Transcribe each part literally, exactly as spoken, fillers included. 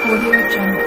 Audio Jungle.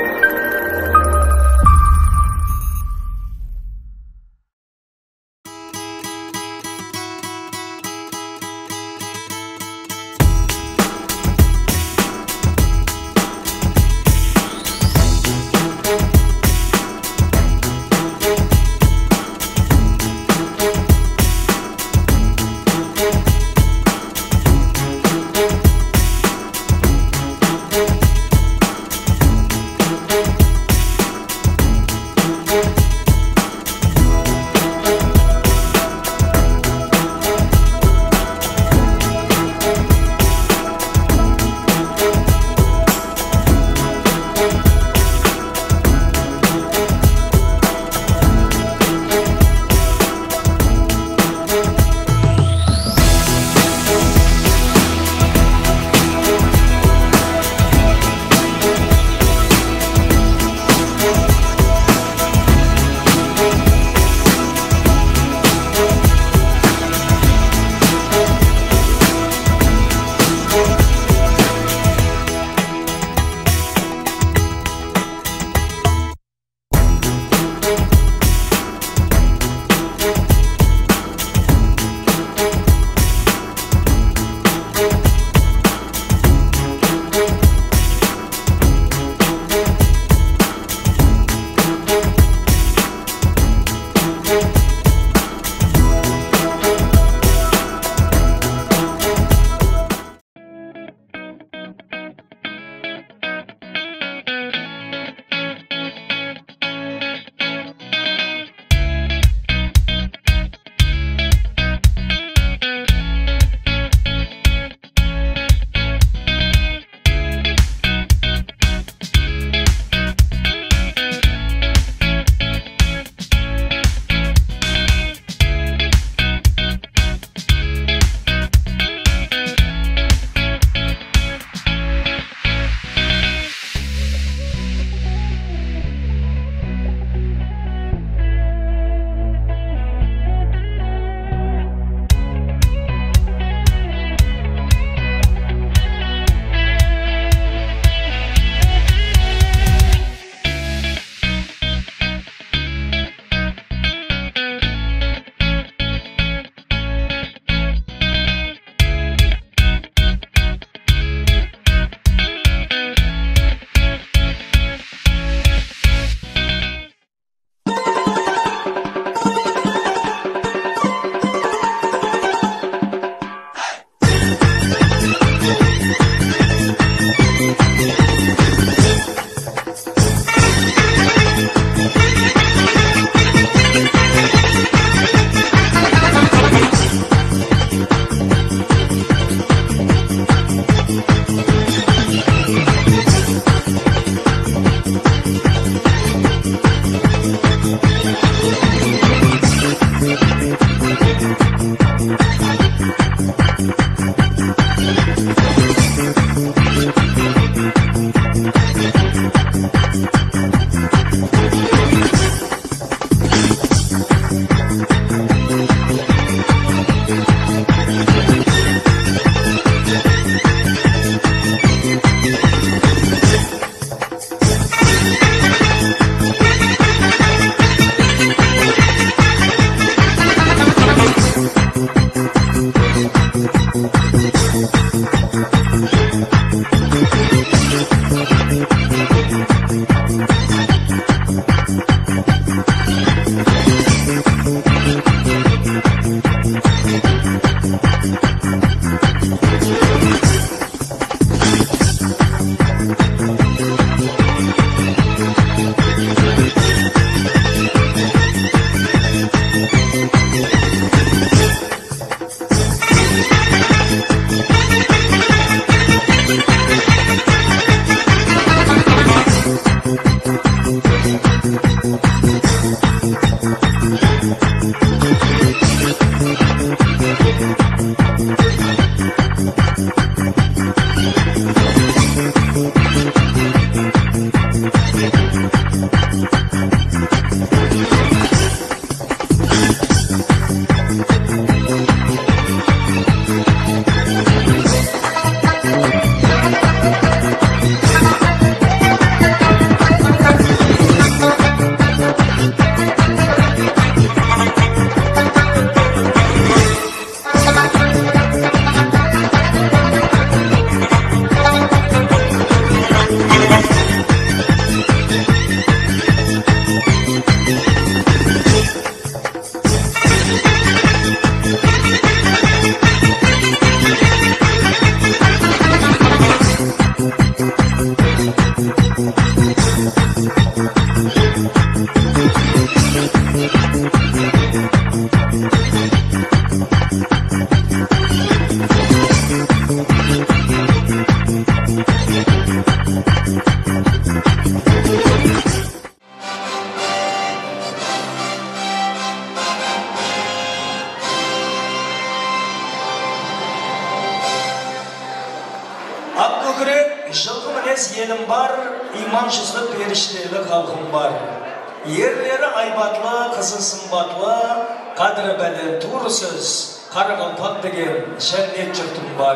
Дегенде жылғы мінез елім бар, иман жүзді періштелі халқым бар. Ерлері айбатлы, қызы сымбатлы, қадірі бәлен турысыз, Қарақалпақ деген жәннет жұртым бар.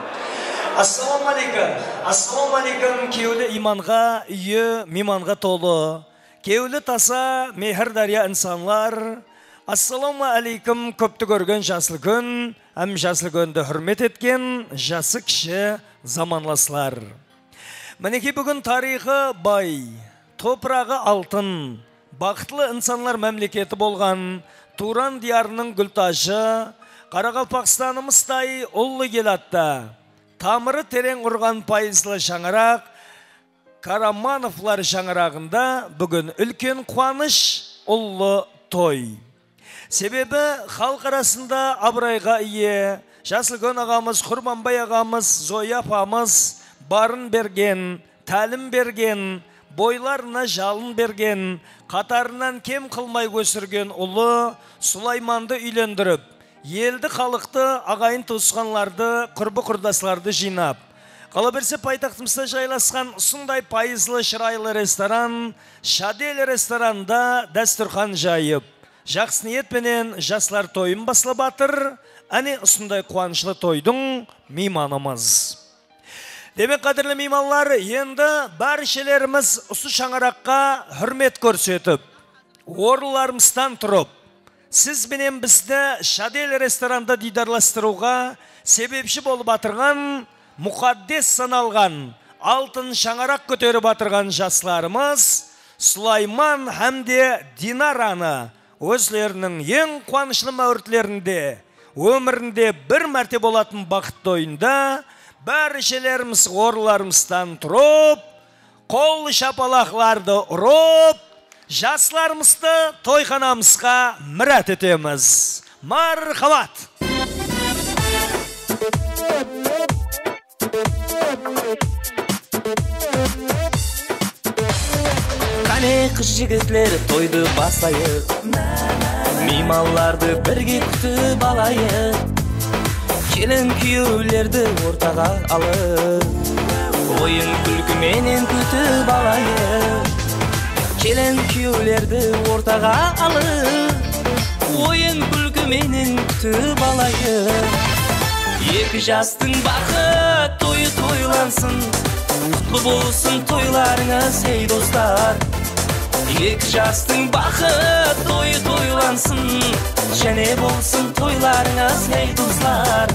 Ассаламу алейкум. Ассаламу алейкум. Кеулі иманға, үйі миманға толы. Кеулі таса, мехір дария инсанлар. Ассаламу алейкум. Көпті көрген жасыл күн, әм жасыл күнді хүрмет еткен жасы кіші заманласлар. Мінеке бүгін тарихы бай, топырағы алтын, бақытлы инсанлар мәмлекеті болған Туран диярының гүлтажы, Қарақалпақстанымыздай ұлы келатты. Тамыры терең ұрған пайызлы шаңырақ, Карамановлар шаңырағында бүгін үлкен қуаныш, ұлы той. Себебі халық арасында абырайға ие, Жасылкөн ағамыз, Құрбанбай ағамыз, Зоя апамыз барын берген, тәлім берген, бойларына жалын берген, қатарынан кем қылмай өсірген ұлы Сулайманды үйлендіріп, елді халықты, ағайын туысқанларды, құрбы құрдасларды жинап, қала берсе пайтақтымызда жайласқан ұсындай пайызлы шырайлы ресторан, Шадель ресторанда дәстүрхан жайып, жақсы ниетпенен жаслар тойын басылып батыр, әне ұсындай қуанышлы тойдың мейманымыз. Демек, қадірлі мейманлар, енді бәрішелеріміз ұсы шаңыраққа хүрмет көрсетіп, орыларымыздан тұрып, сіз менен бізді Шадель ресторанда дидарластыруға себепші болып атырған, мұқаддес саналған, алтын шаңырақ көтеріп атырған жасларымыз Сулайман һәмде Динараны өзлерінің ең қуанышлы мәуіртлерінде, өмірінде бір мәрте болатын бақыт тойында бәрішелеріміз орыларымыздан тұрып, қол шапалақларды ұрып, жасларымызды тойханамызға мұрат етеміз. Мархабат! Қане қыз жігітлер тойды басайық, мейманларды бірге күтіп алайық, келін күйеулерді ортаға алып, ойын күлкіменен күтіп алайық. Келін күйеулерді ортаға алып, ойын күлкіменен күтіп алайық. Екі жастың бақыт тойы тойлансын, құтты болсын тойларыңыз, ей достар. Екі жастың бақыт тойы тойлансын, және болсын тойларыңыз, ей достар.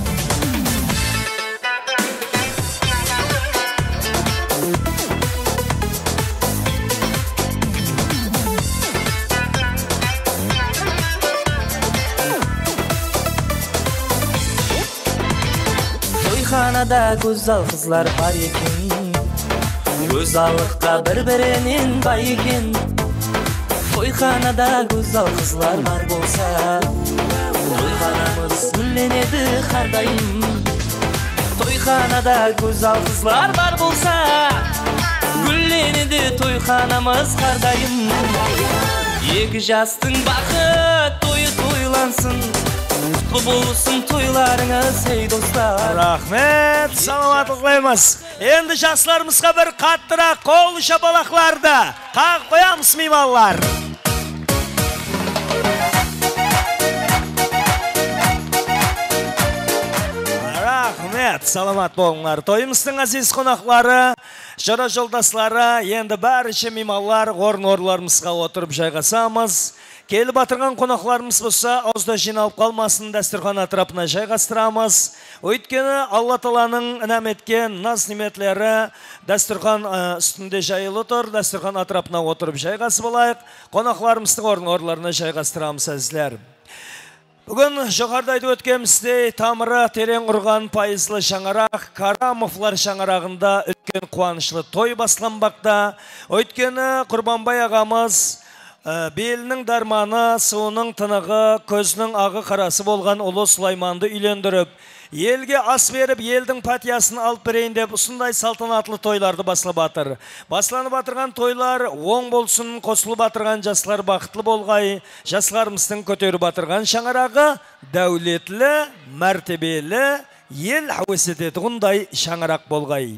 Тойханада көзал қызлар бар екен, көзалыққа бір-бірінен бай екен. Тойханада көзал қызлар бар болса, тойханамыз гүлленеді қардайым. Тойханада көзал қызлар бар болса, гүлленеді тойханамыз қардайым. Екі жастың бақыт тойы тойлансын, құтты болсын тойларыңыз, ей достар. Рахмет, саламатлықлаймыз. Енді жасларымызға бір қаттырақ қол шапалақларды қақ қоямыз мейманлар. Рахмет, саламат болыңлар. Тойымыздың азиз қонақлары, жора жолдаслары, енді бәріше мейманлар орын-орындарымызға отырып жайғасамыз. Келіп батырған қонақларымыз болса, аузда жиналып қалмасын, дәстүрхан атрапына жайғастырамыз. Өйткені Алла Тағаланың інәм еткен наз неметлері дәстүрхан үстінде жайылы тұр, дәстүрхан атрапына отырып жайғасы болайық. Қонақларымыздың орын-орындарына жайғастырамыз әзілер. Бүгін жоғарыда айтып өткеніміздей тамыры терең ұрған пайызлы шаңырақ Карамовлар шаңырағында үлкен қуанышлы той басыланбақта. Өйткені Құрбанбай ағамыз белінің дарманы, суының тынығы, көзінің ағы қарасы болған ұлы Сулайманды үйлендіріп, елге ас беріп, елдің патиясын алып берейін деп, ұсындай салтанатлы тойларды басылып батыр. Басыланып батырған тойлар оң болсын, қосылып батырған жаслар бақытлы болғай, жасларымыздың көтеріп батырған шаңырағы дәулетлі, мәртебелі, ел әуесет етіғындай шаңырақ болғай.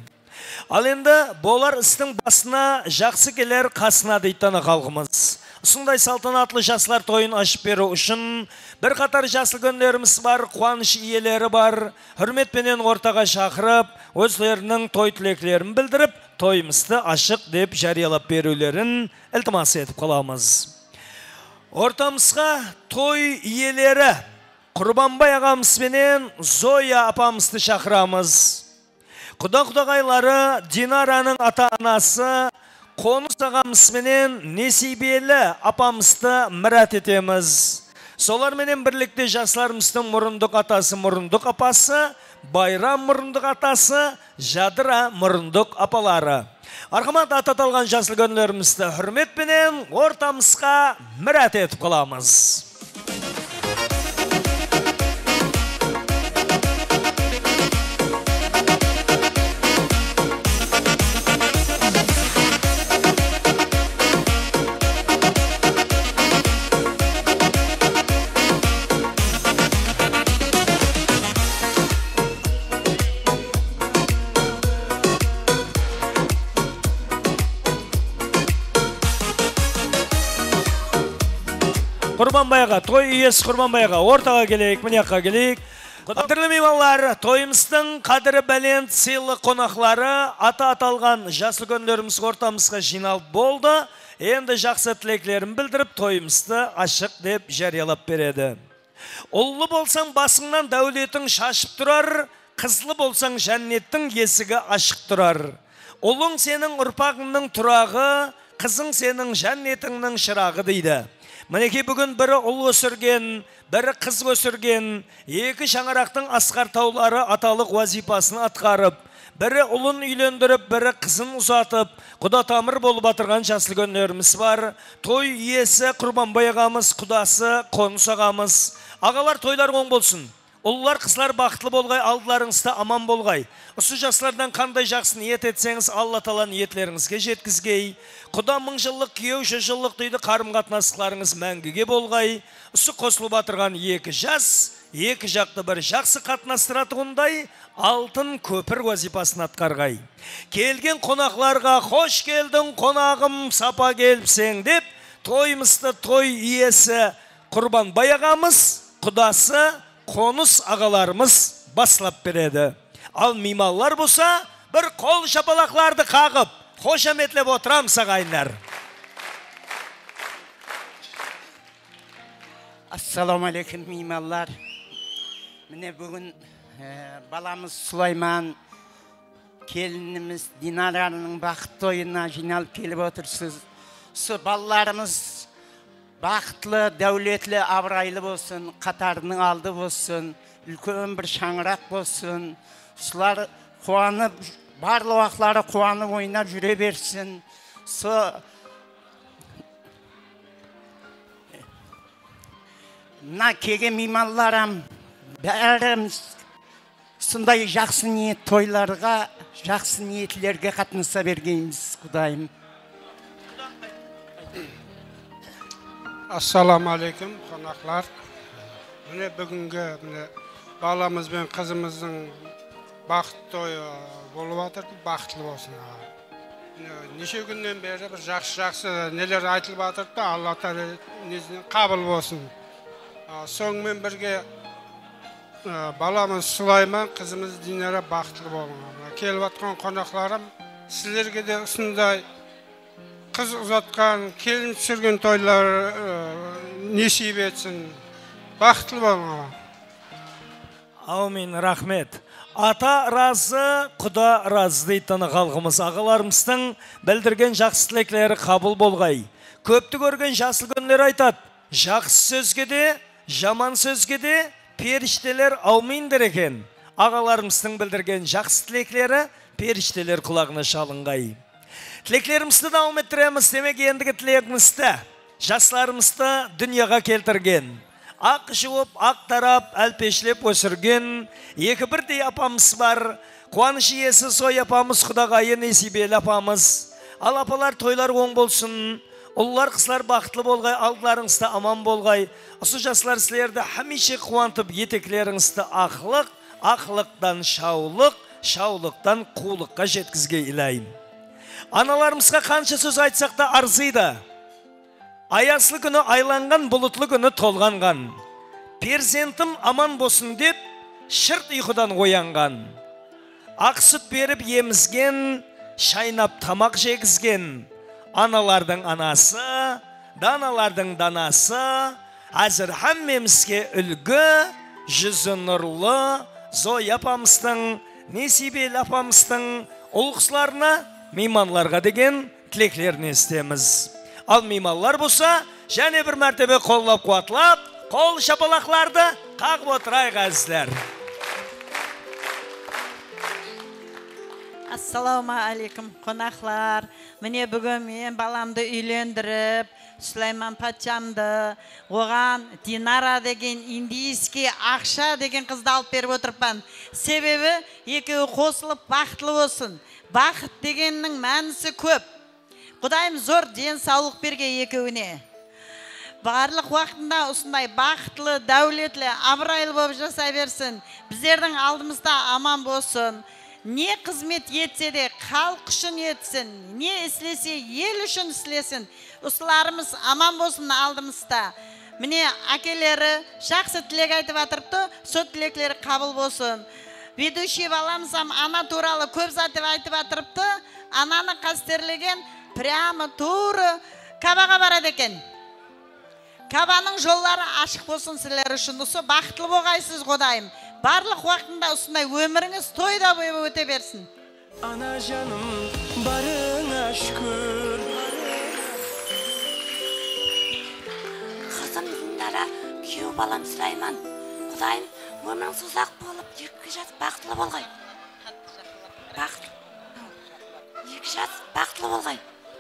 Ал енді болар істің басына жақсы келер қасына дейтін қалғымыз. Сондай салтанатлы жаслар тойын ашып беру үшін бір қатар жасыл күндеріміз бар, қуаныш иелері бар. Хүрметпенен ортаға шақырып, өздерінің той тілеклерін білдіріп, тойымызды ашық деп жариялап берулерін ілтимас етіп қаламыз. Ортамызға той иелері Құрбанбай ағамыз бенен Зоя апамызды шақырамыз. Құда-құдағайлары Динараның ата-анасы Қоныс ағамыз менен Несибелі апамызды мұрат етеміз. Солар менен бірлікте жасларымыздың мұрындық атасы, мұрындық апасы, Байрам мұрындық атасы, Жадыра мұрындық апалары. Арқамат ататалған жасыл күндерімізді хүрметпенен ортамызға мұрат етіп қаламыз. Құрбанбайға, той иесі Құрбанбайға ортаға келейік, мінеққа келейік. Қадірлі меймандар, тойымыздың қадірі бәлен сыйлы қонақлары ата аталған жасыл күндеріміз ортамызға жиналып болды. Енді жақсы тілеклерін білдіріп, тойымызды ашық деп жариялап береді. Ұллы болсаң басыңнан дәулетің шашып тұрар, қызлы болсаң жәннеттің есігі ашық тұрар. Ұлың сенің ұрпағыңның тұрағы, қызың сенің жәннетіңнің шырағы дейді. Мінеке бүгін бірі ұл өсірген, бірі қыз өсірген, екі шаңырақтың асқар таулары аталық вазипасын атқарып, бірі ұлын үйлендіріп, бірі қызын ұзатып, құда тамыр болып атырған жасыл күндеріміз бар. Той иесі Құрбанбай ағамыз, құдасы Қоныс ағамыз. Ағалар тойлар оң болсын. Ұлылар, қызлар бақытлы болғай, алдыларыңызда аман болғай. Осы жаслардан қандай жақсы ниет етсеңіз, Алла Тағала ниетлеріңізге жеткізгей. Құда мың жыллық, күйеу жүз жыллық дейді, қарым-қатынастарыңыз мәңгіге болғай. Осы қосылып атырған екі жас, екі жақты бір жақсы қатынастыратығындай алтын көпір вазипасын атқарғай. Келген қонақларға қош келдің қонағым, сапа келіпсең деп, тойымызды той иесі Құрбанбай ағамыз, құдасы Қоныс ағаларымыз баслап береді. Ал меймандар болса, бір қол шапалақларды қағып, қошаметлеп отырам сағайындар. Ассаламу алейкум меймандар. Міне бүгін баламыз Сулайман, келініміз Динараның бақыт тойына жиналып келіп отырсыз. Со балаларымыз бақытлы, дәулетлі, абырайлы болсын, қатарының алды болсын, үлкен бір шаңырақ болсын. Солар қуанып, барлы уақытлары қуанып ойнап жүре берсін. Со мына келген меймандарым бәріміз сондай жақсы ниет тойларға, жақсы ниетлерге қатынаса бергейміз, Құдайым. Ассаламу алейкум, қонақлар. Міне бүгінгі баламыз бен қызымыздың бақыт тойы болып жатыр, бақытлы болсын. Неше күннен бері бір жақсы-жақсы нелер айтылып жатыр, Алла Тағала қабыл болсын. Соңымен бірге баламыз Сулайман, қызымыз Динара бақытлы болсын. Келіп жатқан қонақларым, сіздерге де осындай қыз ұзатқан, келін түсірген тойлар несіп етсін. Бақытлы болыңа. Аумин, рахмет. Ата разы, құда разы дейтіні қалғымыз. Ағаларымыздың білдірген жақсы тілеклері қабыл болғай. Көпті көрген жасыл күндер айтады. Жақсы сөзге де, жаман сөзге де періштелер ауминдер екен. Ағаларымыздың білдірген жақсы тілеклері періштелер құлағына шалынғай. Тілеклерімізді дауым еттіреміз, демек ендігі тілегімізді жасларымызды дүнияға келтірген, ақ жуып, ақ тарап, әлпешлеп өсірген екі бірдей апамыз бар. Қуаныш иесі Зоя апамыз, құдағайы Несибелі апамыз. Ал апалар тойлар оң болсын, ұлылар қызлар бақытлы болғай, алдыларыңызды аман болғай. Осы жаслар сілерді хамише қуантып, етеклеріңізді ақылық, ақылықтан шаулық, шаулықтан қулыққа жеткізге илайын. Аналарымызға қанша сөз айтсақ та арзиды. Аяслы күні айланған, бұлытлы күні толғанған. Перзентім аман босын деп, шырт ұйқыдан оянған. Ақ сүт беріп емізген, шайнап тамақ жегізген. Аналардың анасы, даналардың данасы, әзір әммемізге үлгі, жүзі нұрлы, Зой апамыздың, Несибел апамыздың ұлықсыларына, мейманларға деген тілеклерін естеміз. Ал мейманлар болса, және бір мәртебе қоллап қуатлап, қол шапалақларды қағып отырайық әзілер. Ассаламу алейкум, қонақлар. Міне бүгін мен баламды үйлендіріп, Сулайман патшамды, оған Динара деген индийский ақша деген қызды алып беріп отырпан. Себебі екеуі қосылып бақытлы болсын. Бақыт дегеннің мәнісі көп. Құдайым зор денсаулық берге екеуіне. Барлық уақытында осындай бақытлы, дәулетлі, абырайлы болып жасай берсін. Біздердің алдымызда аман болсын. Не қызмет етсе де халық үшін етсін, не істесе ел үшін істесін. Осыларымыз аман болсын алдымызда. Міне әкелері жақсы тілек айтып атырыпты, сол тілеклері қабыл болсын. Ведущий баламызам ана туралы көп затып айтып атырыпты, ананы қастерлеген прямо туры Кабаға барады екен. Кабаның жоллары ашық болсын сілер үшін. Осы бақытлы болғайсыз Құдайым. Барлық уақытында осындай өміріңіз тойда болып өте берсін. Ана жаным барыңа шүкір. Қызым Динара, күйеу балам Сулайман. Құдайым өміріңіз ұзақ болып, екі жас бақытлы болғай. Бақытлы. Екі жас бақытлы болғай.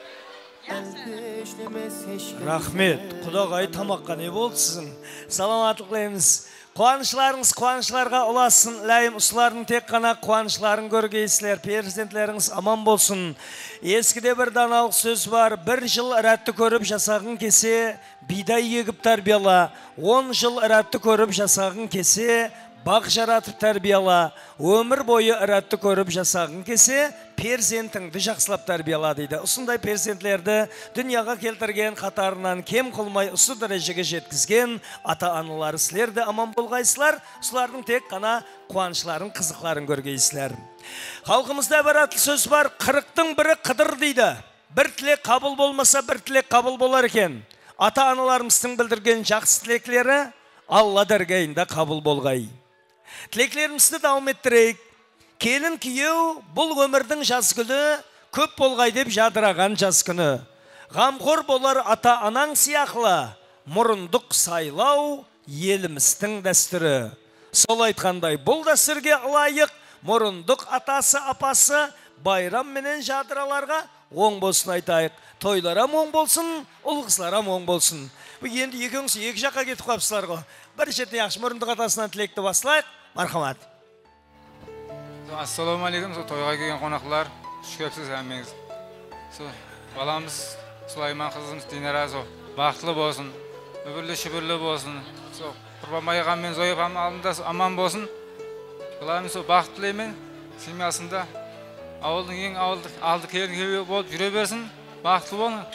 Рахмет, Құдағай тамаққа не болды сіздің? Саламатлық тілейміз. Қуанышларыңыз қуанышларға ұласын, ләйім ұсылардың тек қана қуанышларын көргейсілер, перзентлеріңіз аман болсын. Ескіде бір даналық сөз бар, бір жыл рәтті көріп жасағын кесе, бидай егіп тәрбияла, он жыл рәтті көріп жасағын кесе, бақ жаратып тәрбияла, өмір бойы рәтті көріп жасағын кесе, перзентіңді жақсылап тәрбияла дейді. Осындай перзентлерді дүнияға келтірген қатарынан кем қылмай ұсы дәрежеге жеткізген ата-аналары сілерді аман болғайсылар, солардың тек қана қуанышларын, қызықларын көргейсілер. Халқымызда бір атыл сөз бар, қырықтың бірі қыдыр дейді. Бір тілек қабыл болмаса, бір тілек қабыл болар екен. Ата-аналарымыздың білдірген жақсы тілеклері Алла дәргейінде қабыл болғай. Тілеклерімізді дауым еттірейік. Келін күйеу бұл өмірдің жас күні көп болғай деп жадыраған жас күні. Ғамқор болар ата-анаң сияқлы, мұрындық сайлау еліміздің дәстүрі. Сол айтқандай бұл дәстүрге лайық мұрындық атасы апасы байрам менен жадыраларға оң болсын айтайық. Тойларам оң болсын, ұлғысыларам оң болсын. Бұл енді екеуіңіз екі жаққа кетіп қапсылар ғой. Бір жерде яқшы мұрындық атасынан тілекті басылайық. Мархамат. Ассаламу алейкум, тойға келген қонақлар, шүкепсіз әмеңіз. Баламыз Сулайман қызымыз Динара бақытлы болсын, үбірлі шүбірлі болсын. Құрбан мен Зойып алдында аман болсын. Баламыз бақыттылаймен, семьясында ауылдың ең алды келін болып жүре берсін, бақытлы болын.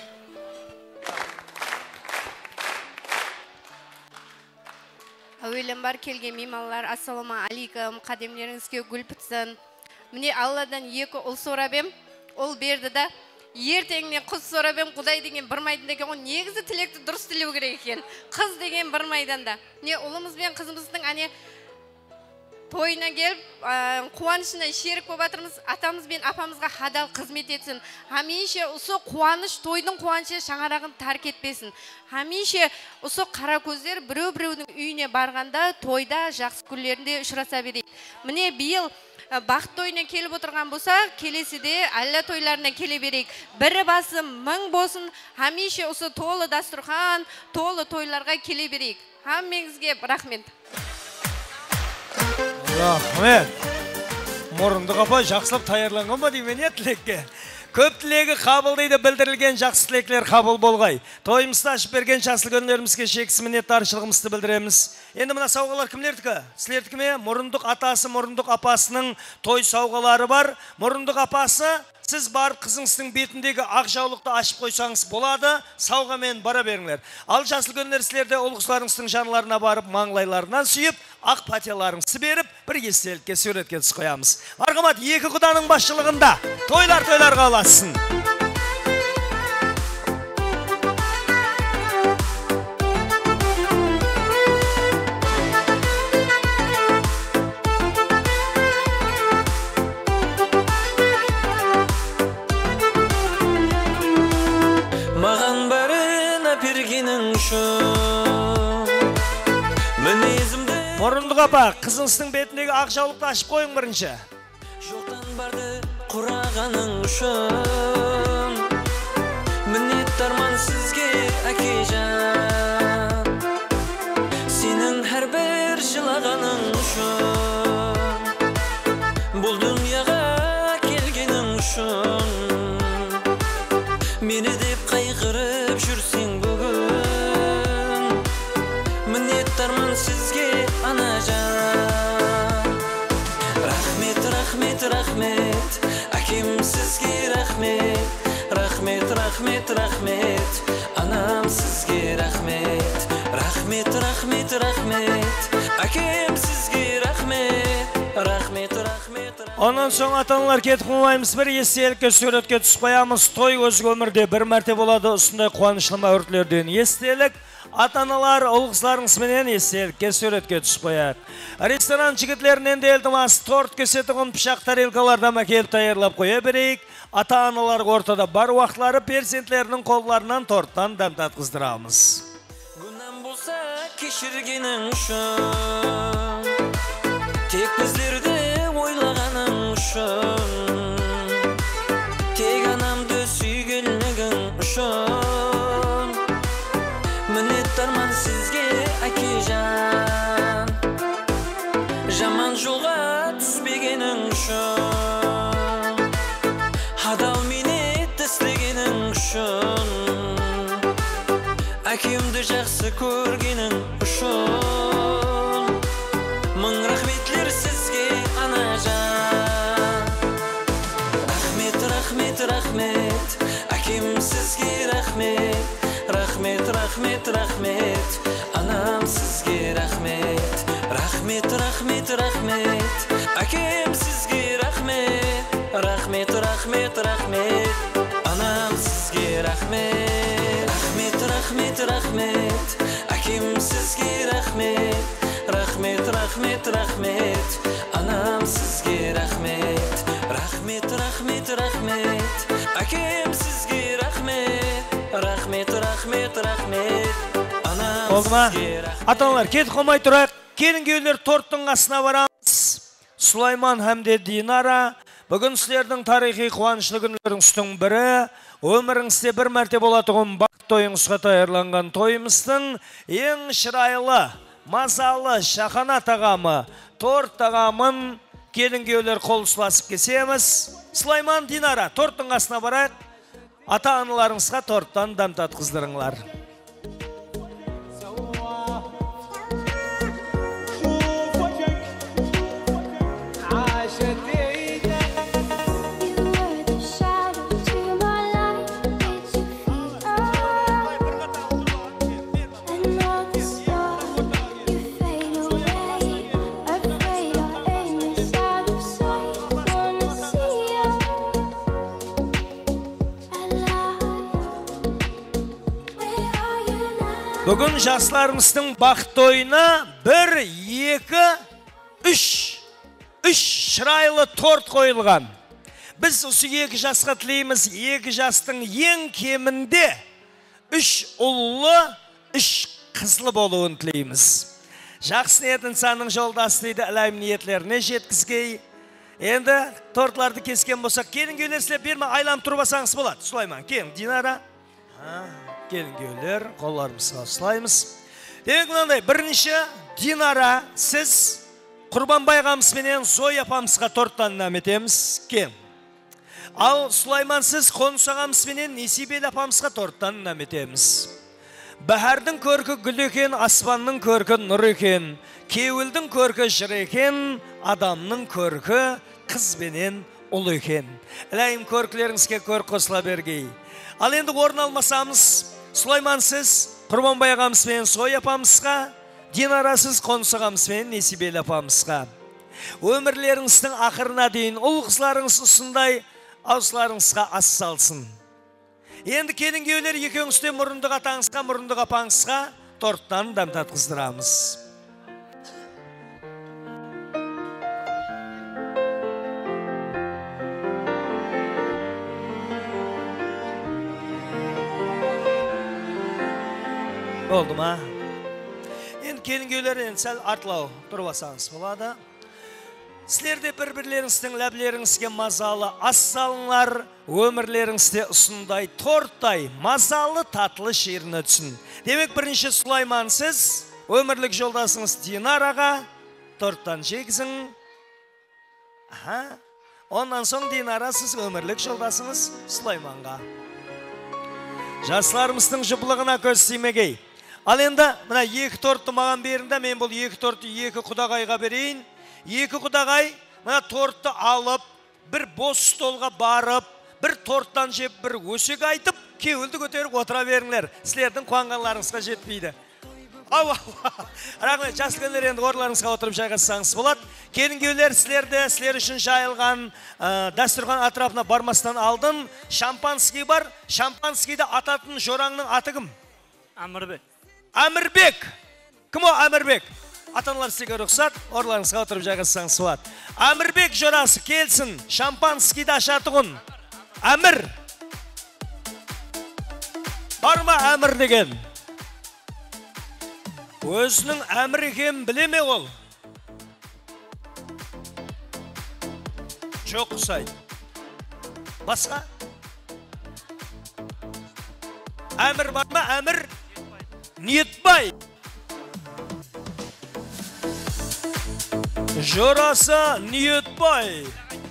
Әуелен бар келген мейманлар, ассаламу алейкум, қадемлеріңізге гүл бітсін. Міне Алладан екі ұл сұрап ем, ол берді да, ертеңіне қыз сұрап ем, Құдай деген бір майданда екен, негізі тілекті дұрыс тілеу керек екен. Қыз деген бір майданда. Не ұлымыз бен қызымыздың ане тойына келіп, қуанышына шерік болып жатырмыз. Атамыз бен апамызға хадал қызмет етсін. Хамише осы қуаныш, тойдың қуанышы шаңарағын тарк етпесін. Хамише осы қара көздер біреу-біреудің үйіне барғанда тойда жақсы күндерінде ұшыраса берейік. Міне биыл бақыт тойына келіп отырған болса, келесіде Алла тойларына келе берейік. Бірі басы мың болсын, хамише осы толы дастұрхан, толы тойларға келе берейік. Хаммеңізге рахмет. Рахмет. Мұрындық апа жақсылап таярланған ба деймен ет тілекке. Көп тілегі қабылдайды білдірілген жақсы тілеклер қабыл болғай. Тойымызды ашып берген жасыл гүлдерімізге шексіз минет таршылығымызды білдіреміз. Енді мына сауғалар кімлердікі? Сілердікі ме? Мұрындық атасы, Мұрындық апасының той сауғалары бар. Мұрындық апасы, сіз барып қызыңыздың бетіндегі ақ жаулықты ашып қойсаңыз болады, сауғамен бара беріңлер. Ал жасыл гүлдер сілерде ұл қызларыңыздың жанларына барып, маңлайларынан сүйіп, ақ патияларыңызды беріп, бір естелікке суретке түсіп қоямыз. Мархамат, екі құданың басшылығында тойлар тойларға ұлассын. Маған барына пергенің үшін мінезімді Мұрындық апа, қызыңыздың бетіндегі ақ жаулықты ашып қойың бірінші. жоқтан барды құрағаның үшін мінет арман сізге әкежан сенің әрбір жылағаның үшін бұл дүнияға келгенің үшін мені деп қайғырып жүрсең бүгін мінет арман сізге анажан рахмет рахмет рахмет әкем сізге рахмет рахмет рахмет рахмет анам сізге рахмет рахмет рахмет рахмет әкем сізге рахмет рахмет рахмет Онан соң ата-аналар кетіп қоймаймыз, бір естелікке суретке түсіп қоямыз. Той өзге өмірде бір мәрте болады, осындай қуанышлы өртлерден естелік. Ата-аналар ұл қызларыңызбенен естелікке суретке түсіп қояйық. Ресторан жігітлерінен де елдімас торт кесетіғын пышақ тарелкалардан әкеліп даярлап қоя берейік. Ата-аналар ортада бар уақытлары перзентлерінің қолларынан торттан дәм татқыздырамыз. Күнәм болса кешіргенің үшін тек біздерді ойлағаның үшін тек анамды сүйгенлігің үшін мінет арман сізге әкежан жаман жолға түспегенің үшін адал минет істегенің үшін әкемді жақсы көргенің үшін мың рахметлер сізге анажан рахмет рахмет рахмет әкем сізге рахмет рахмет рахмет рахмет анам сізге рахмет рахмет рахмет рахмет әкем сізге рахмет рахмет рахмет рахмет анам сізге рахмет рахмет рахмет рахмет әкем сізге рахмет рахмет рахмет рахмет анам сізге рахмет рахмет рахмет рахмет әкем сізге рахмет рахмет рахмет рахмет анам сізге рахмет. Ата-аналар кетіп қоймай тұрайық. Келін күйеулер торттың қасына барамыз. Сулайман һәмде Динара, бүгін сіздердің тарихи қуанышлы күндердің үстің бірі, өміріңізде бір мәрте болатығын бақыт тойыңызға таярланған тойымыздың ең шырайлы, мазалы шахана тағамы, торт тағамын келін күйеулер қол ұстасып кесеміз. Сулайман, Динара, торттың қасына барайық. Ата-аналарыңызға торттан дәм татқыздырыңлар. Бүгін жастарымыздың бақыт тойына бір, екі, үш, үш шырайлы торт қойылған. Біз осы екі жасқа тілейміз, екі жастың ең кемінде үш ұллы, үш қызлы болуын тілейміз. Жақсы ниет инсанның жолдасы дейді, әлем ниетлеріне жеткізгей. Енді тортларды кескен болсақ, келін күйелерсілер берме, айлам тұрып асаңыз болады. Сулайман, келін, Динара. Келін күйелер, қоларымызға сылаймыз. Демек мынандай, бірінші Динара, сіз Құрбан байғамызбенен Зоя апамызға торттан нәметеміз. Кел. Ал Сулаймансыз Қоныс ағамызбенен Несибел апамызға торттан нәметеміз. Бәһәрдің көркі гүл екен, аспанның көркі нұр екен, кеуілдің көркі жыр екен, адамның көркі қызбенен ұл екен. Әлейім көркілеріңізге көрк қосыла бергей. Ал енді орын алмасамыз, Сулаймансыз Құрбанбай ағамызбен Сой апамызға, Динарасыз Қоныс ағамызбен Несибел апамызға. Өмірлеріңіздің ақырына дейін ұл қызларыңыз ұсындай аусыларыңызға ас салсын. Енді келінгеулер екеуіңізде мұрындық атаңызға, мұрындық апаңызға торттан дәм татқыздырамыз. Oldu ма? Енді келінгеулер енді сәл артылау тұрып асаңыз болады. Сілерде бір-бірлеріңіздің ләблеріңізге мазалы ас салыңлар, өмірлеріңізде ұсындай, торттай, мазалы татлы шеріні түсін. Демек бірінші Сулаймансыз, өмірлік жолдасыңыз Динараға торттан жегізің. Ондан соң Динарасыз өмірлік жолдасыңыз Сулайманға. Жасыларымыздың жұпылығына көз тимегей. Ал енді, мына екі тортты маған берінде, мен бұл екі тортты екі құдағайға берейін. Екі құдағай мына тортты алып, бір бос столға барып, бір торттан жеп, бір өсек айтып, кеуілді көтеріп отыра беріңлер. Сілердің қуанғанларыңызға жетпейді. Ау, рахмет, жасылгендер енді орындарыңызға отырып жайғасаңыз болады. Келінгеулер сілерде, сілер үшін жайылған дәстүрхан атырапына бармастан алдын. Шампанский бар. Шампанскийді ататын жораңның аты кім? Әмірбек. Әмірбек. Кім о Әмірбек? Атанлар сізге рұқсат, орларыңызға отырып жайғасаңыз болады. Әмірбек жорасы келсін, шампанскийді ашатығын. Әмір. Бар ма Әмір деген? Өзінің Әмір екенін білеме ол? Жоқ ұсайды. Басқа? Әмір бар ма? Әмір? Ниетбай. Жорасы Ниетбай.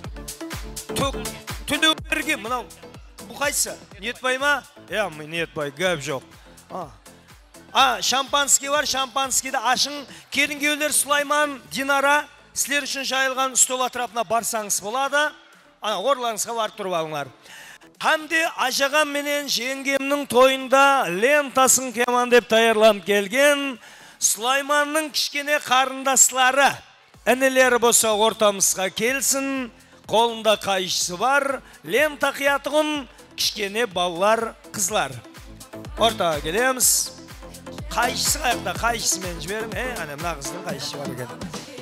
Түні өмірге, мұнау, бұл қайсы? Ниетбай ма? Е, Ниетбай, гәп жоқ. Шампанский бар, шампанскийді ашың. Келінгеулер Сулайман, Динара, сілер үшін жайылған стол атырапына барсаңыз болады. Орларыңызға барып тұрып алыңлар. Хамде ажағам менен жеңгемнің тойында лентасын кеман деп тайырлам келген Сулайманның кішкене қарындаслары. Әнелері болса ортамызға келсін, қолында қайшысы бар, лента қиятығын кішкене балалар, қызлар. Ортаға келеміз. Қайшысы қаяқта, қайшысы мен жіберім. Ә, әне мына қыздың қайшысы бар екен.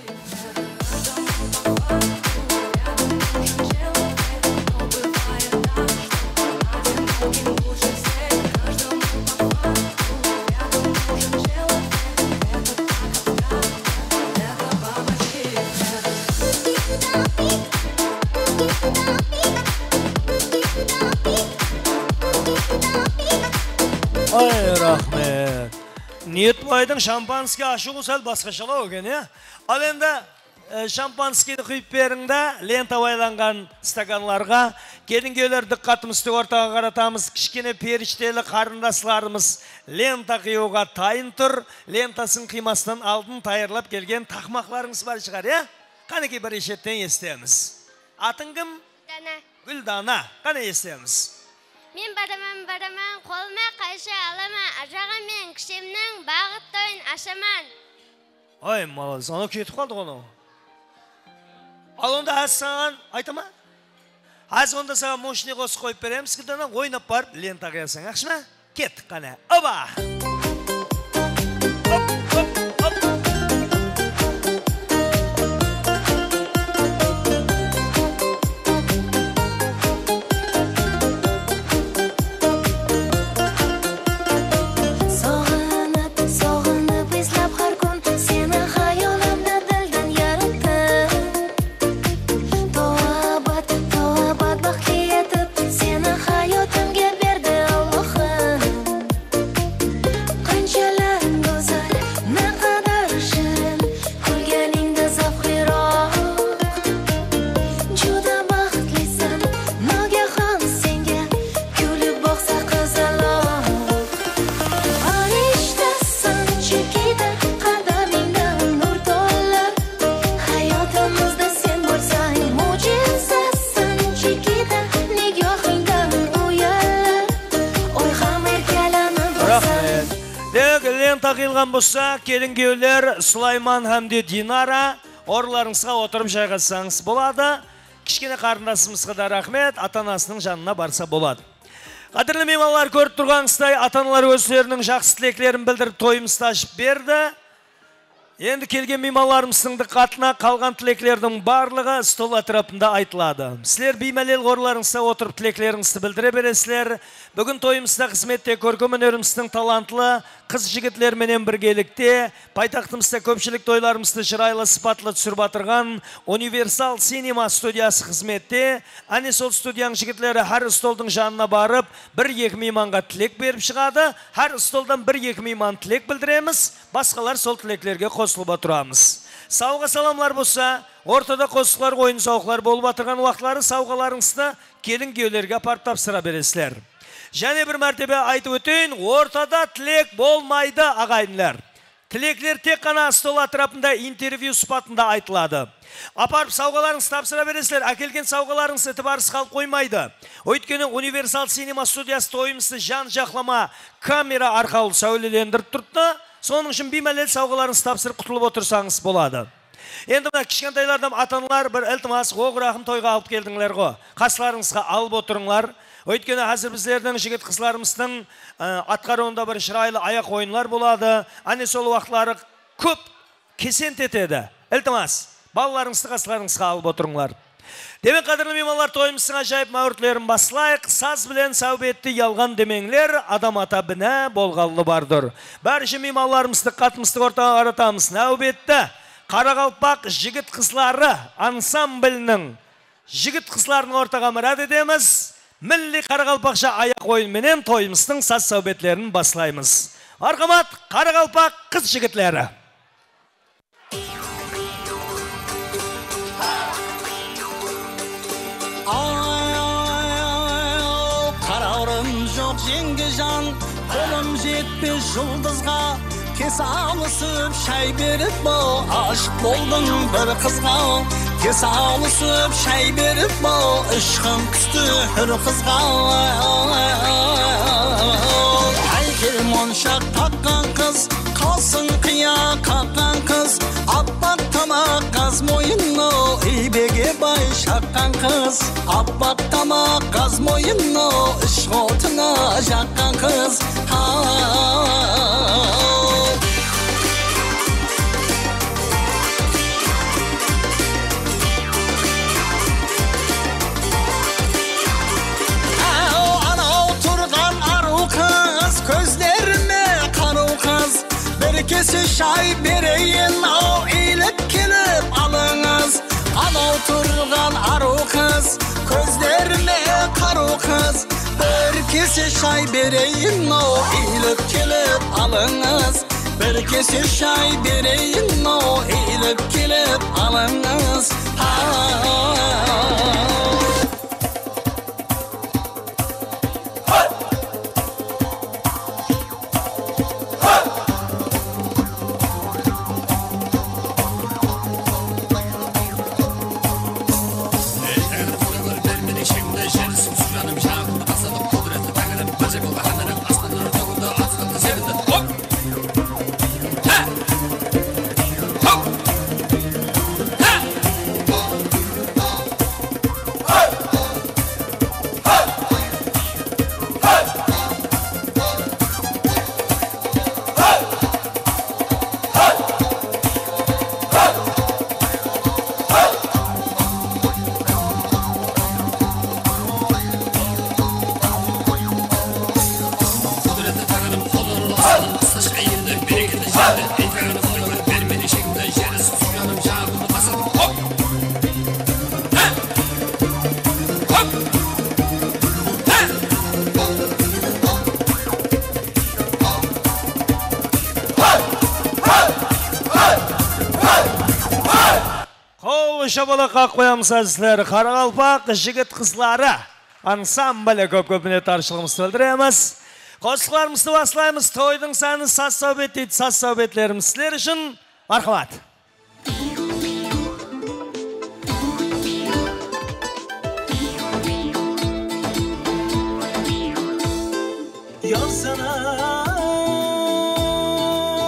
Ай, рахмет. Ниетбайдың шампанский ашығы сәл басқашалау екен, е? Ал енді шампанскийді құйып беріңді, лента байланған стаканларға. Келінгеулер диққатымызды ортаға қаратамыз. Кішкене періштелі қарындасларымыз лента қиюға тайын тұр. Лентасын қимасынан алдын тайырлап келген тақмақларыңыз бар шығар, е? Қанеке бір ешеттен естеміз. Атын кім? Дана. Гүлдана. Қане естеміз? Мен бараман, бараман, қолыма қайшы аламан, ажаға мен кішемнің бағыт тойын ашаман. Ой, малаз, ана кетіп қалды ғаны. Ал онда әз саған, айтама? Әз онда саған мошне қосы қойып береміз, кілдана ойнап барып, лента қиясың, ақшы ма? Кеттік қане. Оба! Оп, оп, оп! Qanchalar go'zal ата қиылған болса, келін күйеулер Сулайман һәмде Динара орларыңызға отырып жайғасаңыз болады. Кішкене қарындасымызға да рахмет, ата-анасының жанына барса болады. Қадірлі меймандар, көріп тұрғаныңыздай, ата-аналар өздерінің жақсы тілектерін білдіріп тойымызды ашып берді. Енді келген меймандарымыздың диққатына қалған тілеклердің барлығы стол атырапында айтылады. Сіздер беймәлел орларыңызда отырып тілеклеріңізді білдіре бересіздер. Бүгін тойымызда қызметте көркем өнеріміздің талантлы қыз жігітлерменен біргелікте пайтақтымызда көпшілік тойларымызды шырайлы сипатлы түсіріп батырған Универсал Синема студиясы қызметте. Әне сол студияның жігітлері әр столдың жанына барып, бір-екі мейманға тілек беріп шығады. Әр столдан бір-екі мейман тілек білдіреміз. Басқалар сол тілеклерге қосылып отырамыз. Сауға саламлар болса, ортада қосықлар, ойын сауқлар болып атырған уақытлары сауғаларыңызды келін күйеулерге апарып тапсыра бересіздер. Және бір мәртебе айтып өтейін, ортада тілек болмайды ағайындар. Тілеклер тек қана стол атырапында интервью сұхбатында айтылады. Апарып сауғаларыңыз тапсыра бересіздер, әкелген сауғаларыңыз ітібарсыз қалып қоймайды. Өйткені Универсал Синема студиясы тойымызды жан жақлама камера арқылы сәулелендіріп тұрды. Соның үшін беймәлел сауғаларыңыз тапсырып құтылып отырсаңыз болады. Енді мына кішкентайлардан ата-аналар бір ілтимас, оқ рахым тойға алып келдіңлер ғой. Қасыларыңызға алып отырыңлар. Өйткені әзір біздердің жігіт қызларымыздың атқаруында бір шырайлы аяқ ойынлар болады. Әне сол уақытлары көп кесент етеді. Ілтимас, балаларыңызды қасыларыңызға алып отырыңлар. Демек, қадірлі меймандар, тойымыздың ажайып мәуіртлерін басылайық. Саз білен сәубетті ялған демеңлер, адам ата біне болғалы бардыр. Бәрші мейманларымызды қатымызды ортаға қаратамыз. Нәубетті Қарақалпақ жігіт қызлары ансамблінің жігіт қызларының ортаға мұрат едеміз. Милли Қарақалпақша аяқ ойынменен тойымыздың саз сәубетлерін басылаймыз. Арқамат, Қарақалпақ қыз жігітлері. Жеңге жан, қолым жетпес жұлдызға, кес алысып шай беріп бол, ашық болдың бір қызға. Кес алысып шай беріп бол, ішқым күсті үр қызға. Әйгер моншақ таққан қыз, қалсын қия қаққан қыз, аппақ тамақ қаз мойынно, ибеге бай шаққан қыз. Аппақ тамақ қаз мойынно, іш отына жаққан қыз. Анау тұрған ару қыз, көздеріме қару қыз. Бір кесе шай берейін, ау иіліп келіп алыңыз. Анау тұрған ару қыз, көздеріме қару қыз. Бір кесе шай берейін, ау иіліп келіп алыңыз. Бір кесе шай берейін, ау иіліп келіп алыңыз. Шабалаққа қоямыз әзілер. Қарақалпақ жігіт қызлары ансамблі көп-көпіне таршылығымызды білдіреміз. Қосықларымызды басылаймыз. Тойдың сәні саз сәубет дейді. Саз сәубетлеріміз сілер үшін мархамат. Yar sana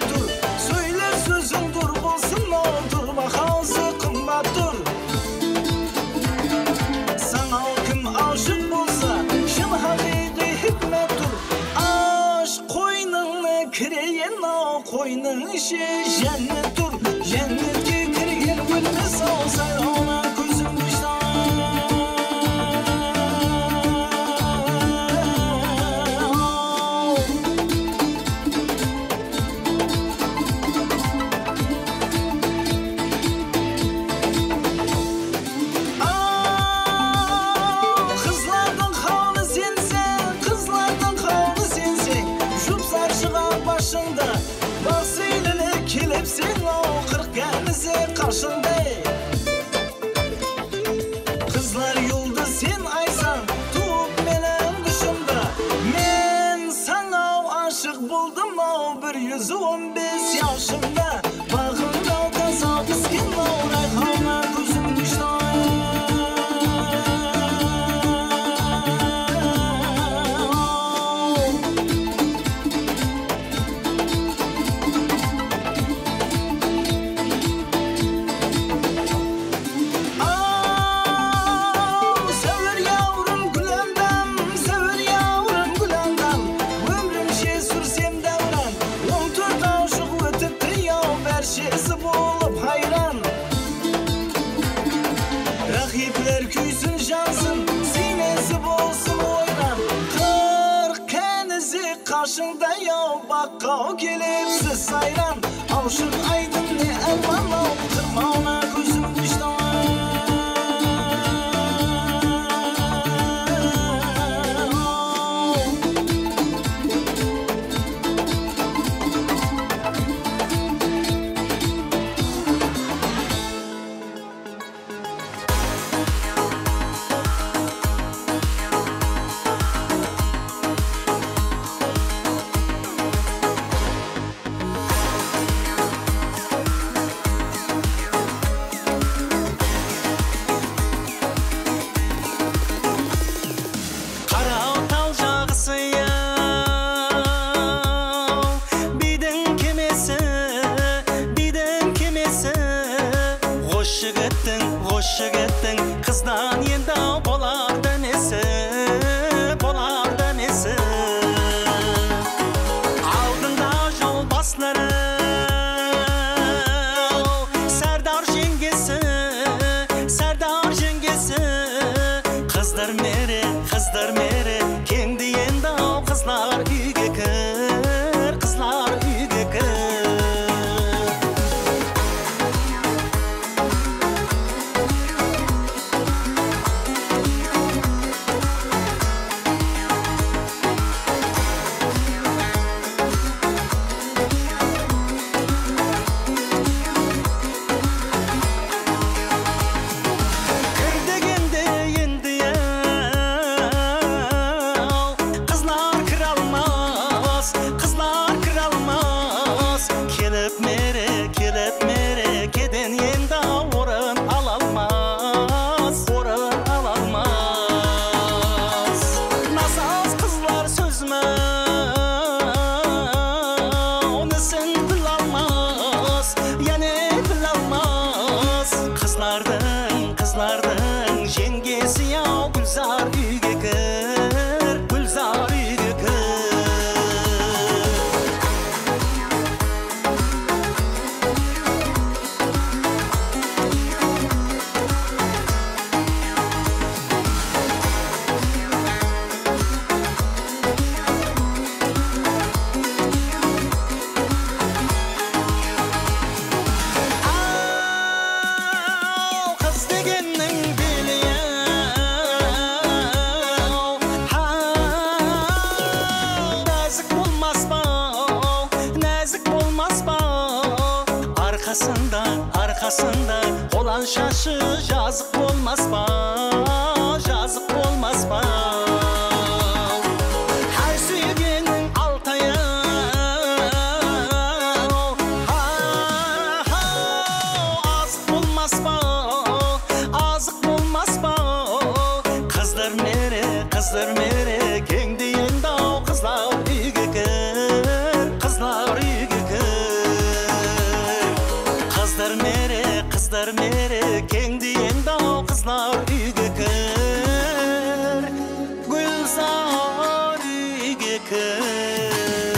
dur. Söyle sözün dur bolsun o durma hazı kımbat dur. Sana kim aşık bolsa şın haqiqi hikmet dur. Aşk koynuna kireyen o koynun işi cennet dur. Cennetke kirgen gülmez o sen ona gözüm düştan. Kızlardan halı sensen, kızlardan halı sensen. Jup sarşığa başında basıyla kelepsin o kırk genize karşında. Kızlar yolda sen aysan tuğup menen dışında. Men sana aşık buldum o bir yüz on beş yaşımda. Bağımda da sabıskin o rayhana gözüm düştü. Sever yavrum gülendam, sever yavrum gülendam. Ömrümce sürsem devran, on dört aşık ötüptü ya her şeysi bulup hayran. Rakipler küysün jansın, sinesi bolsun oynan. Kırk kenizi karşında ya bakka gelipsiz sayran. Aşık aydın ne elman o kırmağına gözüm düştü. Kara tal jağısı ya Bidin kimesi, bidin kimesi. Hoş gittin, hoş gittin. Kızdan yenda bolar denesi, bolar denesi. Aldında yol basları Serdar jengesi, Serdar jengesi. Kızlar mere, kızlar mere. Kendi yenda kızlar uyga kir, kızlar uyga kir. Kırdegende yendi ya Kızlar kıralmaz, kızlar kıralmaz. Kelip mere, kelip mere. Keden yenda orun alalmaz, orun alalmaz. Nasaz kızlar sözme Onu sen bilalmaz, yani bilalmaz. Kızlardan, kızlardan jengesi ya Gülzar uyga kir, Gülzar uyga kir. Al kız degenning beli ya Ha nazik bolmas ba, nazik bolmas ba. Arkasında, arkasında olan şaşı yazık olmaz ba, yazık olmaz ba. Her sevginin altaya Ha ha azık olmaz ba, azık olmaz ba. Kızlar mere, kızlar mere. Kendi yenda kızlar uyga kir, kızlar uyga kir. Kızlar merekeң diyen dao kızlar uyge kir Gülzar uyge kir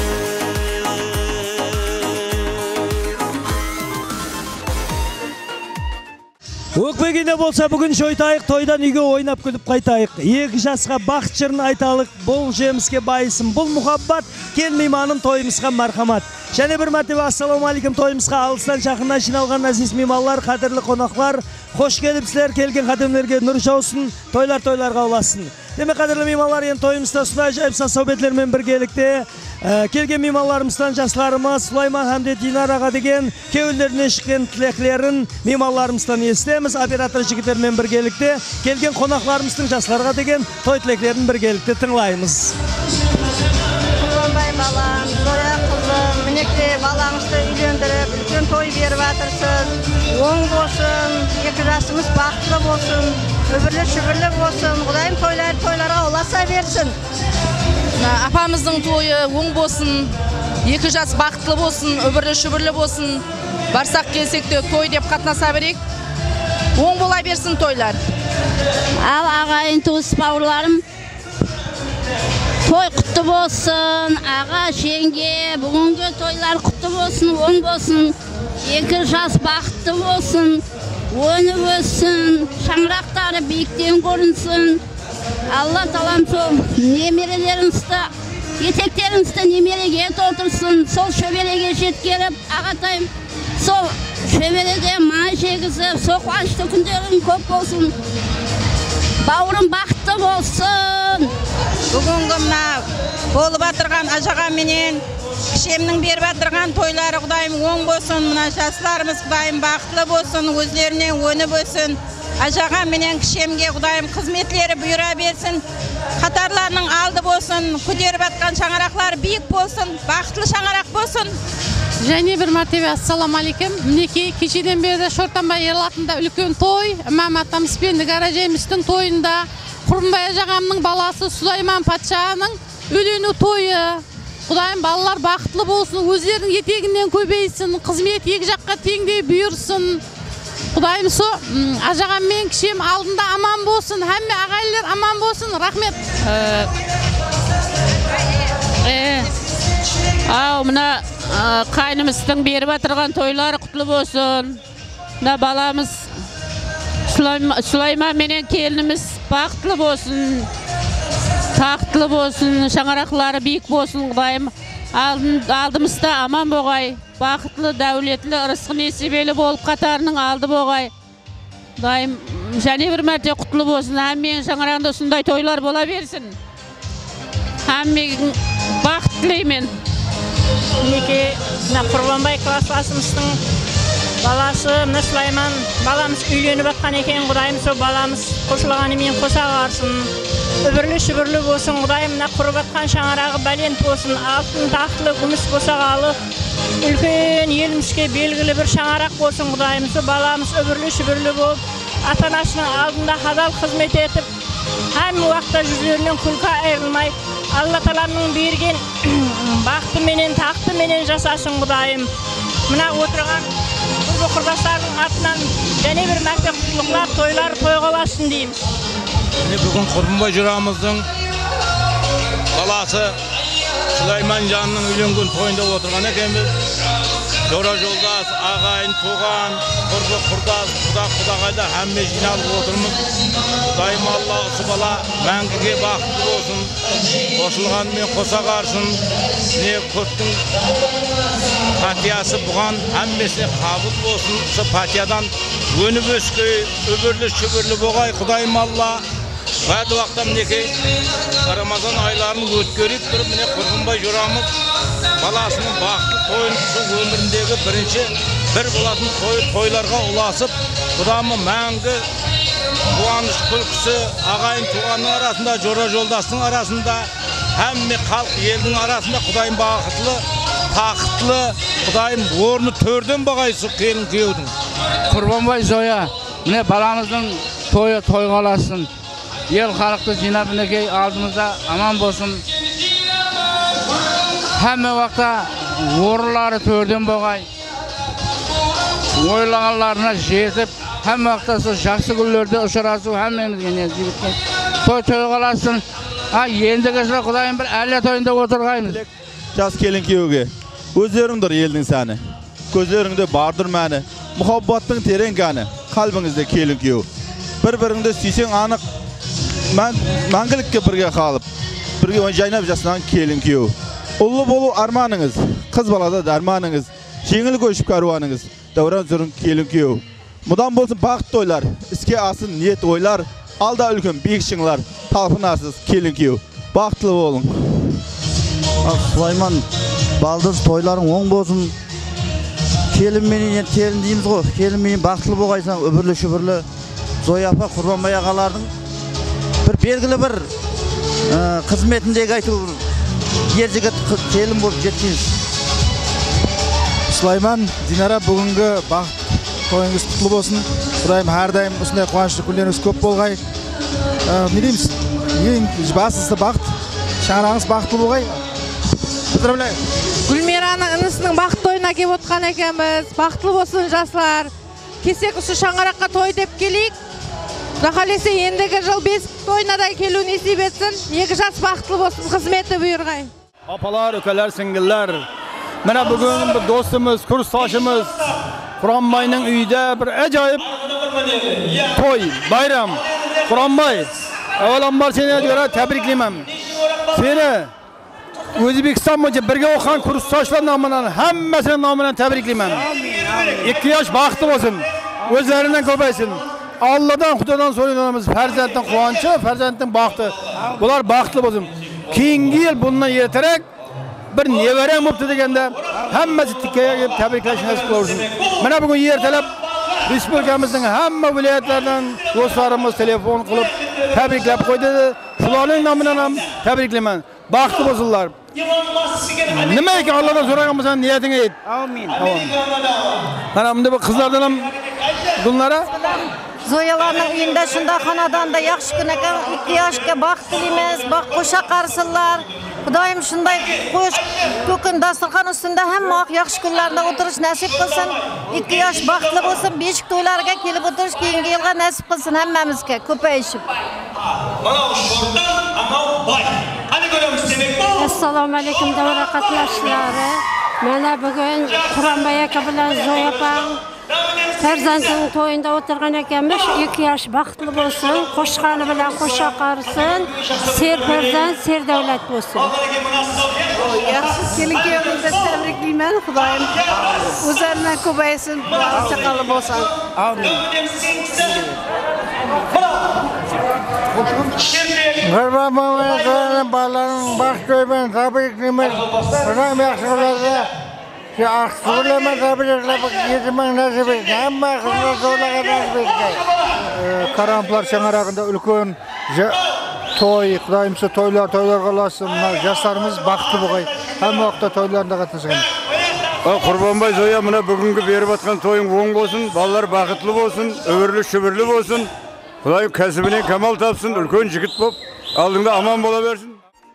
Өкпегенде болса бүгін жойтайық, тойдан үйге ойнап күліп қайтайық. Екі жасқа бақыт жырын айталық, бұл жеміске байысын, бұл мұхаббат, кел мейманым тойымызға мархамат. Және бір мәртебе ассаламу алейкум, тойымызға алыстан жақыннан жиналған әзиз меймандар, қадірлі қонақтар, қош келіпсіздер, келген қадамдерге нұр жаусын, тойлар тойларға ұласын. Демек қадірлі меймандар, енді тойымызда сондай жайып саубетлермен біргелікте келген меймандарымыздан жастарымыз Сулайман Хамде Динар аға деген кеуілдеріне шыққан тілеклерін меймандарымыздан естеміз. Оператор жігіттермен біргелікте келген қонақларымыздың жастарға деген той тілеклерін біргелікте тыңлаймыз. Құрбанбай балам, Зоя қызым, мінекте балаңызды үйлендіріп, үлкен той беріп жатырсыз. Оң болсын, екі жасымыз бақытты болсын, өбірлі шүбірлі болсын, Құдайым тойлар тойларға ұласа берсін. Апамыздың тойы оң болсын, екі жас бақытлы болсын, өбірлі шүбірлі болсын. Барсақ келсек те той деп қатынаса берейік. Оң бола берсін тойлар. Ал ағайын туыс бауырларым, той құтты болсын, аға жеңге, бүгінгі тойлар құтты болсын, оң болсын, екі жас бақытты болсын, өніп өссін, шаңырақтары биіктен көрінсін. Алла талам сол немерелеріңізді, етектеріңізді немереге толтырсын, сол шөбереге жеткеріп, ағатайым, сол шөбереде май жегізіп, сол қуанышты күндерің көп болсын. Бауырым бақытты болсын. Бүгінгі мына болып атырған ажаға менен, кішемнің беріп атырған тойлары Құдайым оң болсын, мына жастарымыз Құдайым бақытлы болсын, өзлеріне өніп өсін. Ажаға менен кішемге Құдайым қызметлері бұйыра берсін, қатарларының алды болсын, көтеріп атқан шаңырақлар биік болсын, бақытлы шаңырақ болсын. Және бір мәртебе ассаламу алейкум. Мінекей кешеден бері Шортанбай Ерлатында үлкен той, Имам атамыз бен Нигара жемістің тойында Құрбанбай ажағамның баласы Сулайман патшаның үйлену тойы. Құдайым балалар бақытлы болсын, өздерінің етегінен көбейсін, қызмет екі жаққа теңдей бұйырсын. Құдайым со, ажағам мен кішем алдында аман болсын, әмме ағайлар аман болсын. Рахмет. Ау, мына қайнымыздың беріп атырған тойлары құтлы болсын. Мына баламыз Сулайман менен келініміз бақытлы болсын, тақтылы болсын, шаңырақлары биік болсын. Құдайым алдымызда аман болғай, бақытлы, дәулетлі, ырысқы несібелі болып қатарының алды болғай. Құдайым және бір мәрте құтлы болсын, әммен шаңырағында сондай тойлар бола берсін. Әммен бақыт тілеймін. Мінекей Құрбанбай классласымыздың баласы Сулайман баламыз үйленіп атқан екен. Құдайым сол баламыз қосылғанымен қоса қарсын, өбірлі шүбірлі болсын. Құдайым құрып атқан шаңырағы бәлент болсын, алтын тақтылы күміс қосағалы үлкен елімізге белгілі бір шаңырақ болсын. Құдайым сол баламыз өбірлі шүбірлі болып, ата-анасының алдында адал қызмет етіп, әм уақытта жүздерінен күлкі айырылмай, Алла таламның берген бақты менен, тақты менен жасасын. Құдайым мына отырған бұл құрдастардың атынан және бір мәрте құтлықлар, тойлар тойғаласын дейміз. Бүгін Құрбанбай жырамыздың баласы Сулайман жанның үйленген тойында отырған екенбіз. Жора жолдас, ағайын, туған, құрбы, құрдас, құда, құдағайда әмме жиналып отырмыз. Құдайым Алла осы бала мәңгіге бақытты болсын, қосылғанымен қоса қарсын. Не көптің патиясы бұған әммесіне қабыл болсын. Осы патиядан өніп өскей, өбірлі шүбірлі болғай. Құдайым Алла бәді уақытта мінекей Рамазан айларын өткеріп тұрып, міне Құрбанбай жырамыз баласының бақытты тойын өміріндегі бірінші бір болатын тойларға ұласып, Құдамы мәңгі қуаныш күлкісі ағайын туғанның арасында, жора жолдастың арасында, әмме халық елдің арасында Құдайым бақытлы, тақытлы, Құдайым орны төрден бағайсы келін күйеудің. Құрбанбай Зоя, міне баламыздың тойы тойғаласын. Ел халықты жинап мінекей алдымызда аман болсын. Әмме уақытта орылары төрден болғай. ойлағанларына жетіп, hem vaqta şu жақсы күндерде ұшырасу həmmemizге нәсіп еткен. Той той қаласын. Ha ендігі жылы Құдайым бір әлі тойында отырғаймыз. Жас келін күйеуге. Өздеріңдір елдің сәні. Көздеріңде бардыр мәні. Мұхаббаттың терең қаны. Қалбыңызда келін күйеу. Bir-birіңді сүйсең анық. Мәңгілікке бірге қалып. Бірге жайнап жасынан келін күйеу. Ұлы болу арманыңыз. Қыз балада дарманыңыз. Жеңіл көшіп каруаныңыз. Дәуран сүрін келін күйеу. Мұдан болсын бақыт тойлар. Іске асын ниет ойлар. Алда үлкен биік шыңлар. Талпынасыз келін күйеу. Бақытлы болың. Сулайман, балдыз тойларың оң болсын. Келін менен келін дейміз ғой. Келін менен бақытлы болғайсаң, өбірлі шүбірлі Зоя апа Құрбанбай ағалардың бір белгілі бір қызметіндегі айту ер жігіт келін болып жеткеніз. Сулайман, Динара, бүгінгі бақыт тойыңыз құтлы болсын. Құдайым әрдайым осындай қуанышты күндеріңіз көп болғай. Не дейміз? Ең басысы бақыт. Шаңырағыңыз бақытлы болғай. Поздравляю. Гүлмираның інісінің бақыт тойына келіп отқан екенбіз. Бақытлы болсын жасылар. Кесек ұсы шаңыраққа той деп келейік. Құдақалесе ендігі жыл бес тойына да келу несіп етсін. Екі жас бақытлы болсын, қызметі бұйырғай. Апалар, өкелер, сіңгілер. Міне бүгін бір достымыз, курсташымыз Құранбайның үйде бір әжайып той, байрам. Құранбай, әваламбар сені өте тәбіриклеймін. Сені Өзбекстан бойынша бірге оқыған курсташлар намынан, әммәсінің намынан тәбіриклеймін. Екі яш бақыты болсын, өзлерінен көбейсін. Алладан, Құдадан сойланамыз, фәрзенттің қуаншы, фәрзенттің бақыты. Бұлар бақытлы болсын. Кейінгі ел бұнынан ертерек бір неверен мұпты дегенде, әммәсі тіккеге кеп тәбірикләшін әсіп болсын. Міне бүгін ертелеп, республикамыздың әммә вилаятлардан достарымыз телефон қылып тәбірикләп қойды. Шуларның намынан тәбіриклеймін. Бақыты болсынлар. Nima ekan Allohdan so'raganmisan niyatingga yet. Amin. Mana bunda bu qizlardan Gulnara Zoyalarning uyida shunda xonadonda yaxshi kun ekan, ikki yoshga baxt tilaymiz, baxt qo'sha qarsillar. Xudoyim shunday qo'sh ko'kin dasturxon ustida hamma yaxshi kunlarda o'tirish nasib qilsin. ikki yosh baxtli bo'lsin, beshik to'ylariga kelib o'tirish keyingi yilga nasib qilsin hammamizga ko'payishib. Mana sho'rdan Amal boy. Qani ko'ramiz demak bu. Assalomu alaykum davra qatnashchilari. Mana bugun Quronboy aka bilan Zoya opa farzandining to'yida o'tirgan ekanmiz. ikki yosh baxtli bo'lsin, qo'shqani bilan qo'sha qarsin, ser farzand, ser davlat bo'lsin. Yaxshi kelin-kuyovimizni tabriklayman. Xudoyim o'zlaridan ko'paysin, chaqali bo'lsin. Amin. G'arbamoylarning balaning baxtliman tabriklayman. Xudoyim yaxshilarga yaxshilarga tabriklab yetiman nasib etsin. Hamma qizlarga nasib etsin. Karamplar şanarağında ulkan toy, Xudoyim shu to'ylar to'ylar qilsin. Yoshlarimiz baxtli bo'lg'ay. Hamma vaqtda to'ylarda qatnashgan. Qurbonboy Zoya mana bugungi berib atgan to'ying o'ng bo'lsin, balalar baxtli bo'lsin, ömürlü şübürlü bo'lsin. Xudoyim kasbini kamal topsin, ulkan yigit bo'lib, oldingda aman bo'laversin.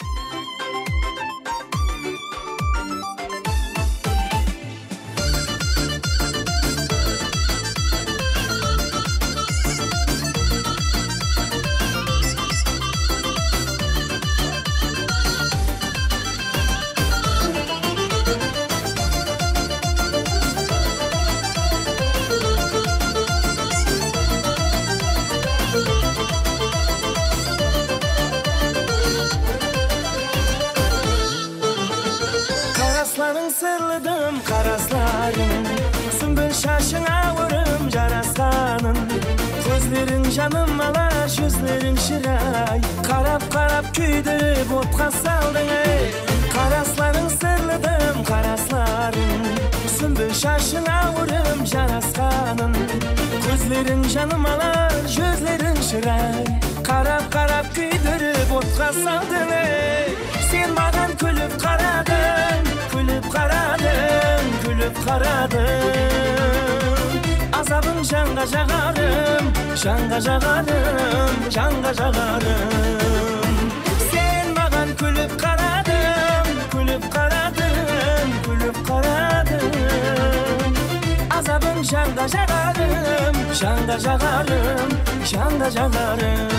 Canım alar, yüzlerin şiray. Karab karab küydürüp otqa saldın ey. Karasların sırlıdım, karasların. Sümbül şaşına vurum jaraskanın. Gözlerin canım alar, yüzlerin şiray. Karab karab küydürüp otqa saldın ey. Sen mağan külüp karadın, külüp karadın, külüp karadın. Azabın canға жағарым, canға жағарым, canға жағарым. Sen mağan külüp qaradın, külüp qaradın, külüp qaradın. Azabın şanda jagarım, şanda jagarım, şanda jagarım.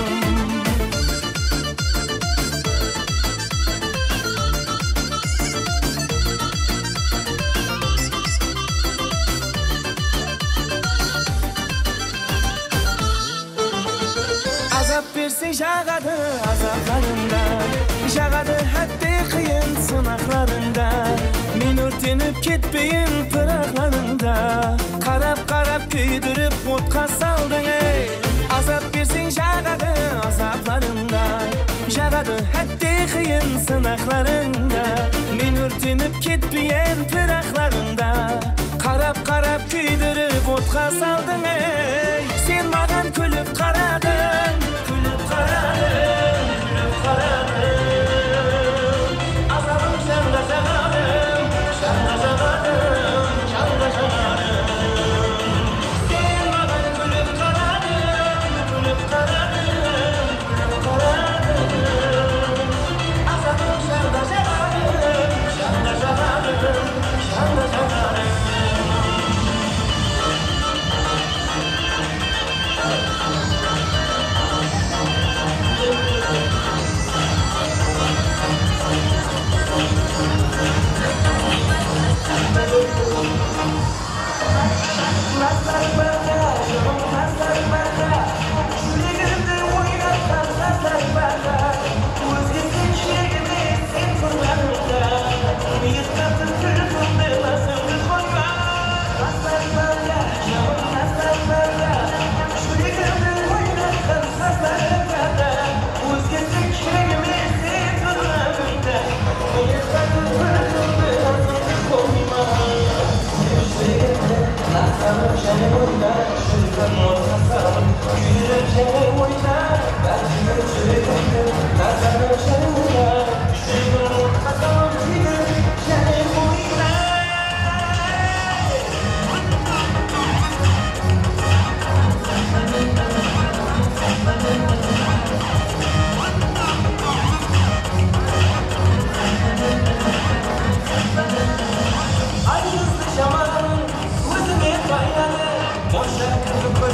Azap versin jagadı azaplarında, jagadı hatta kıyın sınaklarında. Men örtenip ketpeyin pıraqlarında, qarab qarab küydürüp otqa saldın ey. Azap versin jagadı azaplarında, jagadı hatta kıyın sınaklarında. Men örtenip ketpeyin pıraqlarında, qarab qarab küydürüp otqa saldın ey. Sen magan külüp qaradın, külüp qaradın, külüp qaradın. Azabım şanda jagarım, şanda jagarım, şanda jagarım. Sen magan külüp qaradın, külüp qaradın, külüp qaradın. Azabım şanda jagarım, şanda jagarım, şanda jagarım.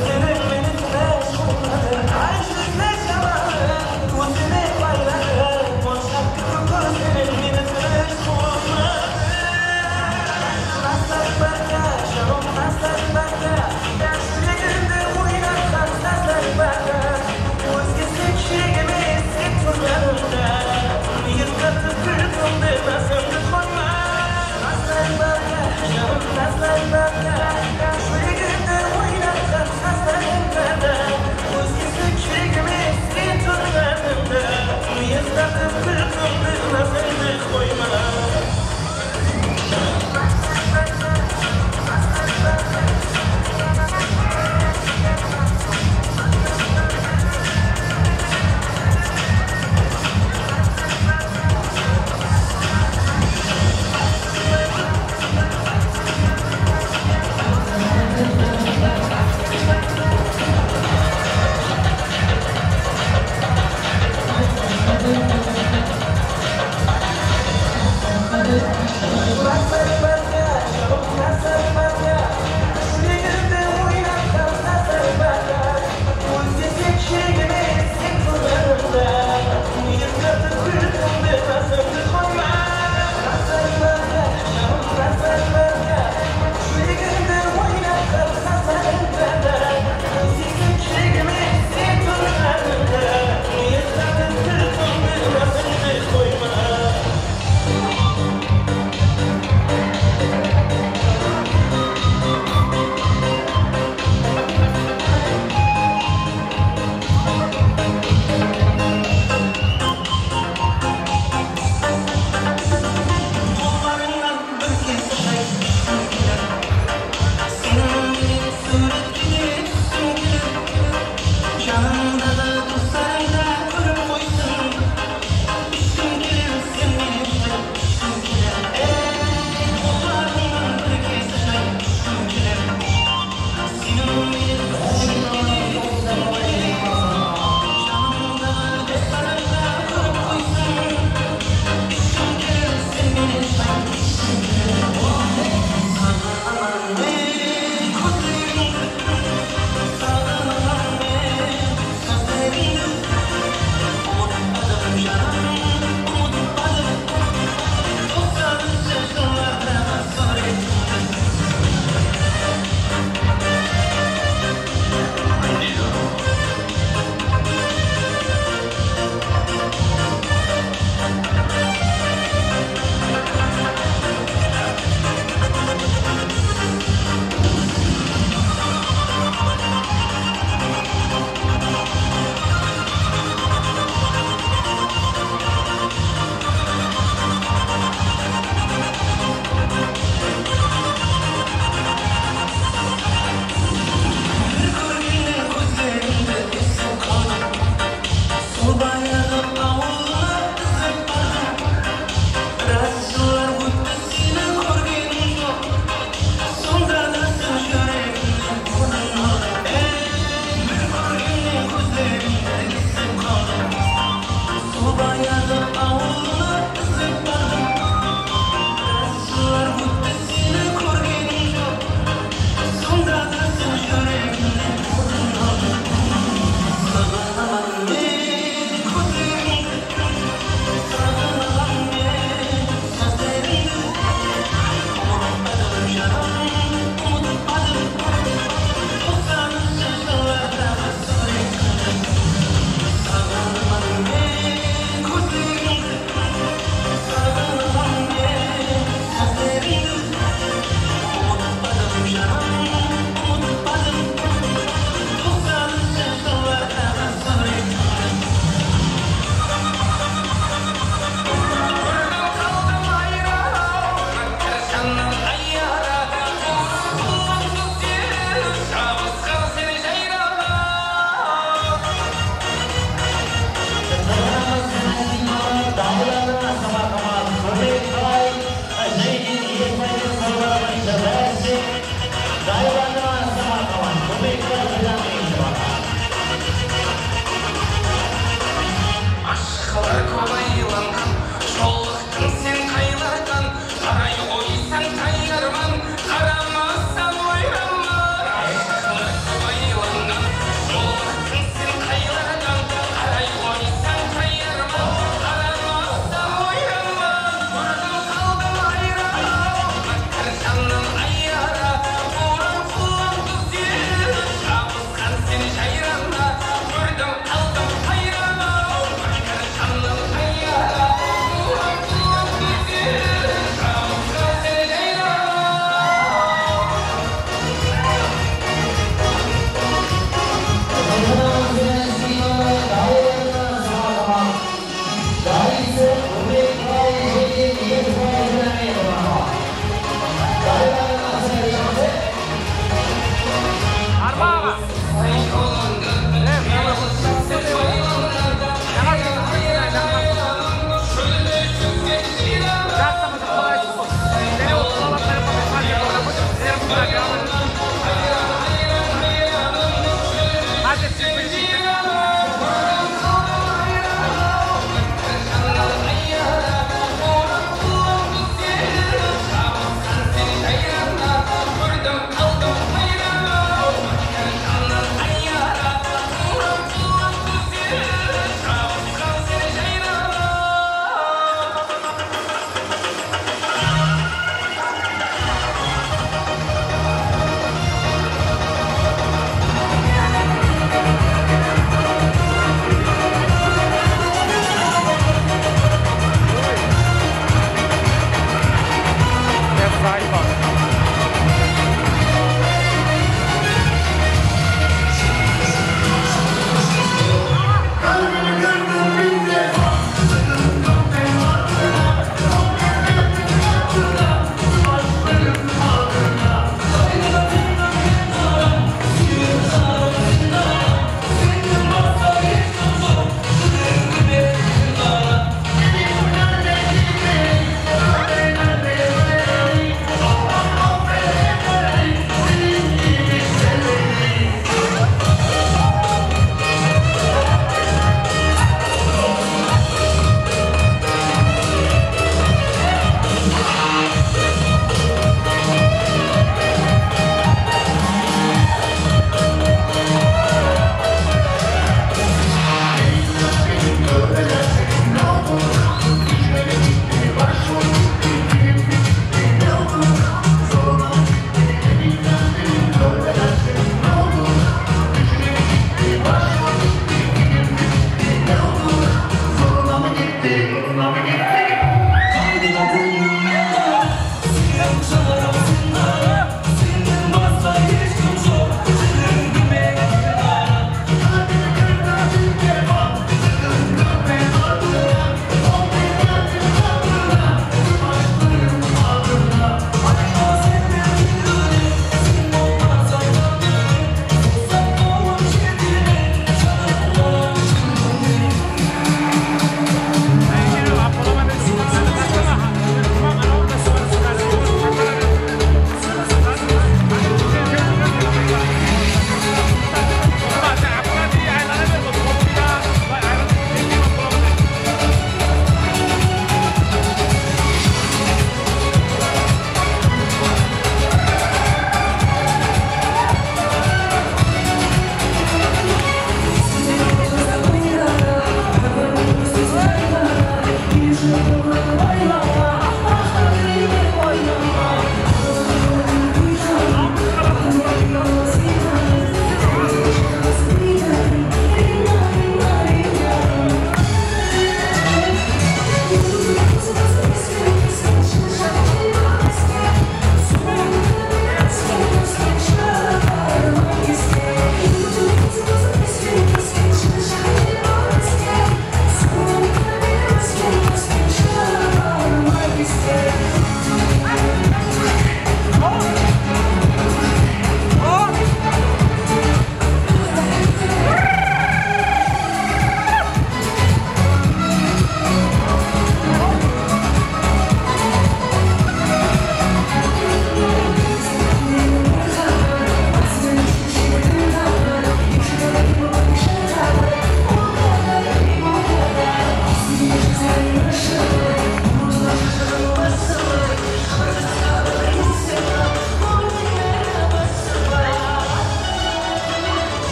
Ay,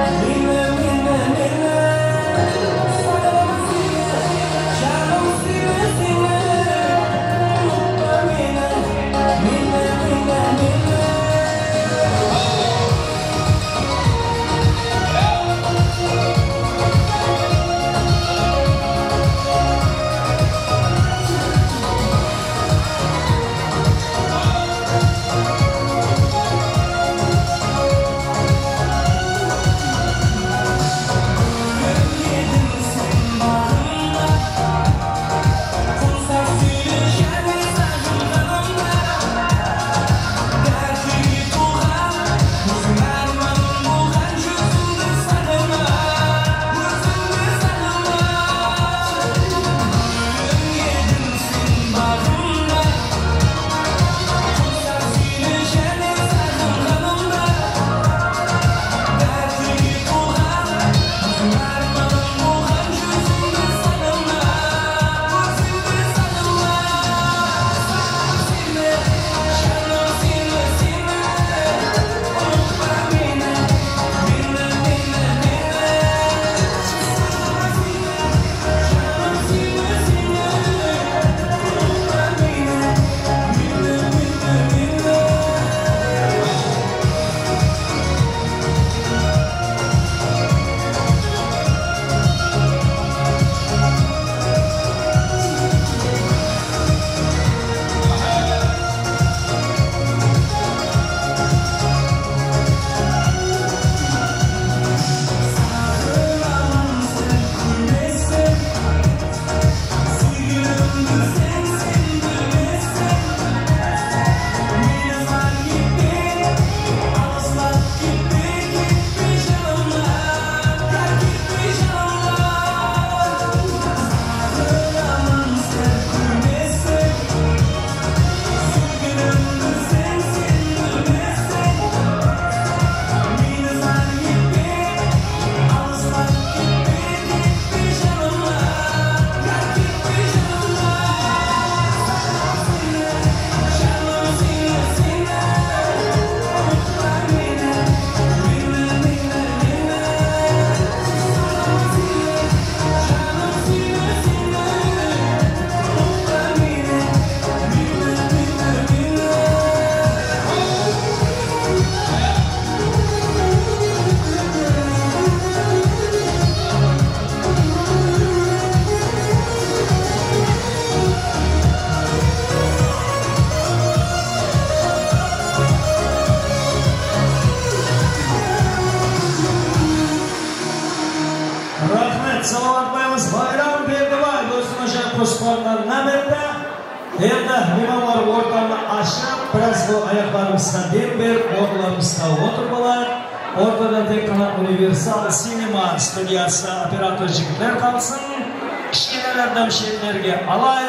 qo'shqonlardan berdi. Endi nimalar o'rtamni ashib, biroz bu oyoqlarimizdan dem berib, o'rtalamizda o'tirdilar. O'rtada tekkina Universal Cinema studiyasi operator yigitlar qolsin. Kichkinalardan she'rlarga alay.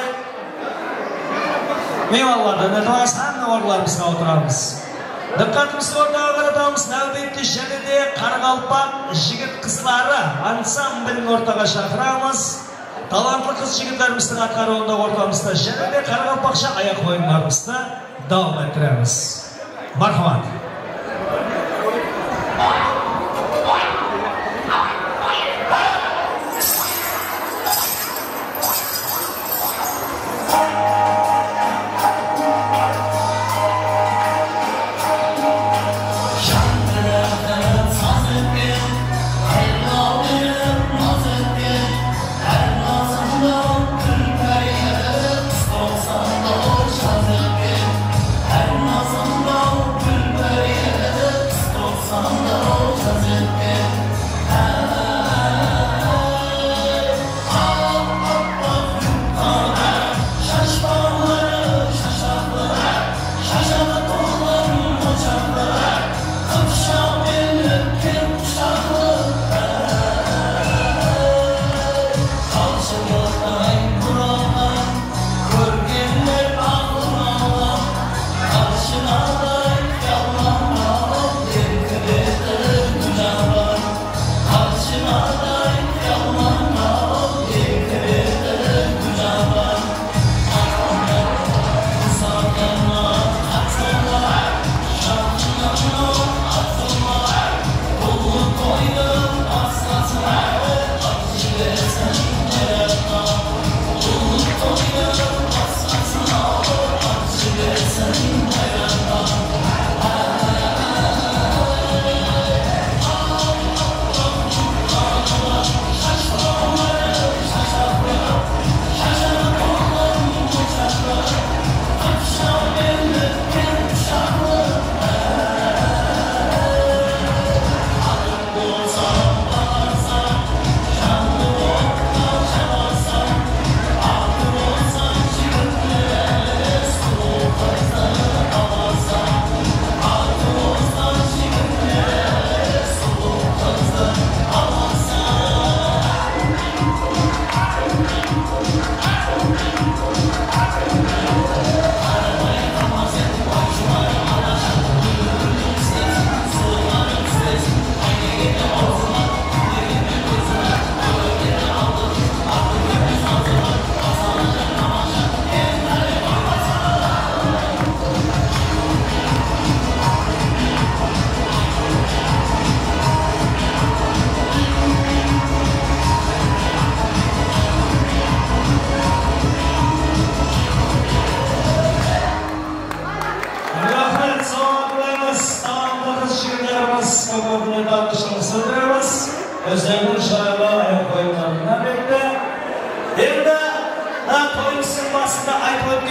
Mehmonlardan o'tamiz, hamma o'rtalamizda o'tiramiz. Diqqatimizni o'rtaga qaratamiz. Navbatda Sharida Qarg'alpoq yigit qizlari ansamblini o'rtaga chaqiramiz. Talantli qiz yigitlarimizni qaroqda o'rtamizda Sharida Qarg'alpoqcha oyoq o'yinlarimizda davom ettiramiz. Marhamat. Her nazımda gül verilir, dostanda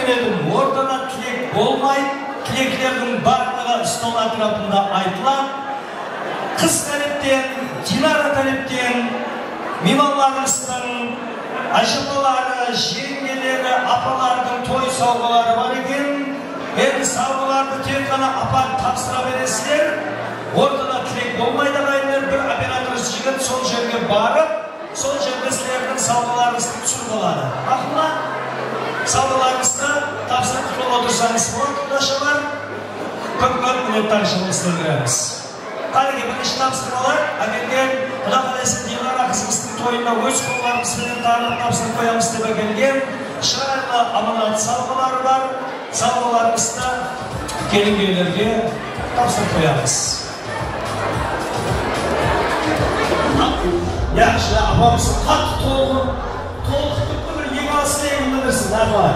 менен ортада тілек болмайды, тілектердің барлығы стол атрапында айтылады. Қыз тарептен, Динара тарептен, меймандарымыздың ажыпалары, жеңгелері, апалардың той сауғалары бар екен. Енді сауғаларды тек қана апат тапсыра бересіздер. Ортада тілек болмайды ағайындар, бір оператор жігіт сол жерге барып, сол жерде сіздердің сауғаларыңызды түсіріп алады. Ақылма, сауғаларыңызды тапсырып тұрып отырсаңыз болады, құдашалар. Көп-көп минуттар жылымызды көреміз. Қалеге бірінші тапсырмалар, әкелген Құда қалайсы Динара қызымыздың тойына өз қолдарымызбен танып тапсырып қоямыз деп әкелген шырайлы аманат сауғалары бар. Сауғаларымызды келінгейлерге тапсырып қоямыз. Яқшы, апамыздың қатты толқын, толқытып бір ең алысына егінді бірсін, әрбай.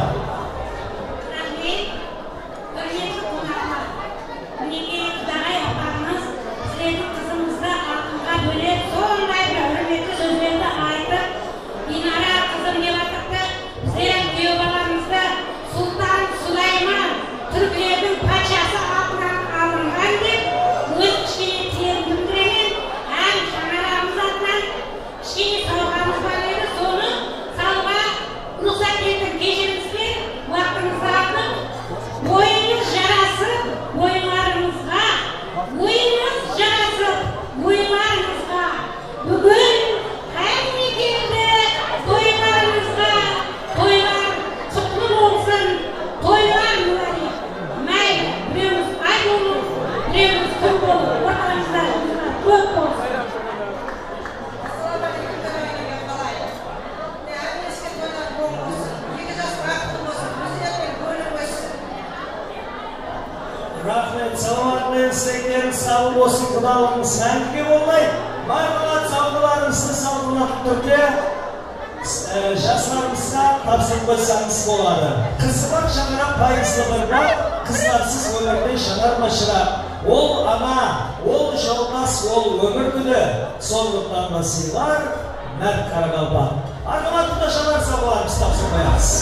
Рахмет, саламатмен сіздердің сау болсын, құдалығыңыз мәңгіге болмай. Барлық сауғаларыңызды салтанатты түрде жастарымызға тапсырып қойсаңыз болады. Қызы бар шаңырақ пайызы бір бар, қызларсыз өмірден шаңар машырақ. Ол ана, ол жолдас, ол өмір күні, сондықтан да сыйлар, мәрт қарақалпақ. Арғыматында шаңар сауғаларымыз тапсырып қоямыз.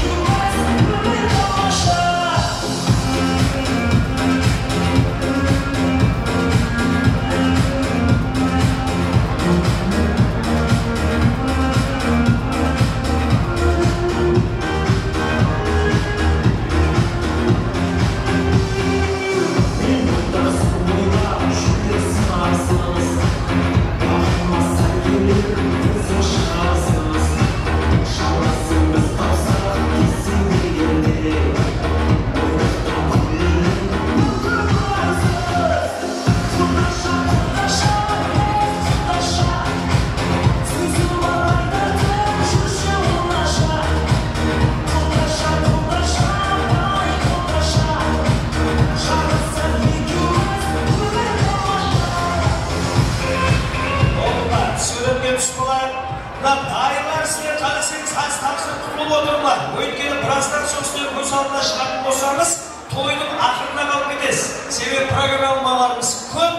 Dayılar size kalesiniz, has tavsiye kurulup otururlar. Öykeni birazdan sözleri göz aldına çıkartıp olsanız, toyunun ahırına kalıp gideriz. Sebebi programmalarımız көп.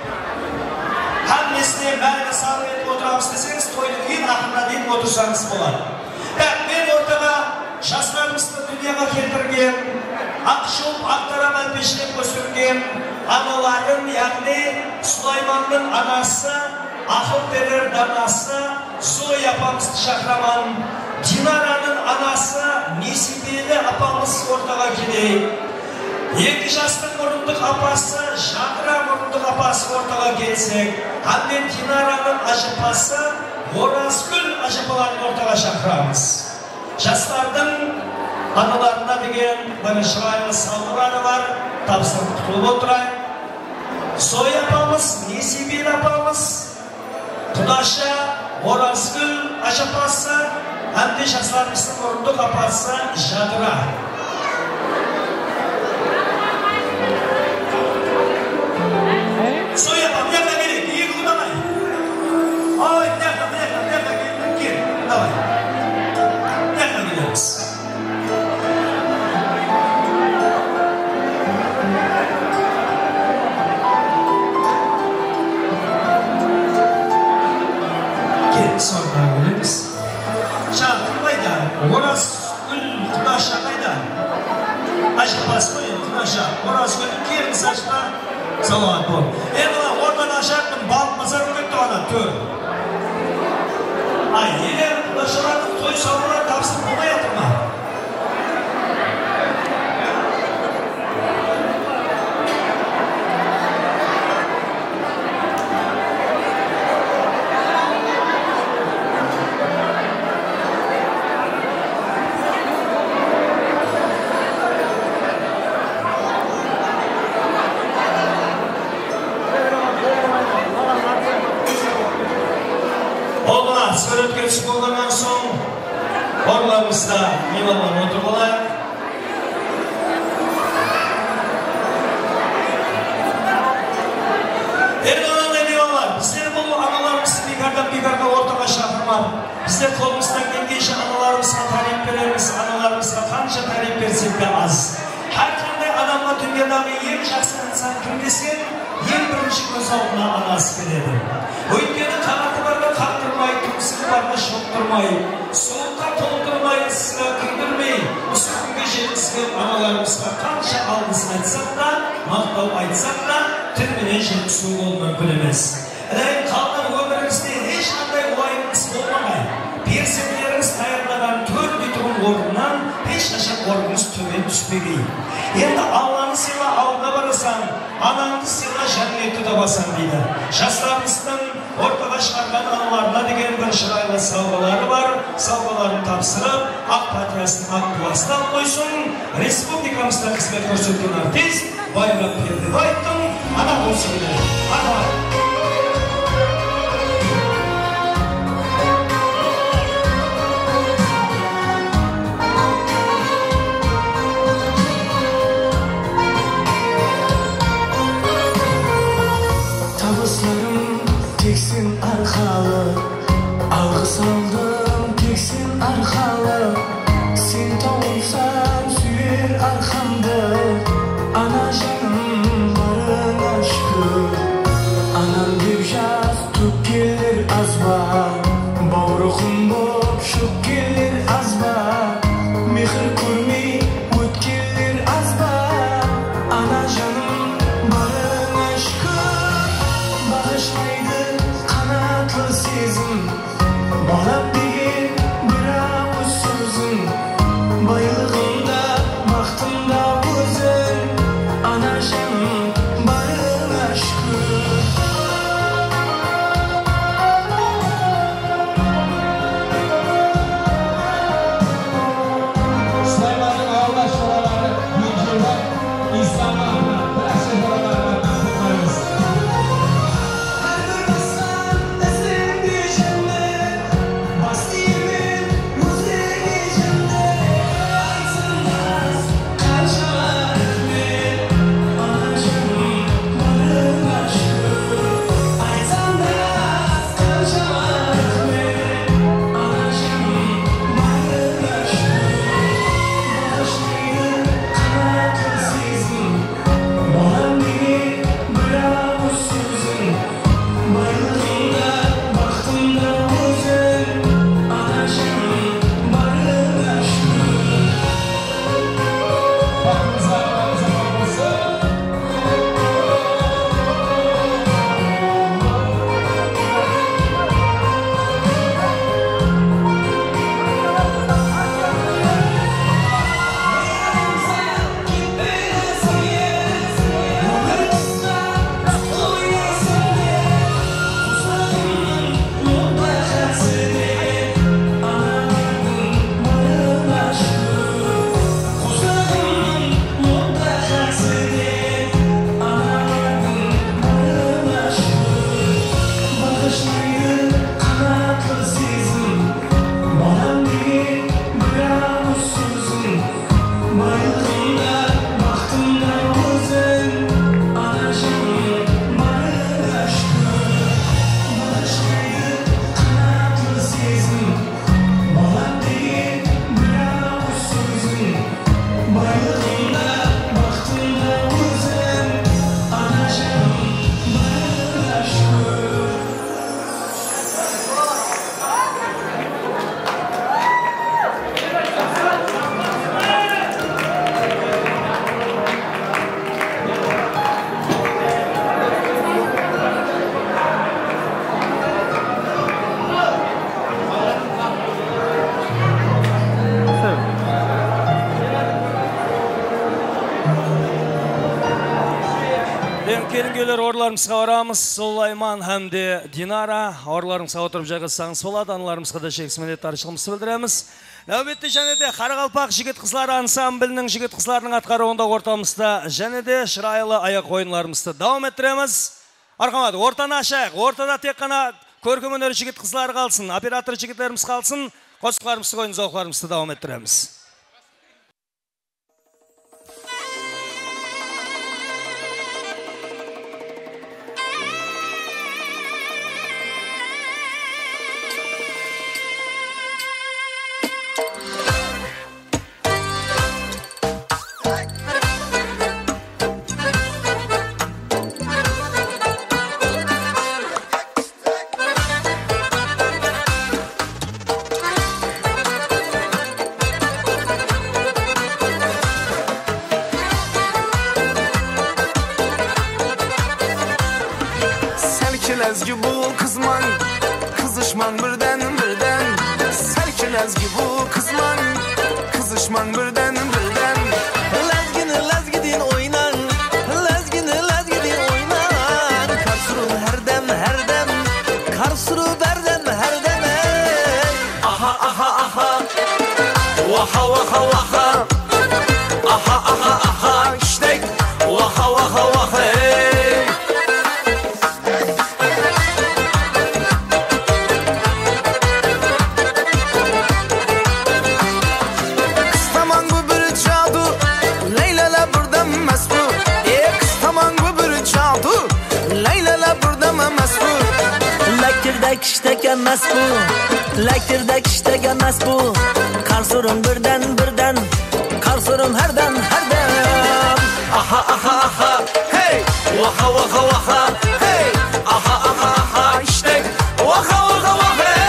Hamnesine mərdə sağlı edip oturamız deseniz, toyunun en ahırına deyip otursanız bolar. Evet, ben ortada жастарымызды dünyaya келтірген, ақшыл ақтараман пешінен көсірген аналарын, яғни Сулайманның анасы, ақыл берер данасы, Зоя апамызды шақыраман, Динараның анасы, Несібелі апамыз ортаға келейік. Екі жастың мұрындық апасы, Жадыра мұрындық апасы ортаға келсек, Хаммен Динараның ажыпасы, Оразгүл ажыпаларын ортаға шақырамыз. Жастардың аналарына деген бір шырайлы сауғалары бар, тапсырып құтылып отырайық. Зоя апамыз, Несібелі апамыз, Құдаша, Оразгүл ажыпасы, әмде жастарымыздың мұрындық апасы Жадыра. Зоя апам, яққа керек, екі құдамай. Ой, яққа, яққа, яққа келдің, кел, давай. Яққа келеміз. Sonra geliriz. Şarkı kayda, Orazgül Құдаша kayda. Salamat bol. Endi oradan aşağıdan bal pazar kötü ana tör. Ay, eğer ulaşılarının toy savura tapsın buna yatırma. Suratga tushib bo'lgandan so'ng orlarimizda mehmonlar o'tirdilar. Erdo'g'anday mehmonlar, bizlar bu analarimizni bekardan bekarga o'rtaga chaqirmadi. Bizlar qo'limizdan kelgancha analarimizga ta'rif beramiz, analarimizga qancha ta'rif bersak da az. Har qanday odamga dunyodagi eng yaxshi inson kim desak, eng birinchi ko'z oldida onasi keladi. O'yingda qanoti barga qaqtirmay, tumsiq barga shoqtirmay, sovuqqa to'ldirmay, sizga kuydirmay, usulga жеткізген аналарымызға qancha algısını aytsak da, maqtov aytsak da, til bilan жеткізу mumkin emas. Lekin qolgan umrimizda hech qanday o'yinimiz bo'lmagay. Perspektivamiz tayyorlagan to'rt bitim o'rnidan hech qachon o'rnimiz төмен tushmagan. Endi Allohni seva oldiga borasan, anangni seva jannatda topasan deydi. Yoshlarımızdan o'rtaga chiqargan analarga degan bir chiroyli sovg'alari bor. Sovg'alarni topshirib, Aq partiyasining aq duosidan qo'ysin. Respublikamizda xizmat ko'rsatgan artist Bayram Perdiboyevning ana o'sini. Ana teksin arxalı, algыс aldım teksin arxalı. Sen tavılsan süyer arxamda, ana canım barın aşkı. Anam deb jaz tut kelir azba, bağrıqım bop şuk kelir azba. Mehr ko'rmay o't kelir azba, ana canım barın aşkı. Bağışlaydı kanatlı sezim, bağlap degen bir ağız sözün. Baylığımda, baktımda özün, ana canım barın aşkı. Süleyman'ın ağlar şuraları, yüzyıllar, İslam'a bırakın buralardan kutlarız. келінгелер орларымызға орамыз. Сулайман әмде Динара. Орларымызға отырып жайғызсаңыз болады. Аналарымызға да шексіз минет таршылымызды білдіреміз. Нәубетті және де Қарақалпақ жігіт қызлары ансамблінің жігіт қызларының атқаруында ортамызда және де шырайлы аяқ ойынларымызды дауам еттіреміз. Арқамады, ортаны ашайық. Ортада тек қана көркем өнер жігіт қызлары қалсын, оператор жігіттеріміз қалсын, қосқыларымызды қойын зауқларымызды дауам еттіреміз. Selkelezgi bu kızman, kızışman birden birden. Selkelezgi bu kızman, kızışman birden birden. Lezgini lezgidin oynan, lezgini lezgidin oynan. Karsurun her dem her dem, karsuru berdem her dem. Aha aha aha, vaha vaha vaha. Aha aha aha, işte vaha vaha vaha. Lakirdek iştek emas bu, lakirdek iştek emas bu. Karsurun birden birden, karsurun herden herden. Aha aha aha, hey, vaha vaha vaha, hey, aha aha aha, işte vaha vaha vaha, hey.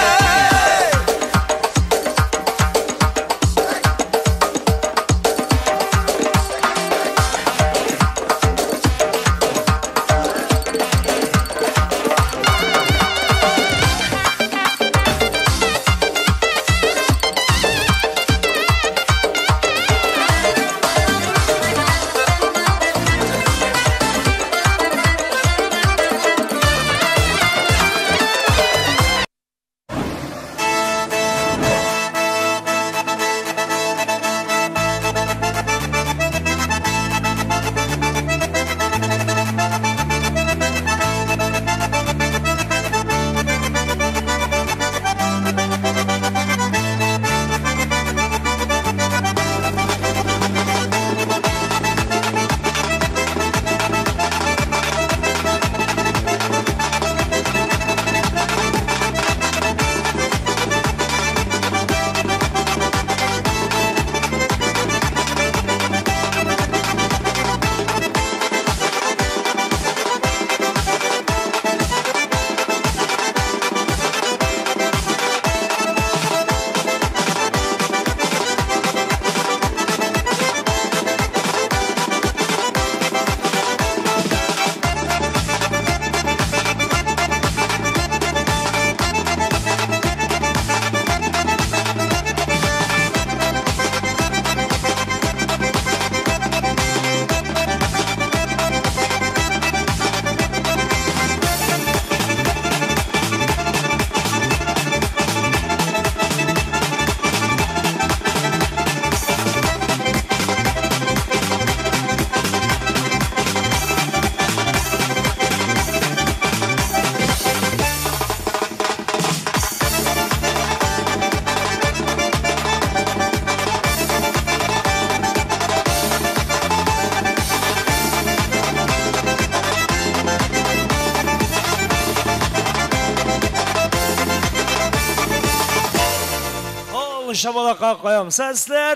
Шабалаққа қоямыз. Сіздер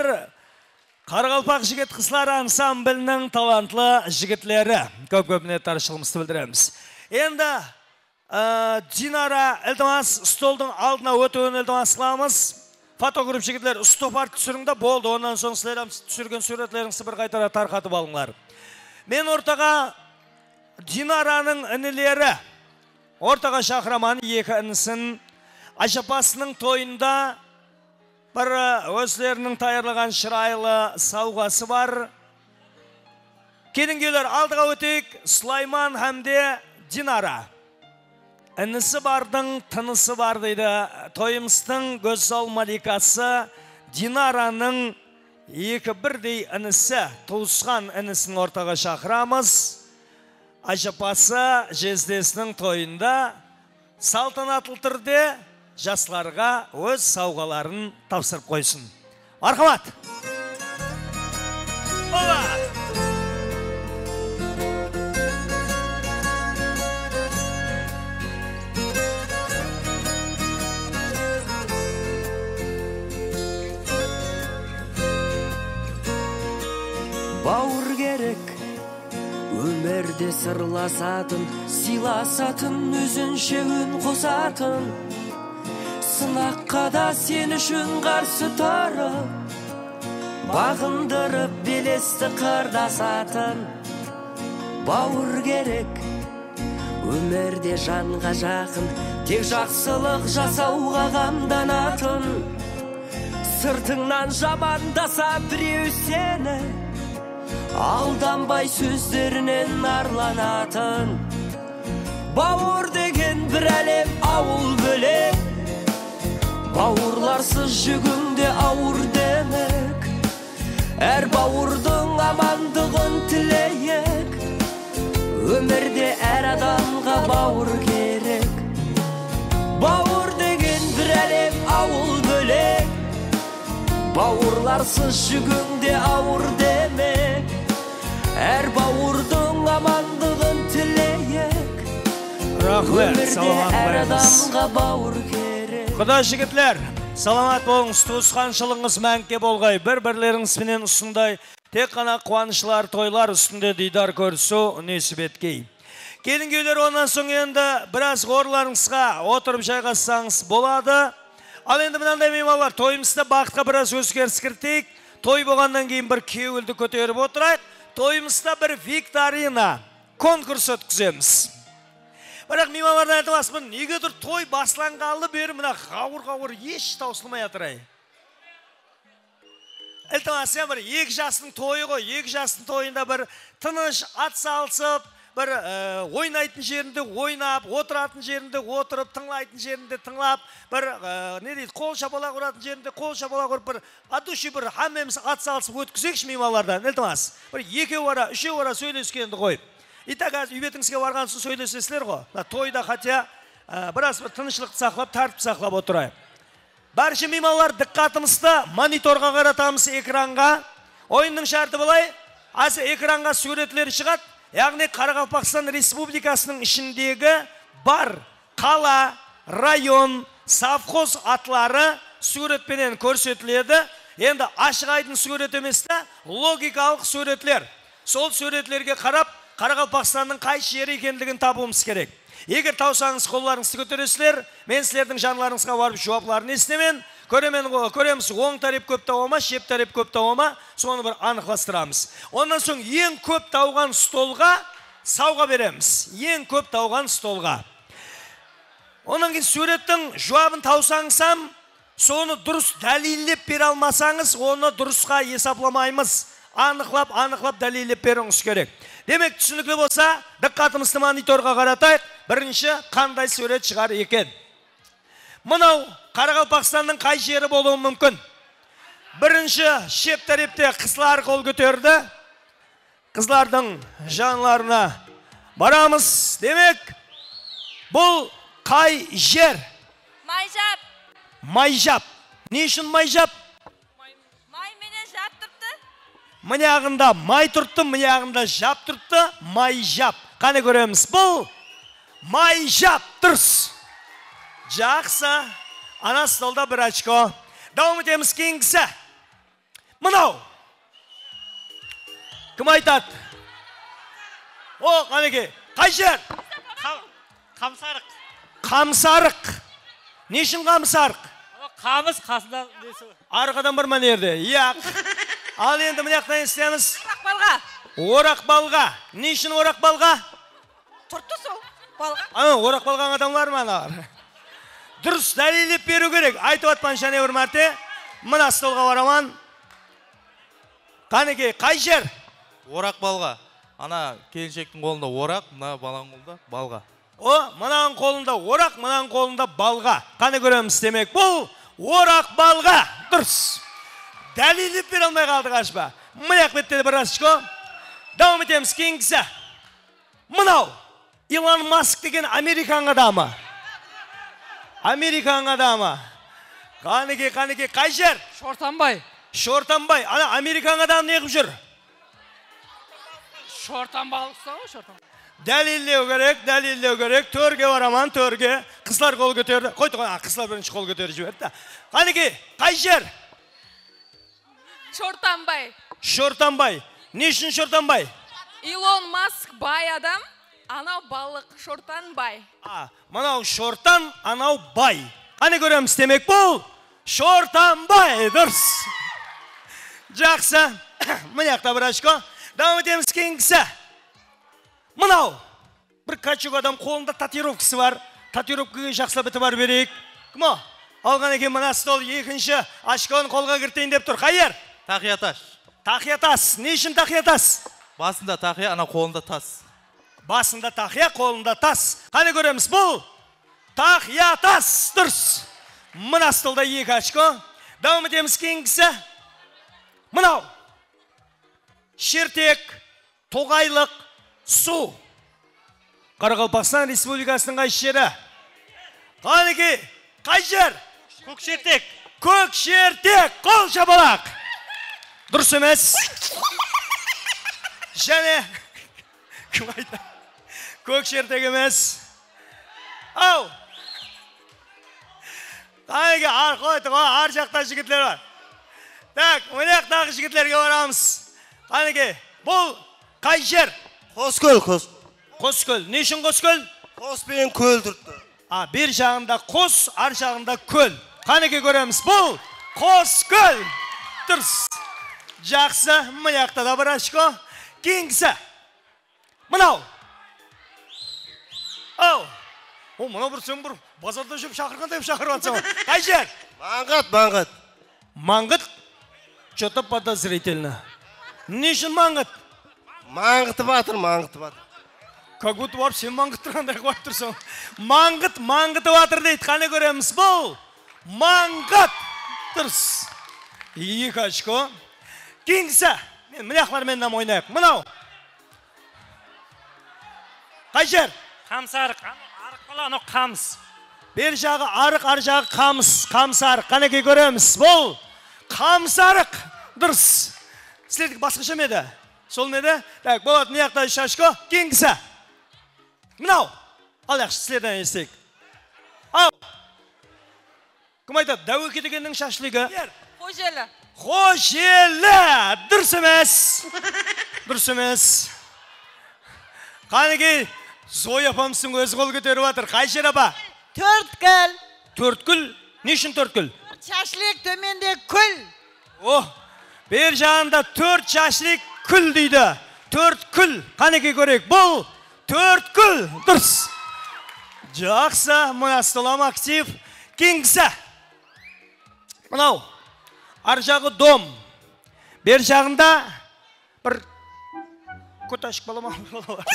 Қарақалпақ жігіт қызлары ансамблінің талантлы жігітлері. Көп-көп минет таршылымызды білдіреміз. Енді Динара Элтамас столдың алдына өтуін Элтамас қыламыз. Фотограф жігітлер ұстопар түсіріңді болды. Онан соң сілерім түсірген суретлеріңізді бір қайтара тарқатып алыңлар. Мен ортаға Динараның інілері, ортаға шақыраман екі інісін Ажапасының тойында бір өздерінің тайырлаған шырайлы сауғасы бар. Келінгейлер алдыға өтейік. Сулайман әмде Динара. Інісі бардың, тынысы бар дейді. Тойымыстың Гөзал Маликасы Динараның екі бірдей інісі, туысқан інісін ортаға шақырамыз. Ажапасы жездесінің тойында салтанатты түрде жастарға өз сауғаларын тапсырып қойсын. Мархамат! Ола! Бауыр керек, өмірде сырласатын, сыйласатын, өзінше үн қосатын. Сынаққа да сен үшін қарсы тұрып, бағындырып белесті қырдасатын. Бауыр керек, өмірде жанға жақын, тек жақсылық жасауға қамданатын. Сыртыңнан жамандаса біреу сені, алданбай сөздерінен арланатын. Бауыр деген бір әлем, ауыл бөлек, бауырларсыз жүгіңде ауыр демек. Әр бауырдың амандығын тілейік, өмірде әр адамға бауыр керек. Бауыр деген бір әлем, ауыл бөлек, бауырларсыз жүгіңде ауыр демек. Әр бауырдың амандығын тілейік, Рахмет, саламат әр болыңыз. адамға бауыр керек. Құда жігітлер, саламат болыңыз, туысқаншылығыңыз мәңке болғай, бір-бірлеріңізбенен ұсындай, тек қана қуанышлар, тойлар үстінде дидар көрісу несіп еткей. Келінгейлер, онан соң енді біраз ғорларыңызға отырып жайғассаңыз болады. Ал енді мынандай меймандар, тойымызда бақытқа біраз өзгеріс кіртейік. Той болғаннан кейін бір кеуілді көтеріп отырайық. Тойымызда бір викторина конкурс өткіземіз. Бірақ меймандардан айтып асмын, неге тұр той басыланғалы бері мына қауыр-қауыр еш таусылмай атырай. Әлтімасы бір екі жастың тойы ғой, екі жастың тойында бір тыныш ат салысып, бір ойнайтын жерінде ойнап, отыратын жерінде отырып, тыңлайтын жерінде тыңлап, бір не дейді, қол шапалақ ұратын жерінде қол шапалақ ұрып, бір атуши бір хаммеміз ат салысып өткізекші меймандардан. Әлтімас, бір екеу ара, үшеу ара сөйлескенді қойып. Итак, үй бетіңізге барған соң сөйлесесілер ғой. Тойда хотя біраз бір тынышлықты сақлап, тәртіп сақлап отырайық. Баршы меймандар, диққатымызды мониторға қаратамыз, экранға. Ойынның шарты былай, аз экранға суретлер шығады. Яғни Қарақалпақстан Республикасының ішіндегі бар қала, район, совхоз атлары суретпенен көрсетіледі. Енді ашық айдың сурет еместі, логикалық суретлер. Сол суретлерге қарап, Қарақалпақстанның қай жері екендігін табуымыз керек. Егер таусаңыз қолларыңызды көтересіздер, мен сілердің жанларыңызға барып жауапларын естемен, көреміз оң тареп көп тауыма, шеп тареп көп тауыма, соны бір анықластырамыз. Ондан соң ең көп тауған столға сауға береміз. Ең көп тауған столға. Онан кейін суреттің жауабын таусаңсам, соны дұрыс дәлелдеп бере алмасаңыз, оны дұрысқа есапламаймыз. Анықлап, анықлап дәлелдеп беруіңіз керек. Демек, түсінікті болса, диққатымызды мониторға қаратайық. Бірінші, қандай сурет шығар екен? Мынау Қарақалпақстанның қай жері болуы мүмкін? Бірінші, шеп тарепте қызлар қол көтерді. Қызлардың жанларына барамыз. Демек, бұл қай жер? Майжап. Майжап. Не үшін майжап? Май менен жап тұрпты. Мынағында май тұртты, мынағында жап тұртты, майжап. Қане көреміз? Бұл майжап тұрс. Жақсы. Ана столда бір очко. Дауым етеміз кейінгісі. Мынау. Кім айтады? О, қанеке, қай жер? Қамсарық. Қамсарық. Не үшін қамсарық? Қамыс қасында. Арқадан бір манерде. Яқ. Ал енді мынаяқтан естеміз. Орақбалға. Орақбалға. Не үшін орақбалға? Тұртты сол балға. Ана, орақбалған адамлар ма аналар? Дұрыс дәлелдеп беру керек. Айтып атпан және бір мәрте. Мына столға бараман. Қанеке, қай жер? Орақбалға. Ана келіншектің қолында орақ, мына баланың қолында балға. О, мынаның қолында орақ, мынаның қолында балға. Қане көреміз демек бұл орақ балға. Дұрыс. Дәлеліп бере алмай қалды қашпа. Мына беттеді бір ашко. Давам етеміз кейінгісі. Мынау Илон Маск деген Американ адамы. Американ адамы. Қанеке, қанеке, қай жер? Шортанбай. Шортанбай. Ана Американ адам не қып жүр? Шортанбалықса ғой, шортан. Дәлелдеу керек, дәлелдеу керек. Төрге бараман, төрге. Қызлар қол көтерді. Қойды ғой, қызлар бірінші қол көтерді жіберді. Қанеке, қай жер? Шортанбай. Шортанбай. Не үшін Шортанбай? Илон Маск бай адам, анау балық Шортанбай. А, мынау Шортан, анау бай. Қане көреміз демек бұл? Шортанбай, дұрыс. Жақсы. Мынаяқта бір ашко. Давам етеміз кейінгісі. Мынау. Бір качук адам қолында татуировкасы бар. Татуировкаға жақсылап бітіп бар берейік. Кім о? Алған екен мына стол екінші ашконы қолға кіртейін деп тұр. Қайер? Тақияташ. Тақиятас. Не үшін тақиятас? Басында тақия, ана қолында тас. Басында тақия, қолында тас. Қане көреміз бұл? Тақиятас. Дұрыс. Мына столда екі ашко. Давам етеміз кейінгісі. Мынау. Шертек, тоғайлық, су. Қарақалпақстан Республикасының қай жері? Қанеке, қай жер? Көкшертек. Көкшертек, қол шапалақ. Дұрыс емес. Және, кім айта? Көкшертек емес. Ау. Қанеке, ар жақта жігітлер бар. Так, мынаяқтағы жігітлерге барамыз. Қанеке, бұл қай жер? Қоскөл, қос. Қоскөл. Не үшін Қоскөл? Қос пен көл тұртты. А, бір жағында қос, ар жағында көл. Қанеке көреміз? Бұл Қоскөл. Дұрыс. Жақсы, мынаяқта да бір ашко. Кейінгісі. Мынау. Ау. О, мынау бір сен бір базарда жүріп шақырғандай шақырып атсың. Қай жер? Маңғыт, маңғыт. Маңғыт? Что-то подозрительно. Не үшін маңғыт? Маңғыты батыр, маңғыты батыр. Как будто барып сен маңғыт тұрғандай қуат тұрсың. Маңғыт, маңғыты батыр дейді. Қане көреміз бұл? Маңғыт. Дұрыс. Екі ашко. Кейінгісі. Мынаяқлар менден ойнайық. Мынау. Қай жер? Қамсарық. Арық қала, анау қамыс. Бер жағы арық, ар жағы қамыс. Қамсарық. Қанеке көреміз? Бұл қамсарық. Дұрыс. Сілердік басқыша меді? Сол меді? Так, болады, мынаяқта үш ашко. Кейінгісі. Мынау. Ал яқшы, сілерден естейік. Ау. Кім айтады? Дәуеке дегеннің шашлығы? Қожелі. Қожелі. Дұрыс емес. Дұрыс емес. Қанеке, Зой апамсың өзі қол көтеріп атыр. Қай жер апа? Төрткіл. Төрткіл? Не үшін төрткіл? Шашлық төменде күл. О, бер жағында төрт шашлық күл дейді. Төрт күл. Қанеке көрек? Бұл төрт күл. Дұрыс. Жақсы, мұна столам актив. Кейінгісі. Мынау. Ар жағы дом. Бер жағында бір көт ашық бала ма?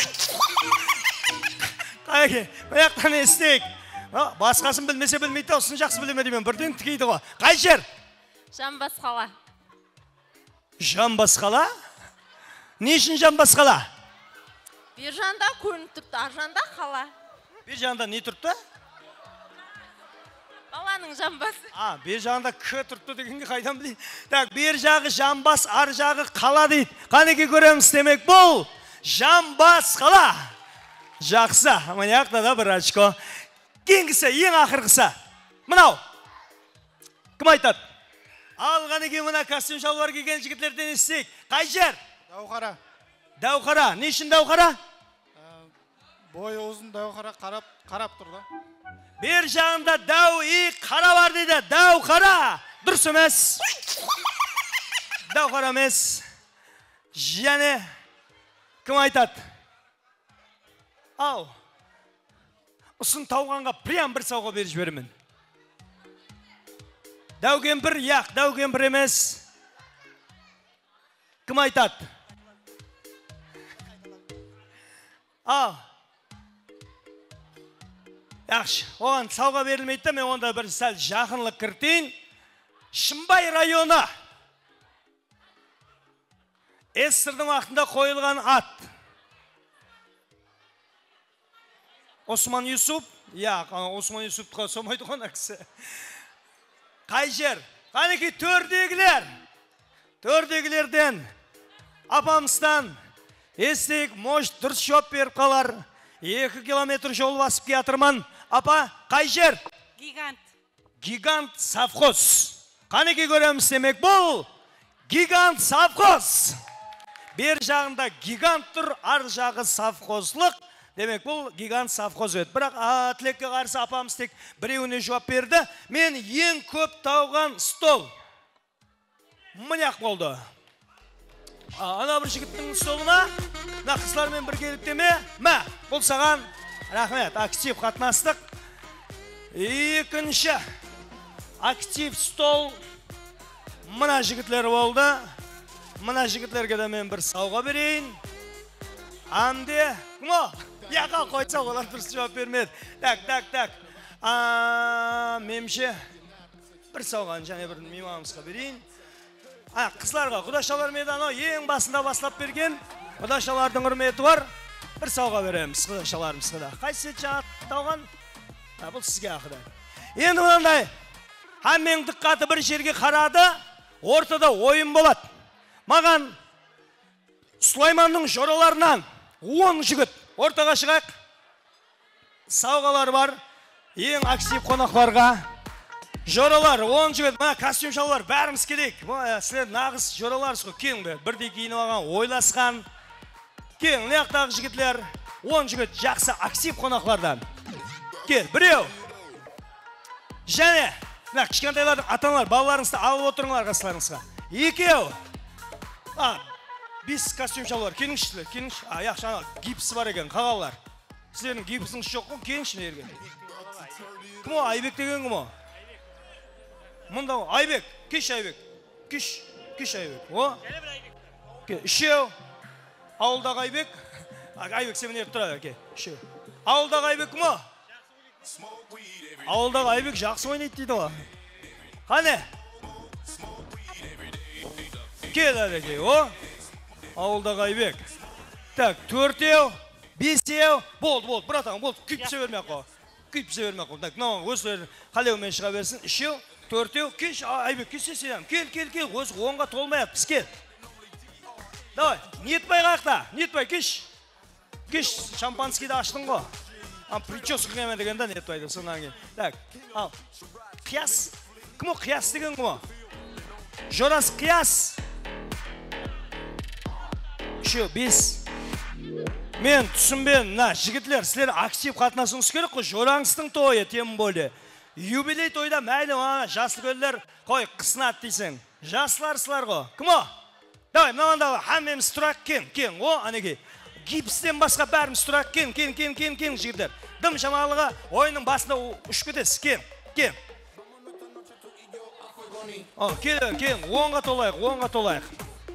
Қанеке, мұяқтан естейік. Басқасын білмесе білмейді, ұсын жақсы білемеді мен. Бірден тікейді ғой. Қай жер? Жамбас қала. Жамбас қала? Не үшін жамбас қала? Бер жағында көрініп тұрыпты, ар жағында қала. Бер жағында не тұрыпты? Баланың жамбасы. А, бер жағында К тұрыпты дегенге қайдан білейін? Так, бер жағы жамбас, ар жағы қала дейді. Қанеке көреміз демек бұл? Жамбас қала. Жақсы, мынаяқта да бір очко. Кейінгісі, ең ақырғысы. Мынау. Кім айтады? Алған екен мына костюм шалбар киген жігіттерден естейік. Қай жер? Дауқара. Дауқара. Не үшін дауқара? Бойы ұзын дауқара қарап, қарап тұр да. Бер жағында дау и қара бар дейді. Дауқара. Дұрыс емес. Дауқара емес. Және кім айтады? Ау. Ұсын тауғанға прям бір сауға беріп жіберемін. Дәу кемпір, яқ, дәу кемпір емес. Кім айтады? Ал. Яқшы, оған сауға берілмейді де, мен онда бір сәл жақынлық кіртейін. Шымбай районы. Эссердің уақытында қойылған ат. Осман Юсуп. Я, Осман Юсупқа сомайды қона кісі. Қай жер? Қанеки төрдегілер. Төрдегілерден апамыстан естейік, мош дұрыс жоп беріп қалар. Екі километр жол басып кетірман. Апа, қай жер? Гигант. Гигант совхоз. Қанеки көреміз демек бұл? Гигант совхоз. Бер жағында гигант тұр, ар жағы совхозлық. Демек бұл гигант совхоз өт. Бірақ тілекке қарсы апамыз тек біреуіне жауап берді. Мен ең көп тауған стол. Мұняқ болды. Ана бір жігіттің столына, мына қызлармен бір келіп деме, мә, бұл саған рахмет, актив қатынастық. Екінші актив стол мына жігітлер болды. Мына жігітлерге де мен бір сауға берейін. Амде, кім о? Яқа қойса олар дұрыс жауап бермеді. Так, так, так. Менше бір сауған және бір мейманымызға берейін. Қызларға құдашалар меданы ең басында бастап берген құдашалардың құрметі бар. Бір сауға береміз құдашаларымызға да. Қайсы жаңа тауған? Бұл сізге ақыда. Енді мұндай Хаммен дыққаты бір жерге қарады, ортада ойын болады. Маған Сулайманның жораларынан он жігіт ортаға шығайық. Сауғалар бар. Ең актив қонақларға. Жоралар, он жігіт, мына костюм шалбар, бәріміз келейік. Сілер нағыз жораларыз ғой, кеңбе. Бірдей кейін оған ойласқан. Кең, неяқтағы жігітлер, он жігіт жақсы актив қонақлардан. Кел, біреу. Және, мына кішкентайлардың атаналар, балаларыңызды алып отырыңлар қасыларыңызға. Екеу. Бес костюм шалбар, келіңшілер, келіңші. Яқшы, ана, гипсі бар екен, қағалар. Сілердің гипсіңіз жоқ қой, келіңші ерген. Кім о, Айбек деген кім о? Мұнда Айбек, кеш Айбек, кеш, кеш Айбек, о? Үшеу, ауылдағы Айбек, Айбек сен еріп тұрады, үшеу. Ауылдағы Айбек кім о? Ауылдағы Айбек жақсы ойнайды дейді о. Қане? Кел әреке, о? Ауылдағы Айбек. Так, төртеу, бесеу, болды, болды, братан, болды, күйіпсе бермек о. Күйіпсе бермек о. Так, мынау өзілер қалеумен шыға берсін, үшеу. Төртеу, кеш, Айбек, кесе сенем. Кел, кел, кел, өзі онға толмайық, біз кел. Давай, Ниетбай қақта, Ниетбай, кеш. Кеш, шампанскийді аштың ғой. Прическа кеме дегенде Ниетбайды, сонан кен. Так, ал, қияс. Кім о, қияс деген кім о? Жорас қияс. Үшеу, бес. Мен түсінбен, на, жігітлер, сілер актив қатынасыңыз керек қой, жораңыздың тойы, тем более. Юбилей тойда мәлі жасыл көлдер қой қысынат дейсің. Жасыларсылар ғой. Кім о? Давай, мынауындағы хамеміз тұрақ кен, кен, о, анеке. Гипстен басқа бәріміз тұрақ кен, кен, кен, кен, кен, жігіттер. Дым шамалыға ойының басында үш кетес, кен, кен. О, кел, кен, оңға толайық, оңға толайық.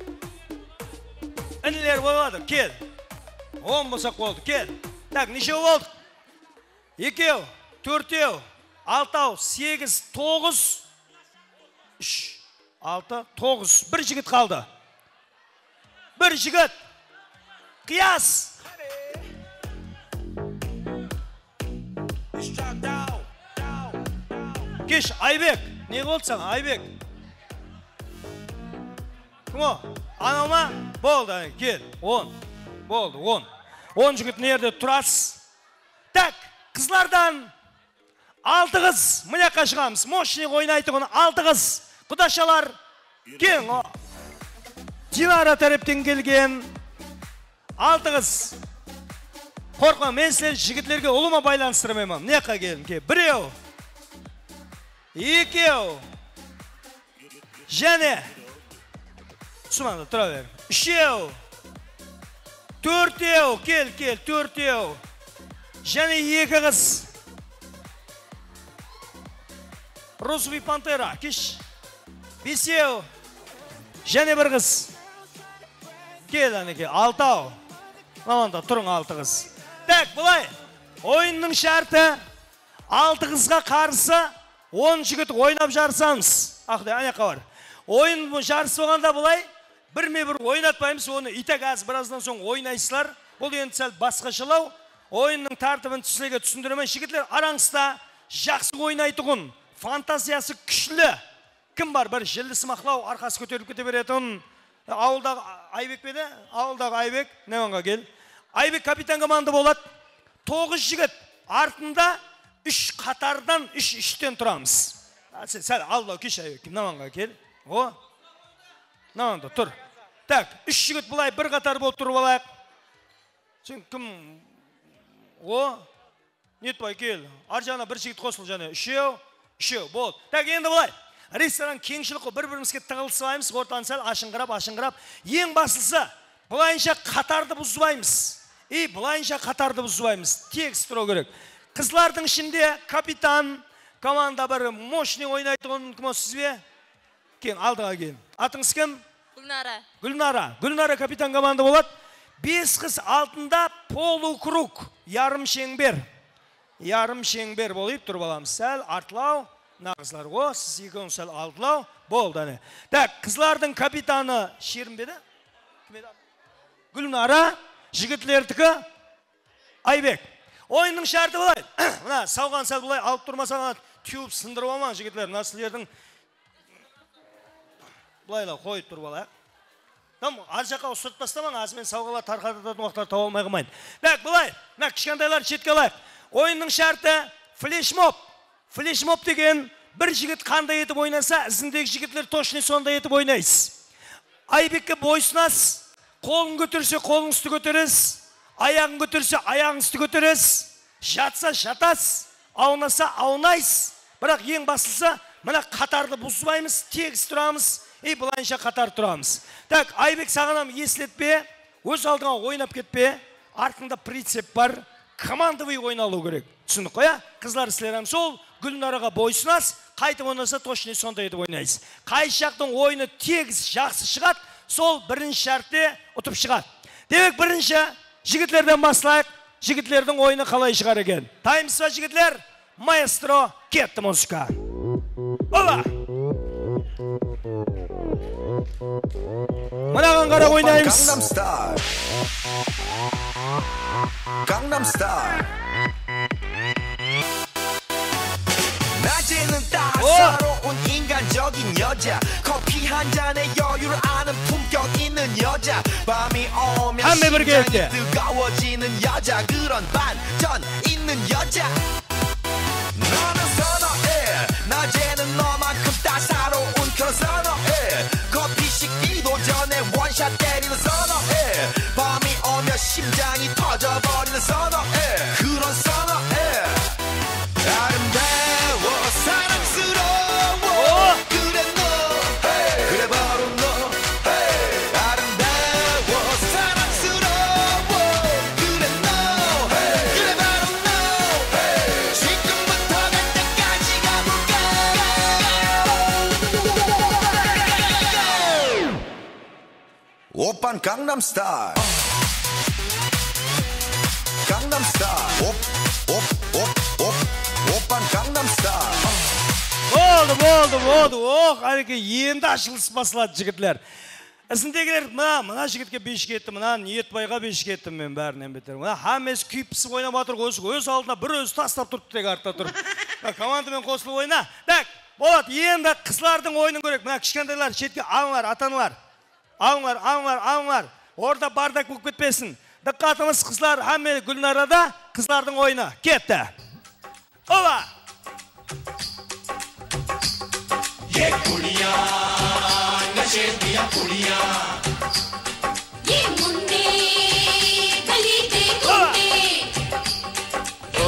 Інілер болады, кел. Он болсақ болды, кел. Так, нешеу болдық? Екеу, төртеу. Алтау, сегіз, тоғыз, үш, алты, тоғыз. Бір жігіт қалды. Бір жігіт. Қияс. Кеш, Айбек. Не болды саған, Айбек? Кім о? Анау ма? Болды, кел. Он. Болды, он. Он жігіт нерде тұрасыз. Так, қызлардан алты қыз, мұняққа шығамыз, мощник ойнайды құны алты қыз, құдашалар, кең, Динара тәріптен келген алты қыз. Қорқма, мен сілер жігітлерге ұлыма байланыстырмаймын, мұняққа келін, ке, біреу, екеу, және, сұманды, тұра бер, үшеу, төртеу, кел, кел, төртеу, және екі қыз. Розовый пантера, кеш. Бесеу. Және бір қыз. Кел, әнеке, алтау. Маманда, тұрың алты қыз. Так, бұлай. Ойынның шарты алты қызға қарсы он жігіт ойнап жарсамыз. Ақтай, аяққа бар. Ойын жарысы болғанда бұлай бірме бір ойнатпаймыз, оны итек аз біраздан соң ойнайсылар. Бұл енді сәл басқашылау. Ойынның тартыбын түсілеге түсіндіремен. Жігітлер араңызда жақсы ойнайтұғын, фантазиясы күшілі. Кім бар? Бір желісі мақлау, арқасы көтеріп кете беретін. Ауылдағы Айбек беді? Ауылдағы Айбек, Неванға кел. Айбек капитан команда болады. Тоғыз жігіт артында үш қатардан үш үштен тұрамыз. Сәл алда кеш Айбек, Неванға кел. О, Неванда тұр. Так, үш жігіт бұлай бір қатар болып тұрып алайық. Сен кім? О, Нетбай кел. Ар жағына бір жігіт қосыл және. Үшеу, үшеу, болды. Так, енді бұлай. Ресторан кеңшілік бір-бірімізге тығылсыбаймыз, ортан сәл ашыңғырап, ашыңғырап. Ең басылсы, бұлайынша қатарды бұзбаймыз. И, бұлайынша қатарды бұзбаймыз. Тегіс тұру керек. Қызлардың ішінде капитан, команда бір мощный ойнайтығын кім осы сізбе? Кен, алдыға кен. Атыңыз кім? Гүлнара. Гүлнара. Гүлнара капитан команда болады. Бес қыз алтында полукруг, ярым шеңбер. Ярым шеңбер болып тұрып аламыз. Сәл артылау. Нағызлар, о, сіз екеуін сәл алдылау, болды әне. Так, қызлардың капитаны Шерім беді? Гүлнара, жігітлердікі Айбек. Ойынның шарты бұлай. Мұна, сауған сәл бұлай алып тұрмасаған түйіп сындырып аман жігітлер. Мұна сілердің бұлайла қойып тұрып алайық. Там, ар жаққа ұсырт бастаман, азымен сауғала тарқататын уақыттар тауа алмай қымайды. Так, бұлай, мұна, кішкендайлар шетке алайық. Ойынның шарты флешмоб. Флешмоб деген бір жігіт қандай етіп ойнаса, ізіндегі жігітлер точно сондай етіп ойнайсыз. Айбекке бойсынасыз, қолын көтерсе қолың үсті көтересіз, аяғын көтерсе аяғын үсті көтересіз, жатса жатасыз, аунаса аунайсыз. Бірақ ең басылса, мына қатарды бұзбаймыз, тегіс тұрамыз, и бұлайынша қатар тұрамыз. Так, Айбек сағанам еслетпе, өз алдыңа ойнап кетпе, артында прицеп бар, командовый ойналу керек. Түсіндік қоя? Қызлар сілерім сол, Гүлнараға бойсынас, қайтып ойнаса точно сондай етіп ойнайсыз. Қай жақтың ойыны тегіс жақсы шығады, сол бірінші шартте ұтып шығады. Демек бірінші жігітлерден бастайық, жігітлердің ойыны қалай шығар екен. Таймыз ба жігітлер? Маэстро, кетті музыка. Ола! Мынаған қара ойнаймыз. Gangnam Style. 낮에는 따사로운 인간적인 여자 커피 한 잔에 여유를 아는 품격 있는 여자 밤이 오면 심장이 뜨거워지는 여자 그런 반전 있는 여자 너는 선어해 낮에는 너만큼 따사로운 그런 선어해 커피 식기도 전에 원샷 때리는 선어해 밤이 오면 심장이 터져버리는 선어해 그런 선어해 아름다워 사랑스러워 그래 너 그래 바로 너 아름다워 사랑스러워 그래 너 그래 바로 너 지금부터 갈 때까지 가볼까 오빤 강남스타일 강남스타일 오빤 강남스타일 Болды, болды, болды. Оқ, әреке енді ашылыс басылады жігітлер. Ізіндегілер, мұна, мұна жігітке беш кетті, мұна Ниетбайға беш кетті мен бәрінен бетер. Мұна хамес күйіпсіп ойнап атыр, өз алдына бір өзі тастап тұрып тек артта тұр. Командамен қосылып ойна. Так, болады, енді қызлардың ойынын көрек. Мұна кішкендайлар, шетке алыңлар, атанылар. Алыңлар, алыңлар, алыңлар. Орда бардак болып кетпесін. Дыққатымыз қызлар, әмме Гүлнарада қызлардың ойыны. Кетті. Ола! ये कुड़िया नशे दिया कुड़िया ये मुंडे गली दे गुंडे ओ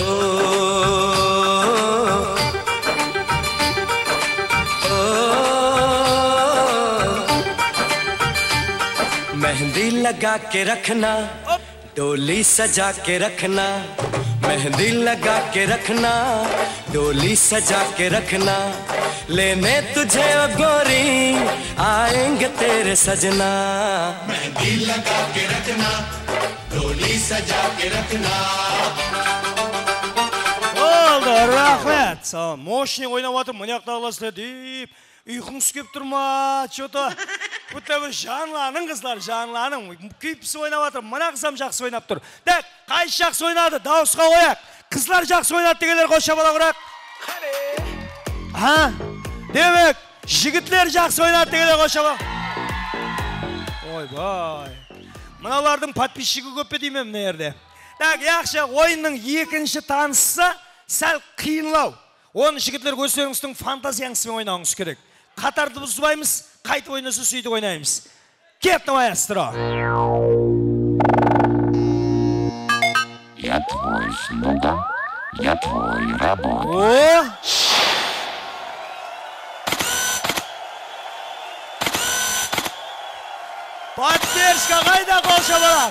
मेहंदी लगा के रखना डोली सजा के रखना मेहंदी लगा के रखना डोली सजा के रखना लेने तुझे ओ गोरी आएंगे तेरे सजना मेहंदी लगा के रखना डोली Oldu, рахмет. Сау, мощный ойнап отыр, мына жақта аласыздар деп. Ұйқыңыз кеп тұр ма? Что-то Бұтта бір жанланың қызлар, жанланың. Күйіпсі ойнап отыр, мына қызам жақсы ойнап тұр. Дәк, қайсы жақсы ойнады? Дауысқа қояк. Қызлар жақсы ойнады дегелер қоша бала құрақ. Ha? Demek, жігітлер жақсы ойнады дегелер қоша бала. Ой, бай. Мыналардың подписчигі көп пе деймем мына жерде. Так, яқшы ойынның екінші танысы сәл қиынлау. Оны жігітлер көздеріңіздің фантазияңызбен ойнауыңыз керек. Қатарды бұзбаймыз, қайтып ойнаса сөйтіп ойнаймыз. Кетті маэстро. Я твой слуга, я твой рабочий. О! Поддержка, қайда қол шабалақ?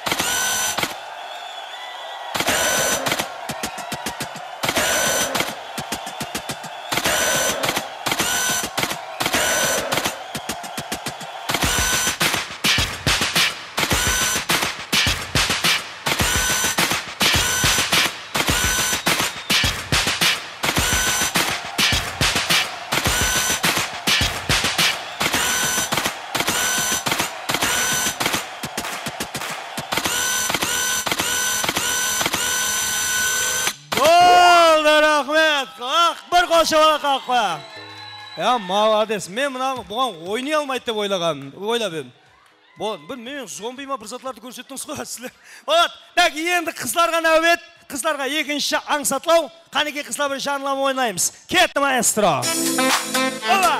Шабала қақпа. Я, молодец. Мен мына бұған ойнай алмайды деп ойлағам, ойлап едім. Бол, бір мен зомби ма бір затларды көрсеттіңіз ғой сіздер. Вот, так енді қызларға нәубет, қызларға екінші аңсатлау, қанеке қызлар бір жанлама ойнаймыз. Кетті маэстро. Ола!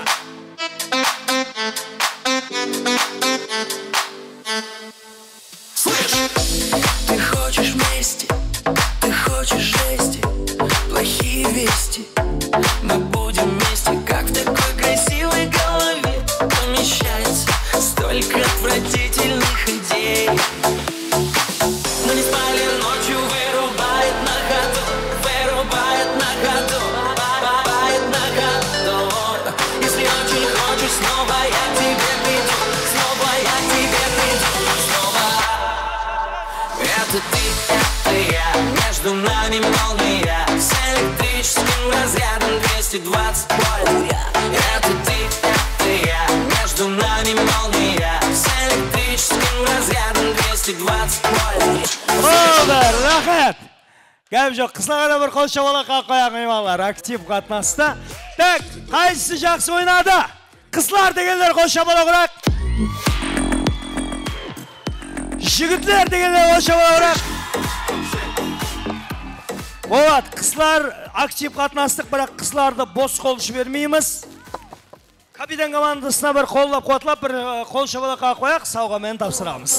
Ты хочешь вместе, ты хочешь жести, плохие вести. Мы будем вместе, как в такой красивой голове помещается столько отвратительных идей. Но не спали ночью, вырубает на ходу, вырубает на ходу, вырубает на ходу. Если очень хочешь, снова я к тебе приду, снова я к тебе приду, снова. Это ты, это я, между нами молния, с электрическим разрядом двести двадцать вольт. Это ты, это я, между нами молния, с электрическим разрядом двести двадцать вольт. Олдар, рахмет. Кәп жоқ, қызларға бір қол шабала қақпаяқ мейманлар, актив қатынасты. Так, қайсысы жақсы ойнады? Қызлар дегендер қол шабала құрақ. Жігітлер дегендер қол шабала құрақ. Болады, қызлар актив қатынастық, бірақ қызларды бос қол жібермейміз. Капитан командасына бір қоллап қуатлап, бір қол шабала қақпаяқ, сауға мен тапсырамыз.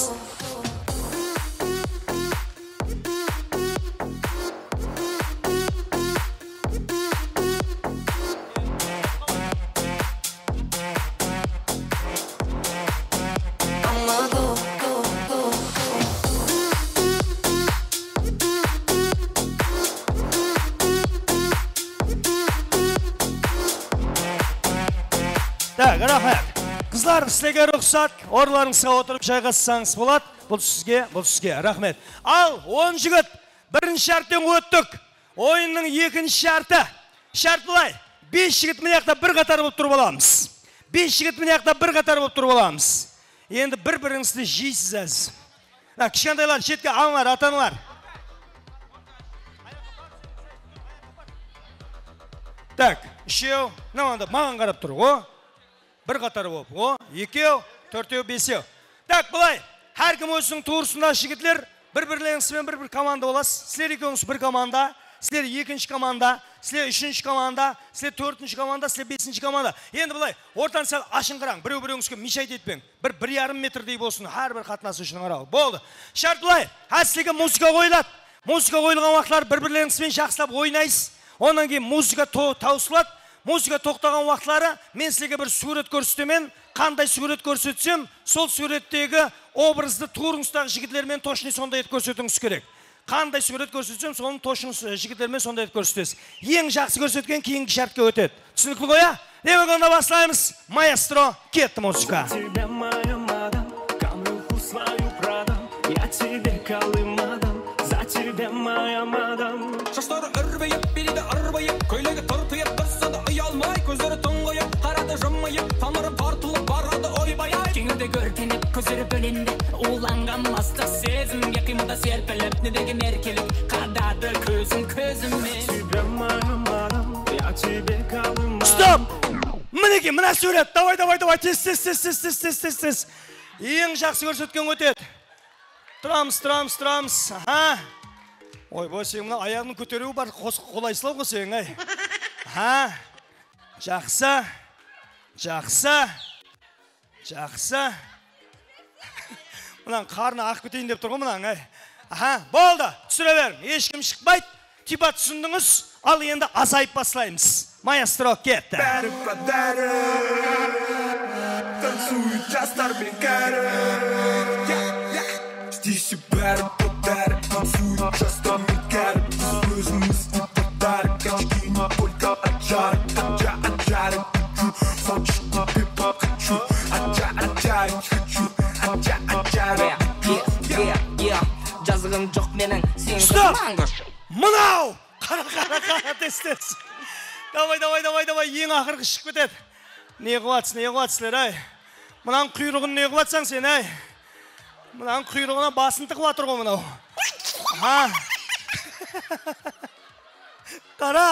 Так, рахмет. Қызлар, сізге рұқсат, орларыңызға отырып жайғасаңыз болады. Бұл сізге, бұл сізге. Рахмет. Ал, он жігіт, бірінші шарттен өттік. Ойынның екінші шарты. Шарт бұлай. Бес жігіт міне яқта бір қатар болып тұрып аламыз. Бес жігіт міне яқта бір қатар болып тұрып аламыз. Енді бір-біріңізді жейсіз әз. Кішкентайлар, шетке аңлар, атанылар. Так, үшеу, мынау маған қарап тұр, о. Бір қатар болып, о, екеу, төртеу, бесеу. Так, бұлай, әркім өзінің туырсында жігітлер, бір-бірлеріңізбен бір-бір команда боласыз. Сілер екеуіңіз бір команда, сілер екінші команда, сілер үшінші команда, сілер төртінші команда, сілер бесінші команда. Енді бұлай, ортан сәл ашыңқыраң, біреу-біреуіңізге мешайт етпең. Бір бір ярым метрдей болсын, әрбір қатынасы үшін аралы. Болды. Шарт бұлай, әсіліге музыка қойылады. Музыка қойылған уақытлар бір-бірлеріңізбен жақсылап ойнайсыз. Онан кейін музыка таусылады. Музыка тоқтаған уақытлары мен сізге бір сурет көрсетемін. Қандай сурет көрсетсем, сол суреттегі образды турыңыздағы жігітлермен точно сондай ет көрсетіңіз керек. Қандай сурет көрсетсем, соның точно жігітлермен сондай ет көрсетесіз. Ең жақсы көрсеткен кейінгі шартқа өтеді. Түсінікті ғой, а? Демек онда бастаймыз. Маэстро, кетті музыка. Тебя, моя мадам, камерку свою продам, я тебе колыма. Süydem ayamadan Şaşları örveyip biri de arbayıp Köylegi tartıyıp dursa da uyalmay Gözleri tongoyup karadı jımmayıp Tanırım tartılıp barады oybayay Kengirde görkenip közleri bölünde Uğlangan mastık sezim Yakimada serpilip ne degen erkelip Kadadı közüm közüme Süydem ayamadan Yaçı kalım Stop! Мінеке, мына сурет. Давай, давай, давай. Тез, тез, тез, тез, тез, тез, тез, тез. Ең жақсы көрсеткен өтеді. Тұрамыз, тұрамыз, тұрамыз. Аха. Ой, бой, сен мына аяғының көтеруі бар. Қолайсылау ғой сен, ай. Аха. Жақсы. Жақсы. Жақсы. Мұнан қарны ақ көтейін деп тұрғы мұнан, ай. Аха, болды. Түсіре берім. Ешкім шықпайды. Типа түсіндіңіз. Ал енді азайып басылаймыз. Маэстро, кетті. Бәрі бәрі Танцуют жастар бекәрі Стиші бәрі бәрі Танцуют жастар бекәрі Біз өзіміз ұппаттар Кәчкейна только аджар Аджа аджар Хочу Сончықты пепа хочу Аджа аджар Хочу Аджа аджар Жазығым жоқ менің Стоп! Мұнау! Қара, қара, қара, тез-тез. Давай, давай, давай, давай, ең ақырғы шық кетеді. Не қуатсың, не қуатсыңлар, ай. Мұнаның құйрығын не қуатсаң сен, ай. Мұнаның құйрығына басын тықып атыр ғой мұнау. Ха. Қара.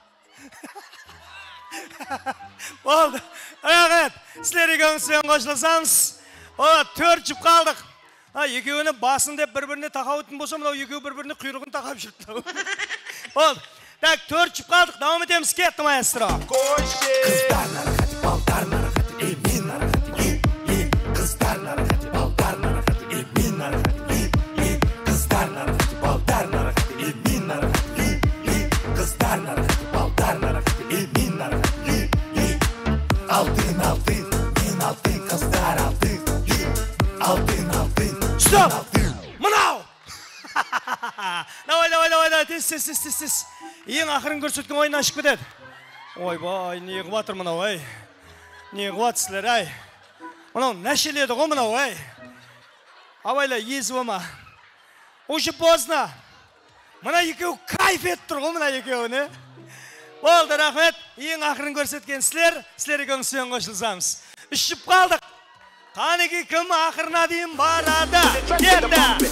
Болды. Рахмет. Сіздер екеуіңізбен қосылсамыз. О, төрт жұп қалдық. Екеуіне басын деп бір-біріне тақауытын болса, мұнау екеу бір-біріне құйрығын тақап жүрді. Болды. Так, төрт жұп қалдық, давам етеміз, кетті маэстро. Қыздар нарқаты, балдар нарқаты, ей, мен нарқаты, ей, ей. Қыздар нарқаты, балдар нарқаты, ей, мен нарқаты, ей, ей. Қыздар нарқаты, балдар нарқаты, ей, мен нарқаты, ей, ей. Қыздар нарқаты, балдар нарқаты, ей, мен нарқаты, ей, ей. Алтын, алтын, мен алтын, қыздар алтын, ей. Алтын, алтын, Стоп! Мұнау! Давай, давай, давай, давай, тез, тез, тез, тез, тез. Ең ақырын көрсеткен ойын ашып кетеді. Ой, бай, не қуатыр мұнау, ай. Не қуатсызлар, ай. Мұнау нәшеледі ғой мұнау, ай. Абайла, езі ома. Уже поздно. Мұна екеу кайф ет тұр ғой мұна екеуіне. Болды, рахмет. Ең ақырын көрсеткен сілер, сілер екеуіңізбен қосылсамыз. Үш жұп қалдық. Қанеке кім ақырына дейін барады. Кетті.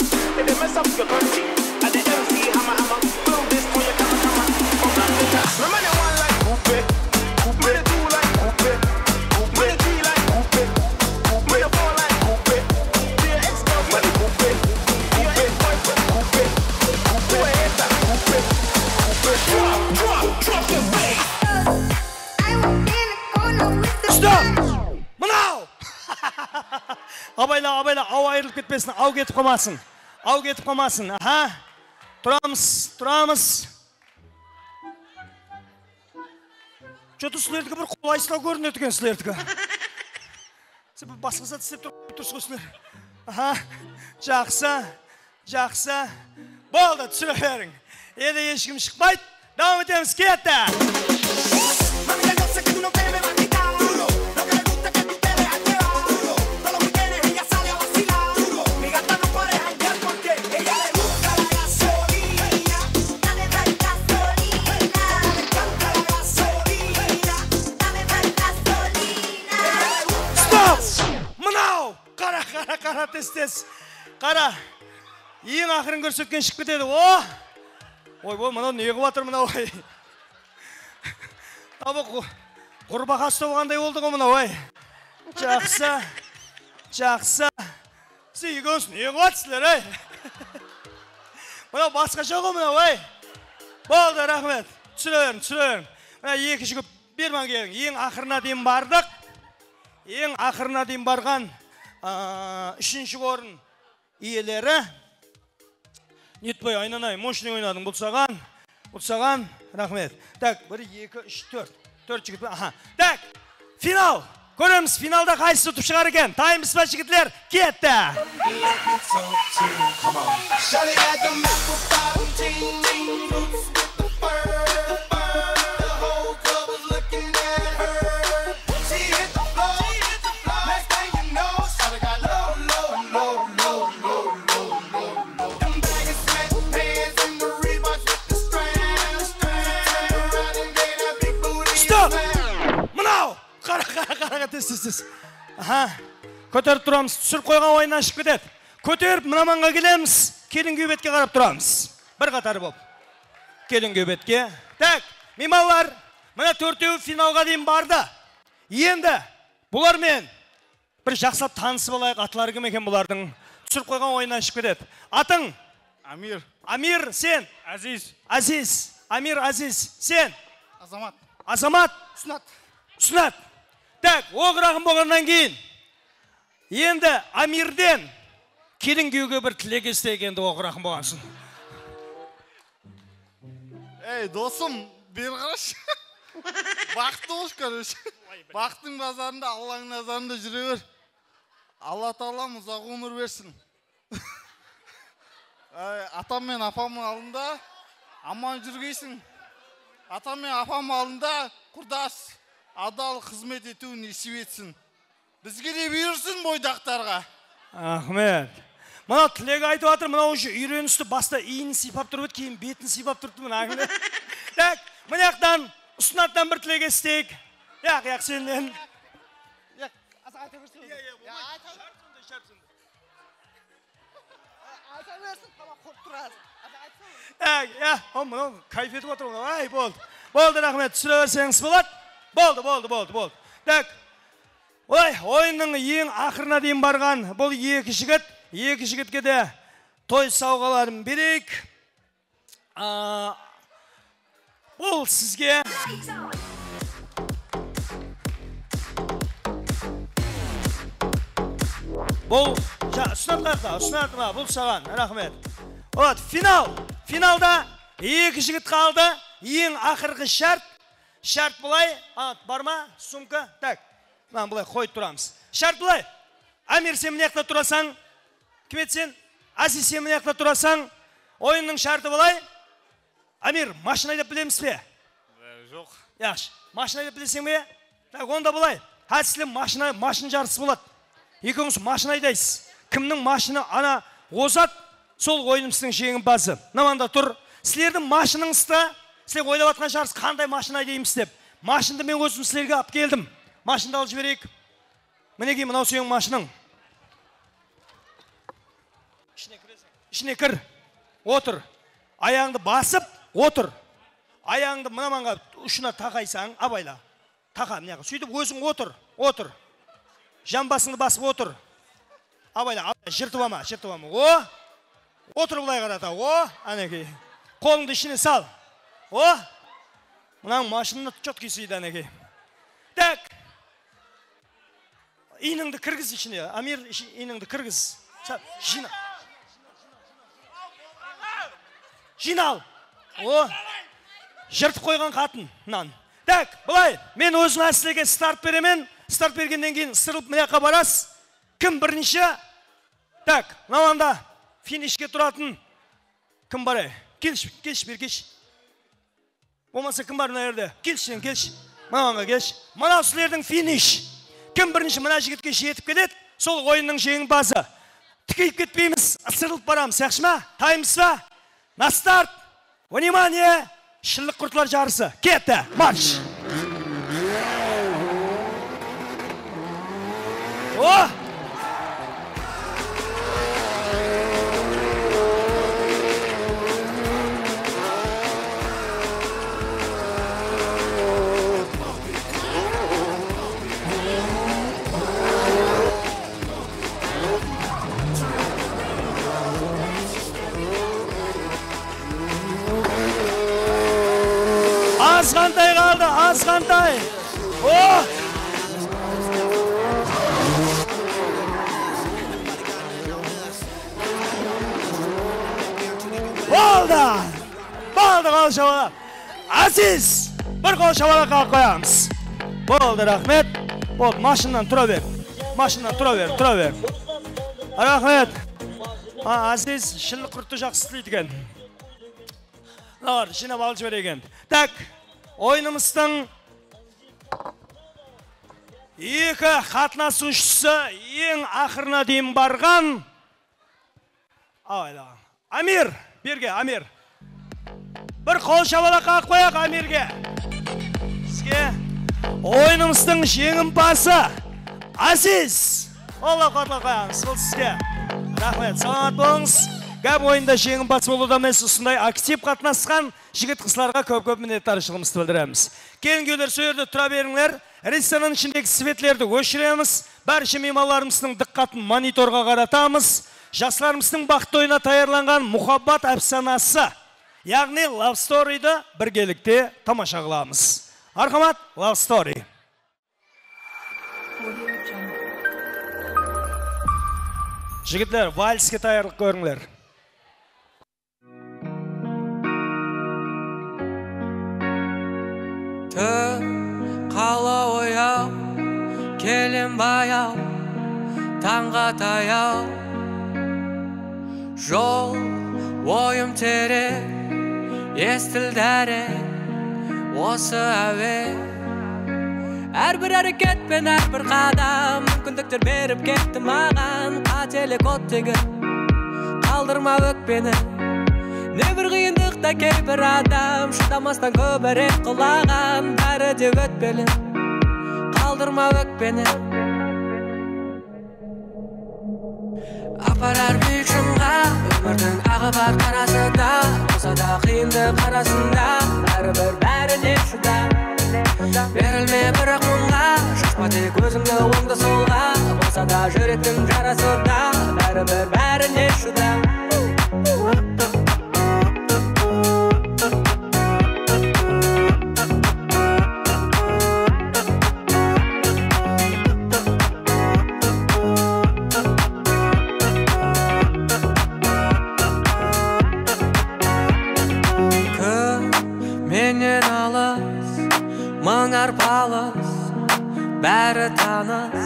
Абайла, абайла, ау айырылып кетпесін, ау кетіп қомасын. Ау кетіп қомасын, аха. Тұрамыз, тұрамыз. Что-то сілердікі бір қолайсылау көрінеді екен сілердікі. Сен бір басқаса тістеп тұрсыз ғой сілер. Аха, жақсы, жақсы. Болды, түсіре берің. Елі ешкім шықпайды, давам етеміз, кетті. Қара, тез-тез. Қара. Ең ақырын көрсеткен шықып кетеді. О! Ой, бой, мұнау не қуатыр мұнау, ой. Табы құрбақа ұстауғандай болды ғой мұнау, ой. Жақсы. Жақсы. Сен екеуіңіз не қуатсызлар, ой. Мұнау басқаша ғой мұнау, ой. Болды, рахмет. Түсіре берін, түсіре берін. Мұна екі жүгіп берман келің. Ең ақырына дейін бардық. Ең ақырына дейін барған үшінші орын иелері. Нетпай, айнанай, мощный ойнадың, бұл саған. Бұл саған, рахмет. Так, бір, екі, үш, төрт. Төрт жігіт, аха. Так, финал. Көреміз, финалда қайсы ұтып шығар екен. Таймыз ба жігітлер, кетті. тез тез тез. Аха. Көтеріп тұрамыз. Түсіріп қойған ойын ашып кетеді. Көтеріп мына маңға келеміз. Келін күйбетке қарап тұрамыз. Бір қатар болып. Келін күйбетке. Так, мималар, мына төртеуі финалға дейін барды. Енді бұлармен бір жақсылап танысып алайық. Атлары кім екен бұлардың? Түсіріп қойған ойын ашып кетеді. Атың? Амир. Амир, сен? Азиз. Азиз. Амир, Азиз. Сен? Азамат. Азамат? Сунат. Сунат. Так, оғырағын болғаннан кейін. Енді Амирден келін күйеуге бір тілек естегенді оғырағын болғансын. Ей, досым, бер қараш. Бақытты болшы, көріш. Бақыттың базарында, Алланың назарында жүре бер. Алла Тағалам ұзақ өмір берсін. Атам мен апамның алдында аман жүргейсің. Атам мен апамның алдында құрдас, адал қызмет етуін несіп етсін. Бізге де бұйырсын бойдақтарға. Ахмет. Мына тілегі айтып атыр, мына уже үйреністі баста иінін сипап тұрып өт, кейін бетін сипап тұрды мына ағылы. Так, мынаяқтан, ұсынаттан бір тілек естейік. Яқ, яқ, сенден. Я, о, мынау кайф етіп отыр, ай, болды. Болды, рахмет, түсіре берсеңіз болады? Болды, болды, болды, болды. Так, ой, ойынның ең ақырына дейін барған бұл екі жігіт, екі жігітке де той сауғаларын берейік. Бұл сізге бұл ұсынатқақта, ұсынатыма, бұл саған, рахмет. Вот, финал. Финалда екі жігіт қалды. Ең ақырғы шарт. Шарт бұлай. Бар ма? Сумка? Так. Мен бұлай қойып тұрамыз. Шарт бұлай. Амир, сен міне тұрасаң. Кім етсен? Азиз, сен міне тұрасаң. Ойынның шарты бұлай. Амир, машина айдап білеміз бе? Жоқ. Яқшы. Машина айдап білесің бе? Так, онда бұлай. Хәсілі машина, машина жарысы болады. Екіңіз машина айдайсыз. Кімнің машина ана озат, сол ойынымыздың жеңімпазы. Наманда тұр. Сілердің машинаңызды, сілер ойлап атқан жарыс қандай машина айдаймыз деп. Машинды мен өзім сілерге алып келдім. Машинды алып жіберейік. Мінекей мынау сенің машинаң. Ішіне кір. Отыр. Аяғыңды басып, отыр. Аяғыңды мына маңға ұшына тақайсаң, абайла. Тақа, мінеға. Сөйтіп өзің отыр. Отыр. Жамбасыңды басып отыр. Абайла, жыртып ама, жыртып ама. О! Отыр бұлай қарата. О! Анекей. Қолыңды ішіне сал. О! Мұнаң машинаны чөткі сейді анекей. Так. Иініңді кіргіз ішіне. Амир, иініңді кіргіз. Жина. Жинал. О! Жыртып қойған қатын. Так, бұлай. Мен өзің әсілеге старт беремен. Старт бергенден кейін сырылып мыняққа барас. Кім бірінші? Так, мынауанда финишке тұратын кім бар? Келші, келші, бер келші. Болмаса кім бар мына жерде? Келші, келші. Мынауанға келші. Мынау сілердің финиш. Кім бірінші мына жігітке жетіп келеді? Сол ойынның жеңімпазы. Тікейіп кетпейміз, ысырылып барамыз, яқшы ма? Таймыз ба? На старт. Внимание! Шылық құртылар жарысы. Кетті, марш! О! Азғантай қалды, азғантай. О! Болды! Болды қол шабалақ. Азиз! Бір қол шабалақ қалып қоямыз. Болды, рахмет. Болды, машиннан тұра бер. Машиннан тұра бер, тұра бер. Рахмет. Азиз, шылық құртты жақсы істейді екен. Нар, жинап алып жібереген. Так, ойынымыздың екі қатынасушысы ең ақырына дейін барған. Алайла. Амир, берге, Амир. Бір қол шабалақ қағып қояқ Амирге. Сізге ойынымыздың жеңімпазы Азиз, Алла қотлы қоямыз, бұл сізге. Рахмет, саламат болыңыз. Гәп ойында жеңімпаз болуда емес ұсындай актив қатынасқан жігіт қыздарға көп-көп миннеттаршылығымызды білдіреміз. Келінгеулер сөйерді тұра беріңлер. Ресторан ішіндегі светлерді өшіреміз. Бәрші меймандарымыздың диққатын мониторға қаратамыз. Жастарымыздың бақытты ойына таярланған мұхаббат әпсанасы, яғни Love Story-ді біргелікте тамаша қыламыз. Арқамат, Love Story. Жігітлер, вальске таярлық көріңлер. Қала ояу, келем баяу, таңға таяу. Жол, ойым терең, естілдәрі, осы әуе. Әрбір әрекетпен әрбір қадам, мүмкіндіктер беріп кетті маған. Қателік оттегі, қалдырма өкпені. Небір қиындықта кейбір адам, шыдамастан көбірек құлаған. Бәрі де өтпелі, қалдырма өкпені. Апарар биік шыңға, өмірдің ағы бар қарасы да, болса да қиынды қарасында, бәрібір бәріне шыда. Берілме бірақ мұңға, шашпа тек өзіңді оңды солға, болса да жүректің жарасы да, бәрібір бәріне шыда. Менен алыс, мың арпалыс, бәрі таныс.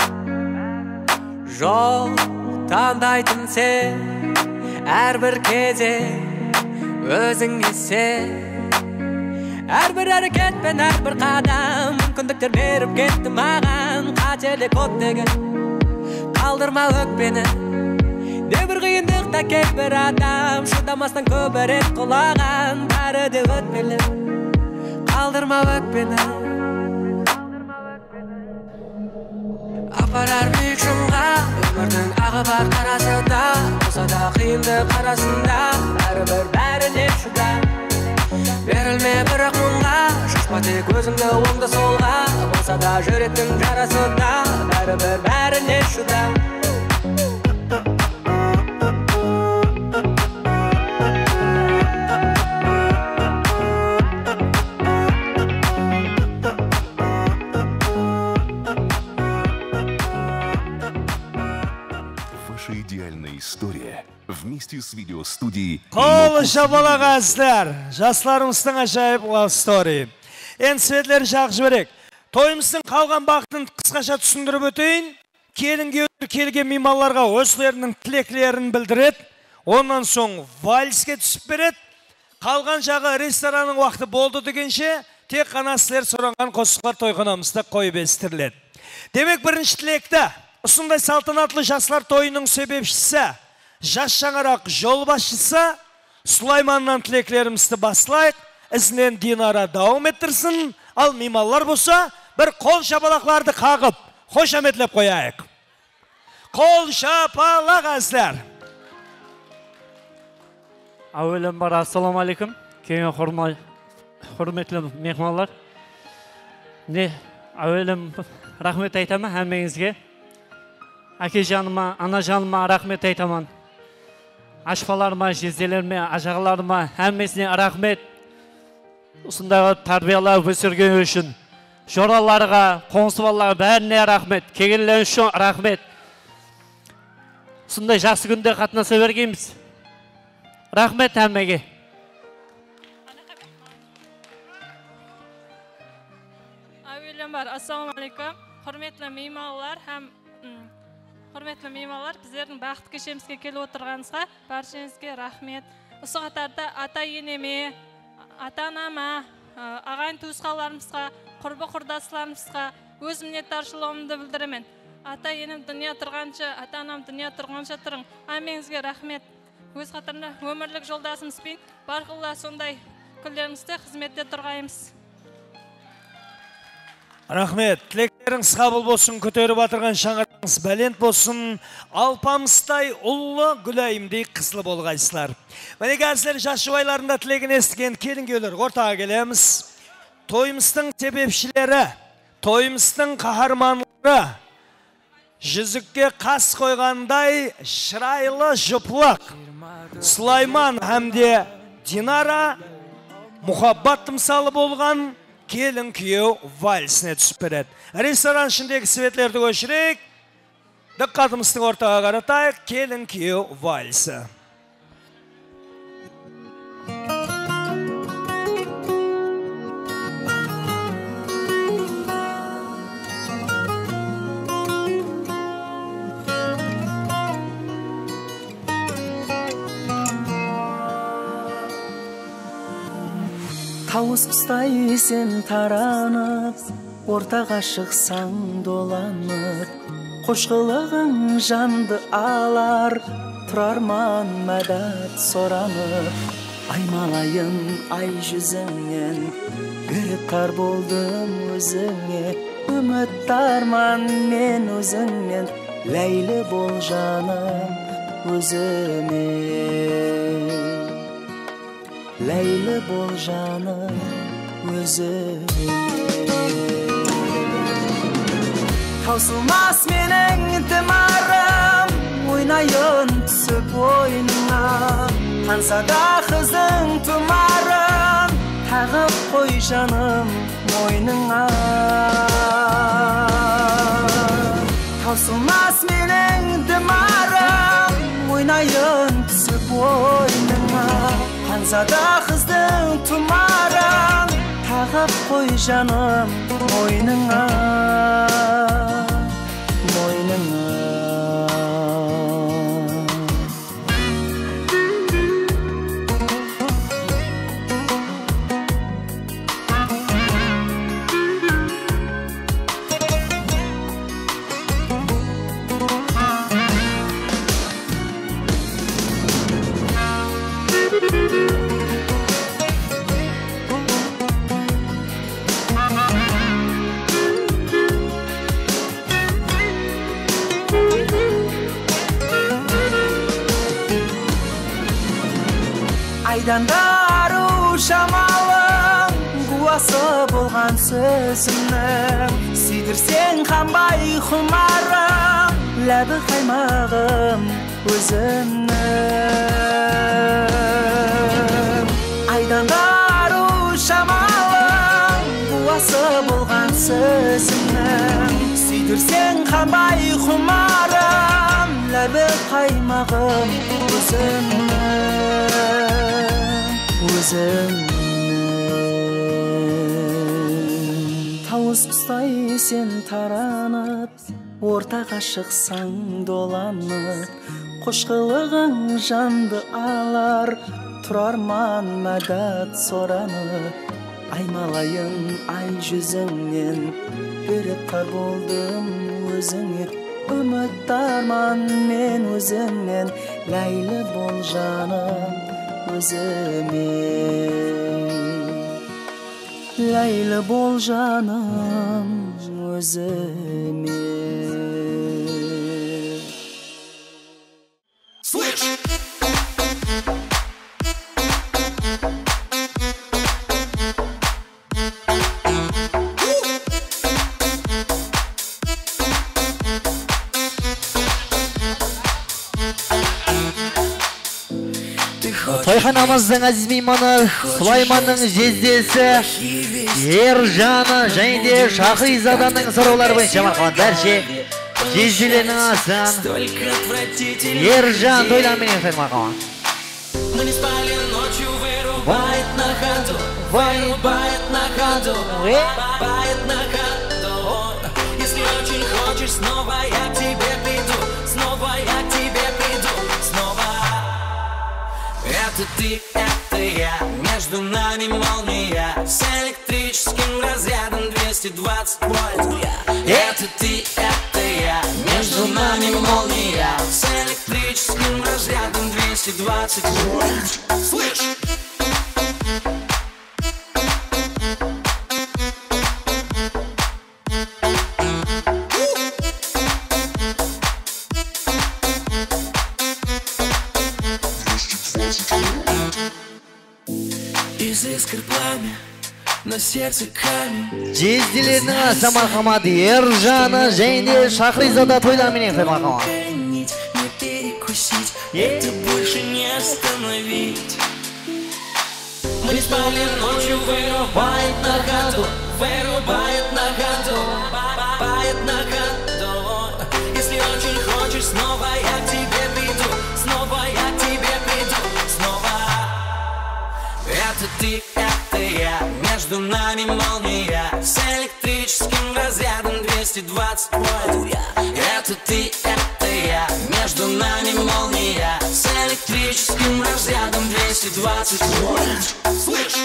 Жол таңдайтын сен, әрбір кезең өзіңе сен. Әрбір әрекетпен әрбір қадам, мүмкіндіктер беріп кетті маған. Қателік оттегі, қалдырма өкпені. Небір қиындықта кейбір адам, шыдамастан көбірек құлаған. Бәрі де өтпелі, қалдырма өкпені. Апарар биік шыңға, өмірдің ағы бар қарасы да, болса да қиынды қарасында, бәрібір бәріне шыда. Берілме бірақ мұңға, шашпа тек өзіңді оңды солға, болса да жүректің жарасы да, бәрібір бәріне шыда. Идеальная история вместе с видеостудией. Қол шабалаға әзілер, жастарымыздың ажайып Love Story. Ең светлер жақ жіберек. Тойымыздың қалған бақытын қысқаша түсіндіріп өтейін. Келінге келген мейманларға өздерінің тілеклерін білдіреді. Онан соң вальске түсіп береді. Қалған жағы ресторанның уақыты болды дегенше, тек қана сілер сұраған қосықлар тойханамызда қойып естіріледі. Демек бірінші тілекті ұсындай салтанатлы жастар тойының себепшісі, жас шаңырақ жол басшысы Сулайманнан тілеклерімізді басылайық, ізінен Динара дауым еттірсін, ал мейманлар болса, бір қол шапалақларды қағып, қошаметлеп қояйық. Қол шапалақ әзілер. Әуелім бар, ассаламу алейкум. Кейін құрметлі мехманлар. Не, әуелім рахмет айтамын әмеңізге. Әке жаныма, ана жаныма рахмет айтамын. Ашпаларыма, жезделеріме, ажағаларыма, әммесіне рахмет. Осындағы тарбиялар өсірген үшін. Жораларға, қонсываларға бәріне рахмет. Кегелер үшін рахмет. Осындай жақсы күнде қатынаса бергенбіз. Рахмет әммеге. Әуелім бар, ассаламу алейкум. Құрметлі мейманлар һәм Құрметлі мейманлар, біздердің бақыт кешемізге келіп отырғаныңызға баршаңызға рахмет. Осы қатарда ата-енеме, ата-анама, ағайын туысқандарымызға, құрбы құрдастарымызға өз миннеттаршылығымды білдіремін. Ата-енем дүние тұрғанша, ата-анам дүние тұрғанша тұрың. Әмеңізге рахмет. Өз қатарында өмірлік жолдасымызбен барқылла сондай күндеріңізде қызметте тұрғаймыз. Рахмет. Еріңіз қабыл болсын, көтеріп атырған шаңырағыңыз бәлент болсын, алпамыстай ұлы гүлайымдей қызлы болғайсылар. Міне қазір жас жұбайларында тілегін естіген келін күйеулер ортаға келеміз. Тойымыздың себепшілері, тойымыздың қаһарманлары, жүзікке қас қойғандай шырайлы жұпылық Сулайман әмде Динара мұхаббат тымсалы болған келін күйеу вальсіне түсіп береді. Ресторан ішіндегі светлерді көшірейік, дыққатымыздың ортаға қаратайық, келін күйеу вальсі. Тауыз құстай сен таранып, ортаға шықсаң доланып, қош қылығың жанды алар, тұрарман мәдәт соранып. Аймалайын ай жүзіңнен, гіріптар болдым өзіңе, үміт арман мен өзіңнен, ләйлі бол жаным өзіме. Ләйлі бол жаным өзіме. Таусылмас менің тымарым, ойнайын түсіп ойныңа. Қансада қыздың тұмарым, тағып қой жаным мойныңа. Таусылмас менің тымарым, ойнайын түсіп ойныңа. Қансада қыздың тұмарым, тағып қой жаным мойныңа, мойныңа. Айдан да ару шамалың, қуасы болған сөзімнің. Сүйдірсең қанбай құмарым, ләбі қаймағым өзімнің. Айдан да ару шамалың, қуасы болған сөзімнің. Сүйдірсең қанбай құмарым, ләбі қаймағым өзімнің. Тауыз құстай сен таранып, ортаға шықсаң доланып, қош қылығың жанды алар, тұрарман мәдәт соранып. Аймалайын ай жүзіңнен, гіріптар болдым өзіңе, үміт арман мен өзіңнен, ләйлі бол жаным өзіме. Ләйлі бол жаным өзіме. Тойханамыздың әзіз мейманы Сулайманның жездесі Ержаны және де Шахризаданың сұраулары бойынша марқаған бәрше жезделерінің асын Ержан тойланменен сайын марқаған. Мы не спали ночью, вырубает на ходу, вырубает на ходу, вырубает на ходу. Если очень хочешь, снова я к тебе приду, снова я к тебе приду, снова. Это ты, это я, между нами молния, с электрическим разрядом двести двадцать вольт. Это ты, это я, между нами молния, с электрическим разрядом двести двадцать вольт. Слышь! Из искр пламя, на сердце камень. Жездилердің аса мархамат Ержаны және Шахризада тойламенен мархамат. Не перекусить, это больше не остановить. Мы спали ночью, вырубает на ходу, вырубает на ходу, вырубает на ходу. Если очень хочешь, снова я к тебе приду, снова я к тебе приду, снова. Это ты, это я, между нами молния, с электрическим разрядом двести двадцать вольт. Это ты, это я, между нами молния, с электрическим разрядом двести двадцать вольт. Слышь!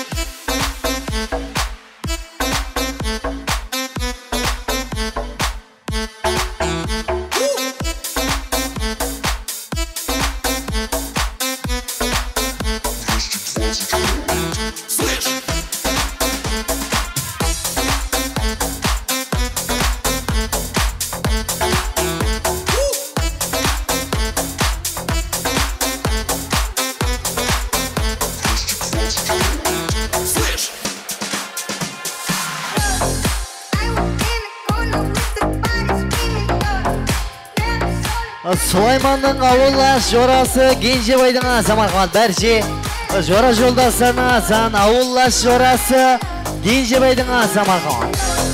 Сулайманның ауыллас жорасы Кенжебайдың аса мархамат бәрше. Жора жолдастарының асан ауыллас жорасы Кенжебайдың аса мархамат.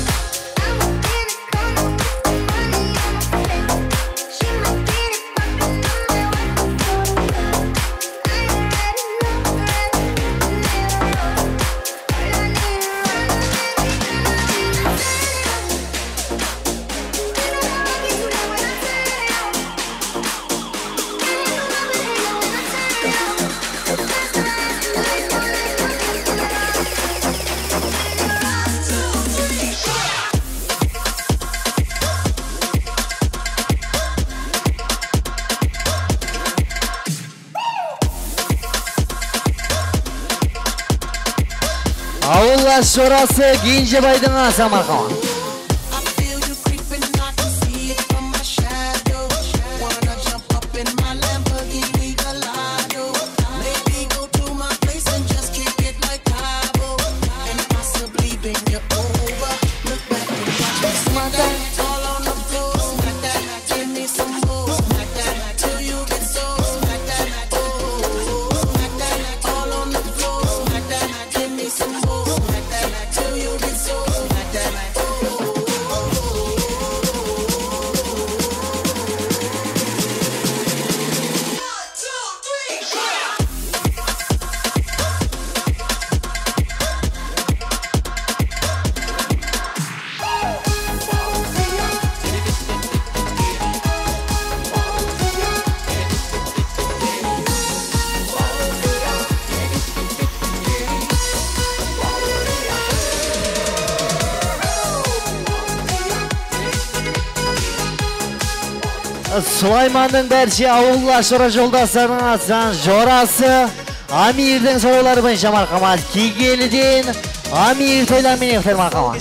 Ауыллас жорасы Кенжебайдың аса мархамат. Сулайманның бәрше ауыллас жора жолдастарының асан жорасы Амирдің сораулары бойынша мархамат. Кигеліден Амир тойламен ектер мархамат.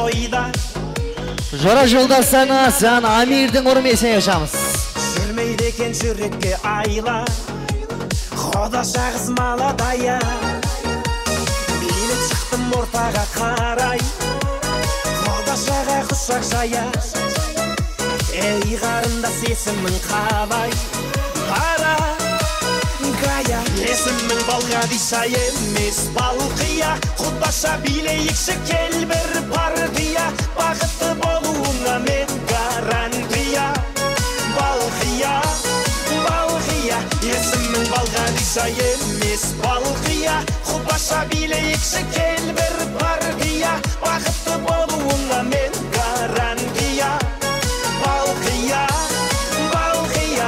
Жора жолдастарының асан Амирдің ұрмесіне өшамыз. Жүрмейді екен жүрекке айла, Хода шағыз мала дая. Биліп шықтым ортаға қарай, Хода шаға құшақ жая. Ей қарындас есімің қалай, қара қая. Есімің Балғадиша емес Балқия, Құдаша билейікші кел бір партия. Бақытты болуыңа мен гарантия. Балқия, Балқия. Есімің Балғадиша емес Балқия, Құдаша билейікші кел бір партия. Бақытты болуыңа мен гарантия. Балқия, Балқия.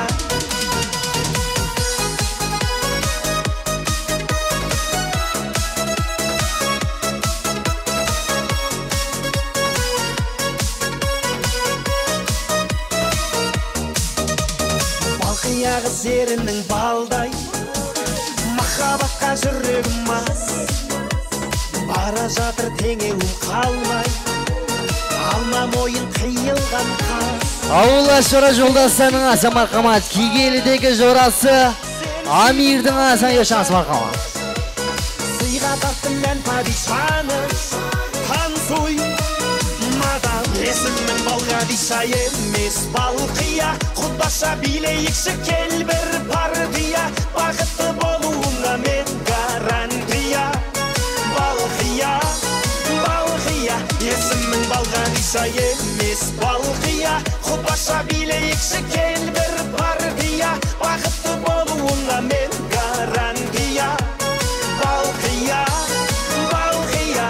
Балқия қыз ерінің балдай, махаббатқа жүрегім мас. Бара жатыр теңеуім қалмай, алма мойын қиылған қас. Ауыллас жора жолдастарының аса мархамат. Кигелідегі жорасы Amir'den Hasan yaşansı markama. Sıyğa tattım ben padişanı Tansuy Madan esimmin balga dişa emis balkıya Kutbaşa bileyikşi kel bir partiya Bağıtlı boluğuna men garantiya Balkıya Balkıya esimmin balga dişa emis balkıya Kutbaşa bileyikşi kel bir partiya Bağıtlı boluğuna men garantiya Balkıya, Balkıya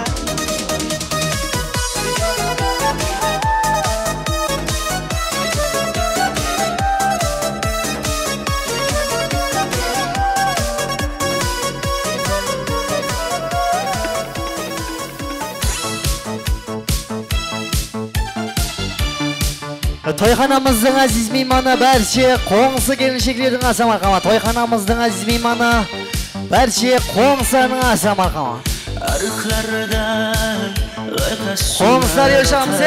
Toyxanamızın aziz meymanı barcha qo'ng'isi kelinisheklarning asam marhama. Toyxanamızın aziz meymanı barcha qo'ng'islarning asam marhama. Qo'ng'islar yaşamız.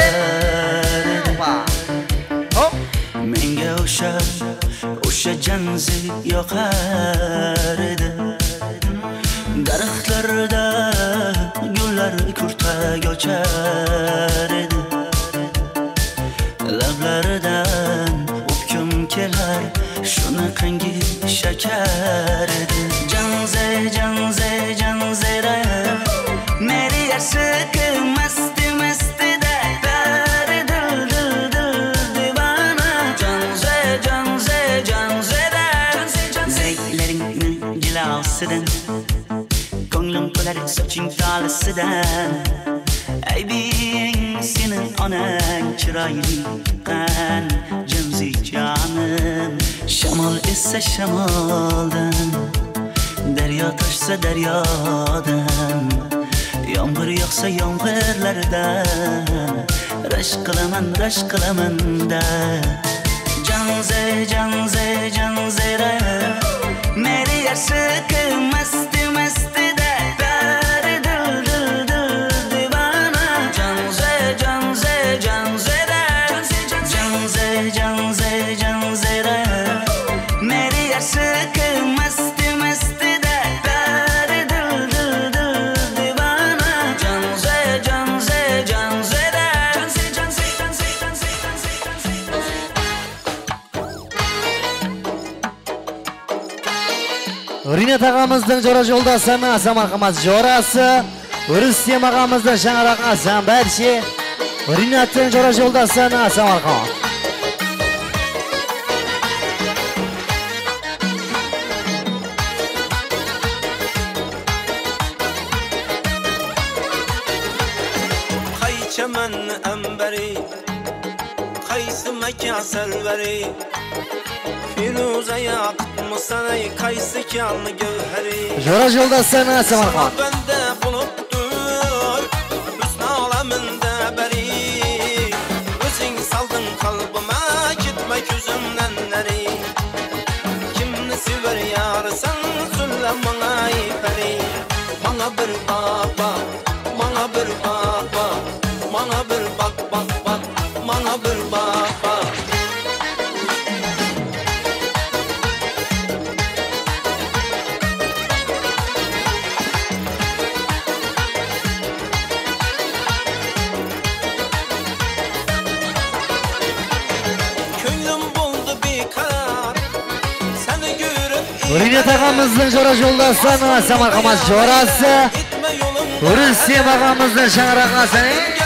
Hop. Menga o'sha o'sha janzi yoqar edi. Daraxtlarda gullar kurtak ochar edi. Lablaridan o'pkim kelar shunaqangi shakar edi. Janze janze janzera meri aşık masti masti da dar dil dil dil divana. Janze janze janzera zeytleringni jilovsidan ko'nglim to'lar soching tolisidan. Aybing senin onang chiroyli qan janzi jonim. Shamol essa shamoldan daryo toshsa daryodan yomg'ir yog'sa yomg'irlardan rashk qilaman rashk qilaman da. Janze janze janzera meri aşık masti masti da dar dil dil dil divana. Janze janze janzera janze janze janzera meri aşık masti masti da dar dil dil dil divana. Janze janze janzera janze janze janze janze Rinat ağamızdan Jora Joldası'nın asam marhamat Jorası. Rüstem ağamızdan Şangarak asam barcha. Rinat'ın Jora Joldası'nın asam marhamat. Qaychaman ambari qaysi makka salvari Firuza yaqtmusanay qaysi kalni gavhari. Jora Joldası'nın asam marhamat. Bende buluttur husn alamında bari. O'zing saldın qalbima ketma ko'zimdan nari. Kimni sevar yarasan sulla manga ipari. Manga bir baba manga bir baba manga bir bak bak bak manga bir baba. Rinat ağamızdan Jora Joldası'nın asam marhamat Jorası. Rüstem ağamızdan Şangarak asam.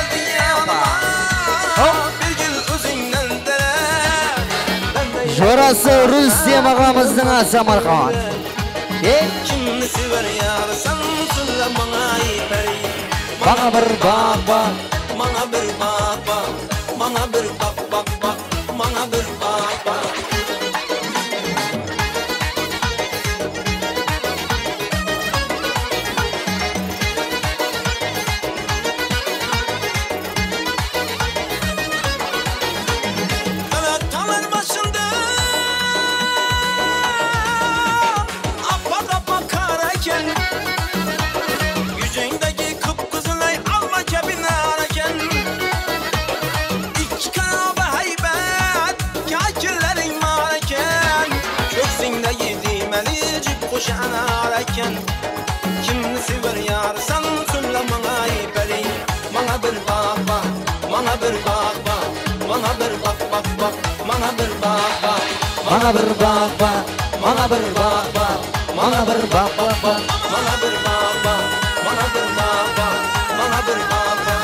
Jorası Rüstem ağamızdan asam marhamat. Kimni sever yarasan sulla manga ipari. Bana bir bak bak Manga bir bak bak manga bir bak bak bak manga bir bak bak. Yüzündeki kıpkızılay alma kebine araken İki kanal şana ekan kimni sever yarsan sunla manga beri manga bir bak bak manga bir bak bak manga bir bak bak bak manga bir bak bak manga bir bak bak manga bir bak bak manga bir bak bak bak manga bir bak bak manga bir bak bak manga bir bak bak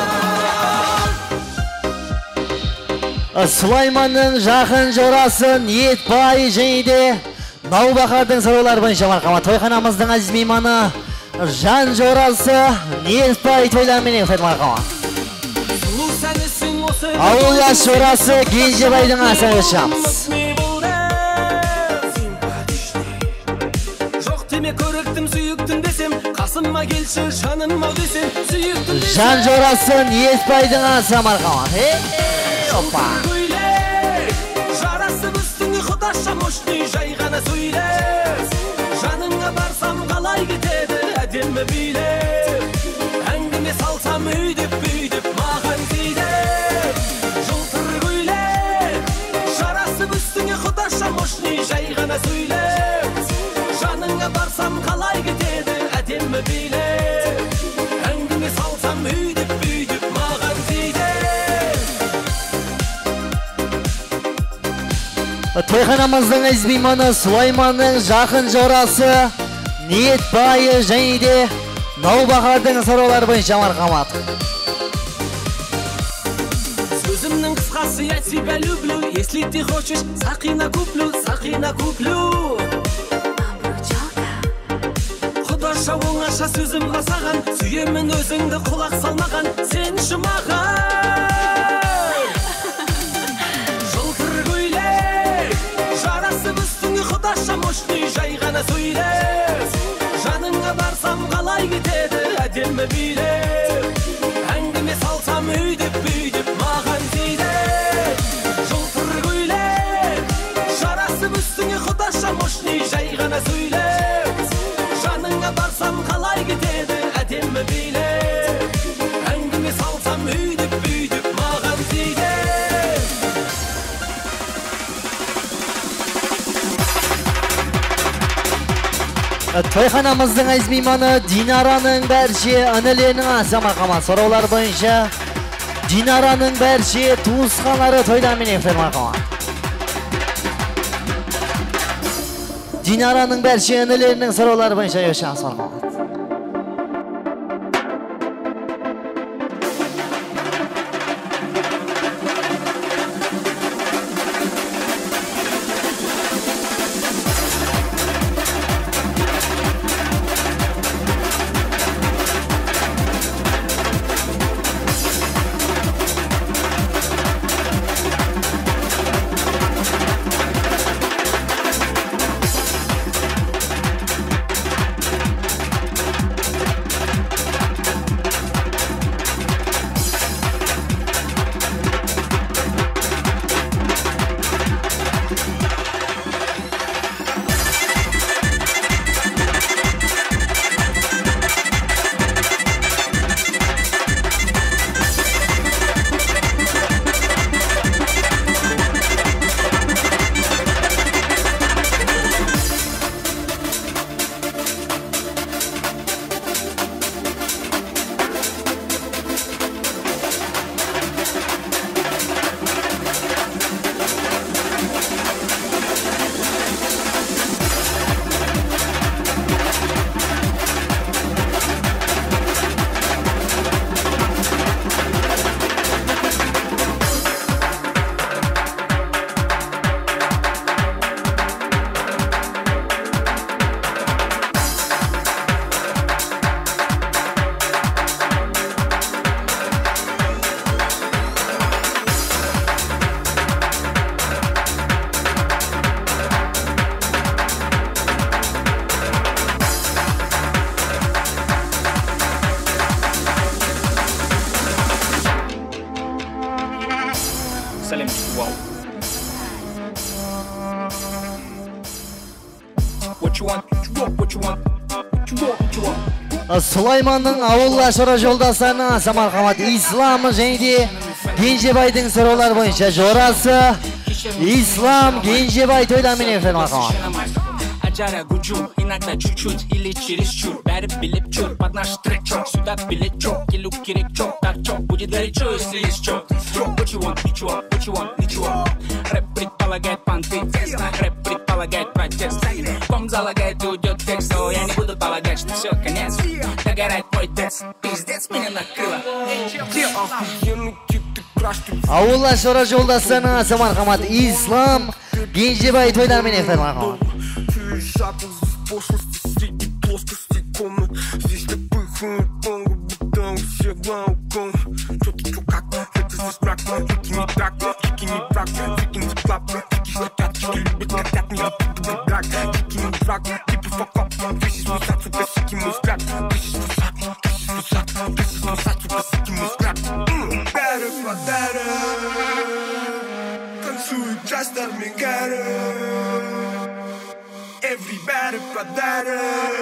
Sulaymanның жақын жорасы Ниетбай жейді. Наубақардың сұраулар бойынша марқамат. Тойханамыздың әзіз мейманы жан жорасы Ниетбай тойлармен ефет марқамат. Ауылдас жорасы Кенжебайдың аса өшамыз. Жоқ деме көріктім сүйіктім десем, қасыма келші жаныма десем, сүйіктім десем. Жан жорасы Ниетбайдың аса марқамат. Опа. Жарасы үстіңі құдаша мощный жай ғана сөйле. Жаныңа барсам қалай кетеді әдемі билеп. Әңгіме салсам үйдеп бүйдеп маған тиді. Жылтыр көйлек. Жарасы үстіңе құдаша мощный жай ғана сөйле. Жаныңа барсам қалай кетеді әдемі билеп. Әңгіме салсам үйдеп бүйдеп маған тиді. Тойханамыздың әзіз мейманы Сулайманның жақын жорасы Ниетбайы және де Наубақардың сұраулары бойынша марқамат. Сөзімнің қысқасы я тебя люблю. Если ты хочешь, сақина куплю, сақина куплю. Құдаша оңаша сөзім қасаған, сүйемін өзіңді құлақ салмаған, сен шымаған. Құдаша мощный жай ғана сөйле. Жаныңа барсам қалай кетеді әдемі билеп. Әңгіме салсам үйдеп бүйдеп маған тиді. Жылтыр көйлек. Жарасы үстіңе құдаша мощный жай ғана сөйле. Жаныңа барсам қалай кетеді әдемі билеп. Әңгіме салсам үйдеп бүйдеп маған тиді. Тойханамыздың әзіз мейманы Динараның бәрше әнілерінің аса марқамат. Сұраулар бойынша Динараның бәрше туысқанлары тойлармен ефтер марқамат. Динараның бәрше әнілерінің сұраулар бойынша ешаңыз марқамат. Сулайманның ауылла шора жолдастарына аса марқамат. Ислам және де Кенжебайдың сұраулар бойынша жорасы Ислам Кенжебай тойлармен ефтер марқамат. жара гучу, иногда чуть-чуть или чересчур. Бәрі біліп чур, под наш трек чок, сюда билет чок, келу керек чок, так чок, будет горячо, если есть чок. What you want, ничего, what you want, ничего. Рэп предполагает понты, рэп предполагает протест. Ком залагает, уйдет текст, но я не буду полагать, что все, конец. Догорает мой текст, пиздец, меня накрыло. Ауылда Шора жолдасының Самарқамат Ислам Кенжебай тойларымен ефтар марқамат. Здесь любой хуй, понго, будто у всех балкон. Что-то чё как, это здесь мрак, фики не так, фики не враг, фики не клап, фики хотят, фики любят, хотят, не любят брак, фики не враг, типа факап, this is мусат, сука, сики мускат, this is мусат, this is мусат, this is мусат, сука, сики мускат. Better for better, танцует джастер мегара, everybody for better.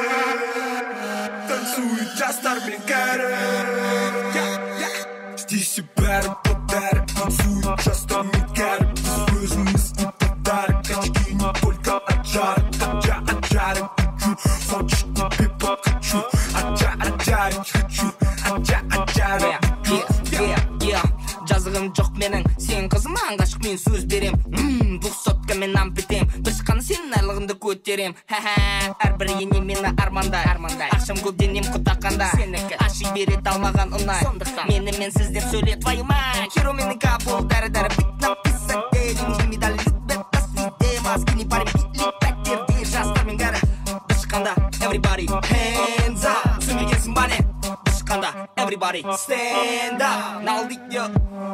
Танцует джастер мегара. Здесь и бэры подарок, танцует джастер мегара. Слезы мысли подарок, очки не только от жара. Аджа, аджарик хочу, хочешь тебе покачу. Аджа, аджарик хочу, аджа, аджарик хочу. Жазығым жоқ менің, сен қызыман ғашық мен сөз берем. Бұл сотқа мен ам бітем, бір шыққаны сенің арлығынды көтерем. Әрбір ене мені армандай, ақшам көп денем құтаққанда. Аши берет алмаған ұнай, мені мен сізден сөйле твайыма. Херо мені кабыл, дәрі-дәрі бит написать дедім. Жеми далі любет насвиде, маскини парим битлик пәттерде. Жастар мен гәрі, бір шыққанда everybody hands up. Сөмегенсің бане, бір шыққанда everybody stand up. Налдик yo.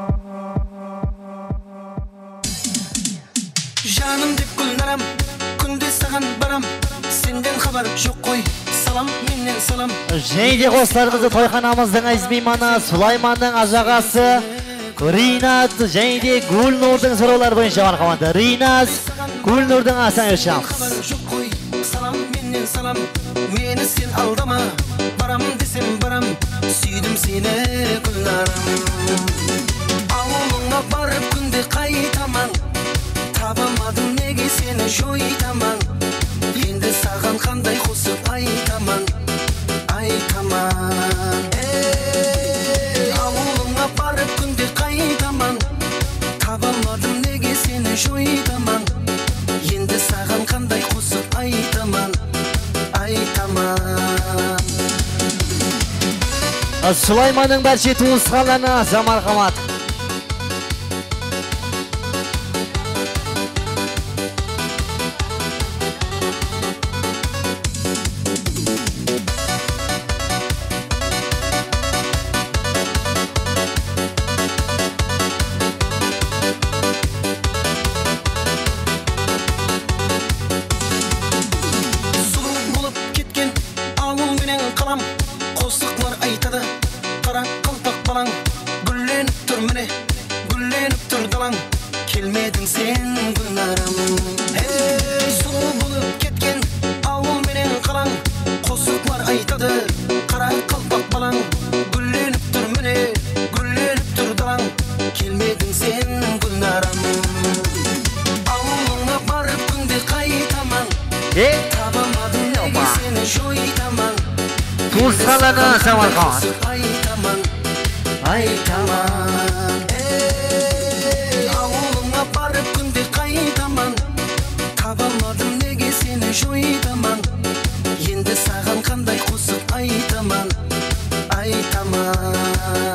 Жаным деп гүлнарам, күнде саған барам. Сенден хабар жоқ қой, салам менен салам. Және де қостарымызды тойханамыздың әз мейманы Сулайманның ажағасы Ринат және де Гүлнұрдың сұраулары бойынша марқамады. Ринат Гүлнұрдың асан өшамыз. Салам менен салам, мені сен алдама. Барам десем барам, сүйдім сені гүлнарам. Ауылыңа барып күнде қайтаман, табамадым неге сені жойтаман. Енді саған қандай қосып айтаман, айтаман. Ауылыңа барып күнде қайтаман, табамадым неге сені жойтаман. Енді саған қандай қосып айтаман, айтаман. Сулайманның бәрше туысқанларына Самарқамат. Туысқанларына Самарқамат. Айтаман, ауылыңа барып күнде қайтаман, табамадым неге сені жойтаман. Енді саған қандай қосып айтаман, айтаман.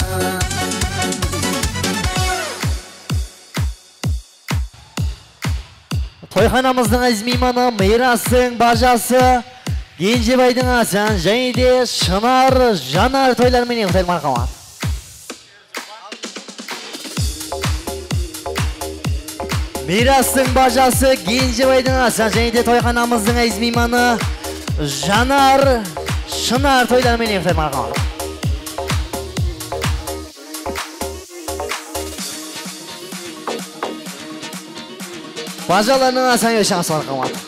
Тойханамыздың әз мейманы Мирастың бажасы Кенжебайдың асан және де Шынар Жанар тойларымен ефтар марқамат. Мирастың бажасы Кенжебайдың асан және де тойханамыздың әз мейманы Жанар Шынар тойларымен ефтар марқамат. Бажаларының асан өшаңыз марқамат.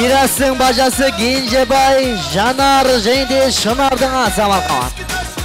Мирастың бажасы Кенжебай, Жанар және Шынардың аса марқамат.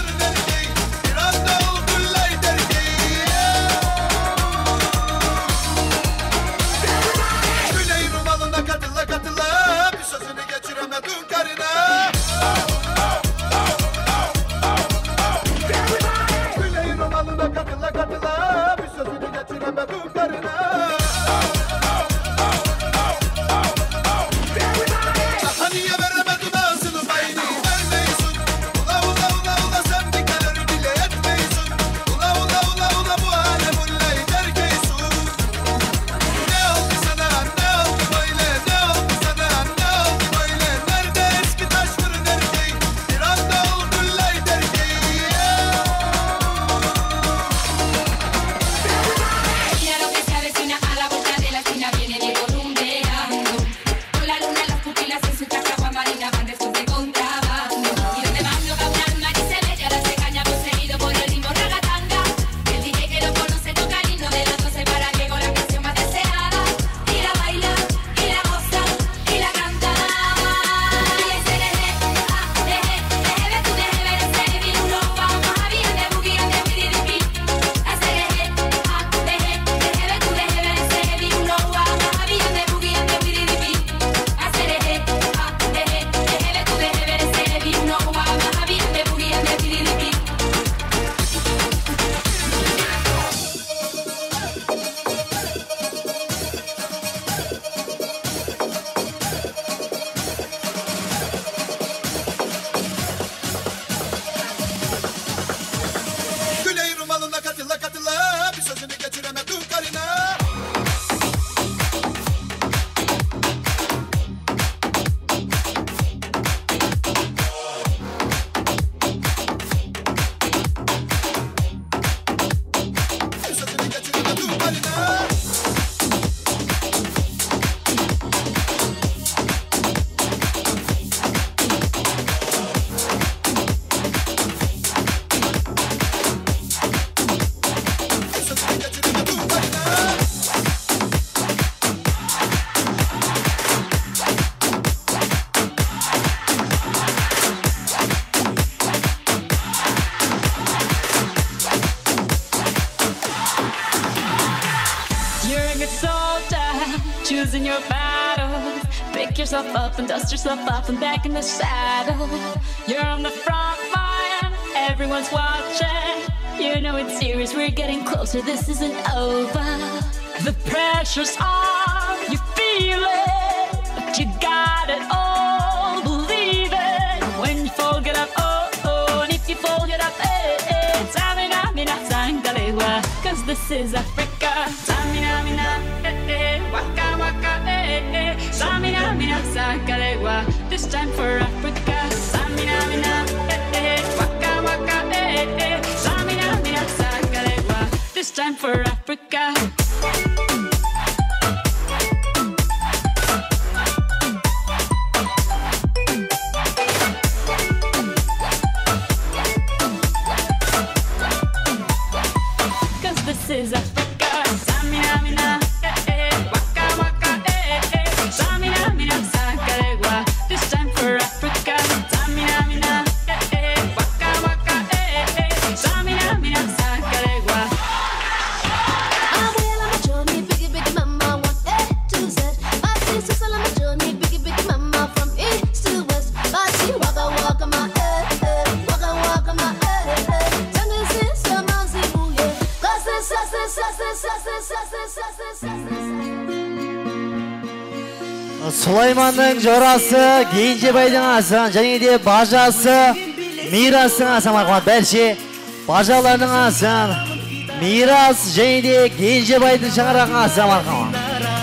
Choosing your battles, pick yourself up and dust yourself off and back in the saddle. You're on the front line, everyone's watching. You know it's serious, we're getting closer, this isn't over. The pressure's on, you feel it, but you got it all, believe it. When you fall, get up, oh, oh, and if you fall, get up, eh, eh. Tamina, mina, sangalewa, cause this is Africa. Tamina, mina, eh, eh, waka, waka, eh, eh. Samina, mina, sangalewa, this time for Africa. Samina, mina, eh, eh, waka, waka, eh, eh. Samina, mina, sangalewa, this time for Africa. This is Africa. Samina, mina, eh, eh, waka, waka, eh, eh. Samina, mina, sangalewa, this time for Africa. Samina, mina, eh, eh, waka, waka, eh, eh. Samina, mina, sangalewa. I'm well on my journey, biggie, biggie, mama, one A to Z. I see six on my journey, biggie, biggie, mama, from east to west. I see waka, waka, my eh, eh, waka, waka, my eh, eh. Jungle sister, mousy, boo, yeah. Сулайманның жорасы, Кенжебайдың асы, және де бажасы, Мирастың асы марқамат. Бәлше, бажаларының асы, Мирас және де Кенжебайдың шаңырағың асы марқамат.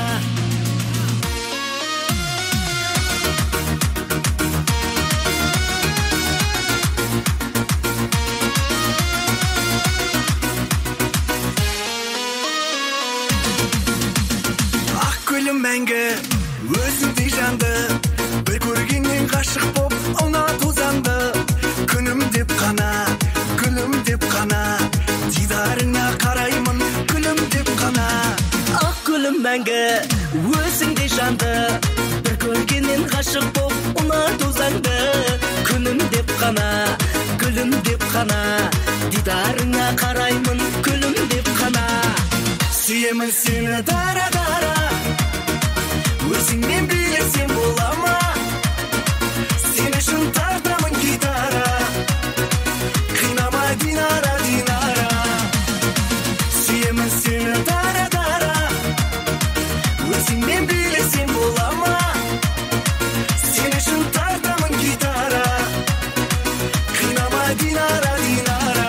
Мәңгі өзіңдей жанды, бір көргеннен ғашық боп ұна тозанды. Күнім деп қана, күнім деп қана, дидарыңа қараймын, күнім деп қана. Ақ гүлім мәңгі өзіңдей жанды, бір көргеннен ғашық боп ұнату заңды, күнім деп қана, гүлім деп қана, дидарыңа қараймын күлім деп қана. Сүйемін сені дара-дара, өзіңмен билесем бола ма? Сен үшін тартамын гитара, қинама Динара, Динара. Сүйемін сені дара-дара, өзіңмен билесем бола ма? Сен үшін тартамын гитара, қинама Динара, Динара.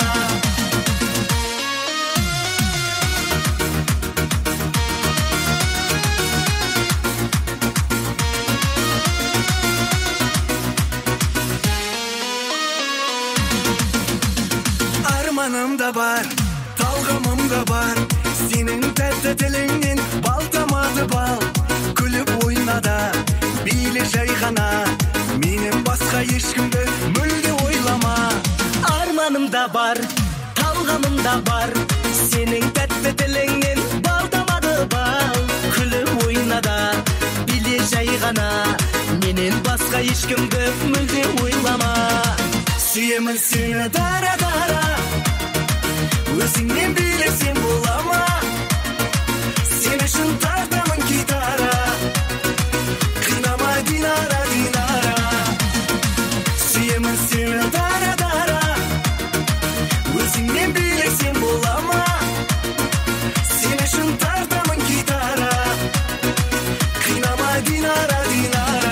Арманым да бар, талғамым да бар, сенің тәтті тіліңнен бал тамады бал. Күліп ойнада, биле жай ғана, менен басқа ешкімді мүлде ойлама. Арманым да бар, талғамым да бар, сенің тәтті тіліңнен бал тамады бал. Күліп ойнада, биле жай ғана, менен басқа ешкімді мүлде ойлама. Сүйемін сені дара-дара, өзіңмен билесем бола ма? Сен үшін тартамын гитара, қинама Динара, Динара. Сүйемін сені дара-дара, өзіңмен билесем бола ма? Сен үшін тартамын гитара, қинама Динара, Динара.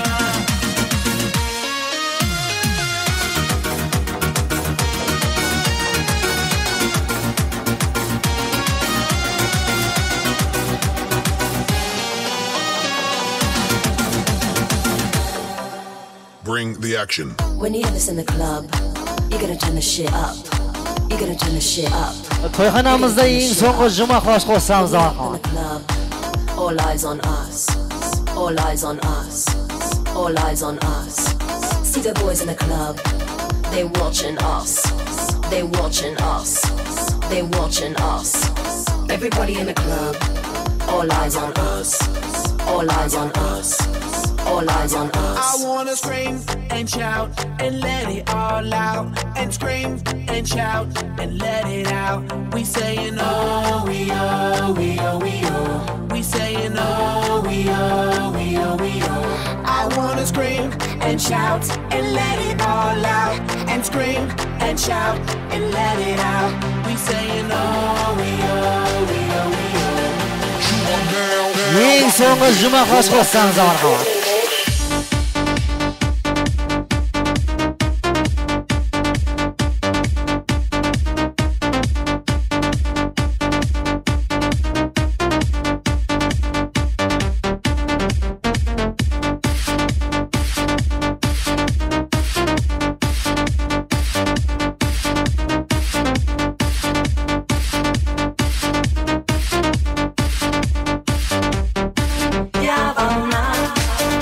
Bring the action. When you have this in the club, you gotta turn the shit up. You gotta turn the shit up. Toyxonamizda eng so'nggi juma xosh qo'shamiz In the club, all eyes on us. All eyes on us. All eyes on us. See the boys in the club, they watching us. They watching us. They watching us. Everybody in the club, all eyes on us. All eyes on us. All eyes on us. I wanna scream and shout and let it all out. And scream and shout and let it out. We saying oh, we oh, we oh, we oh. We saying oh, we oh, we oh, we oh. I wanna scream and shout and let it all out. And scream and shout and let it out. We saying oh, we oh, we oh, we oh. Eng so'nggi juma xosh qo'shamiz marhamat. Я волна,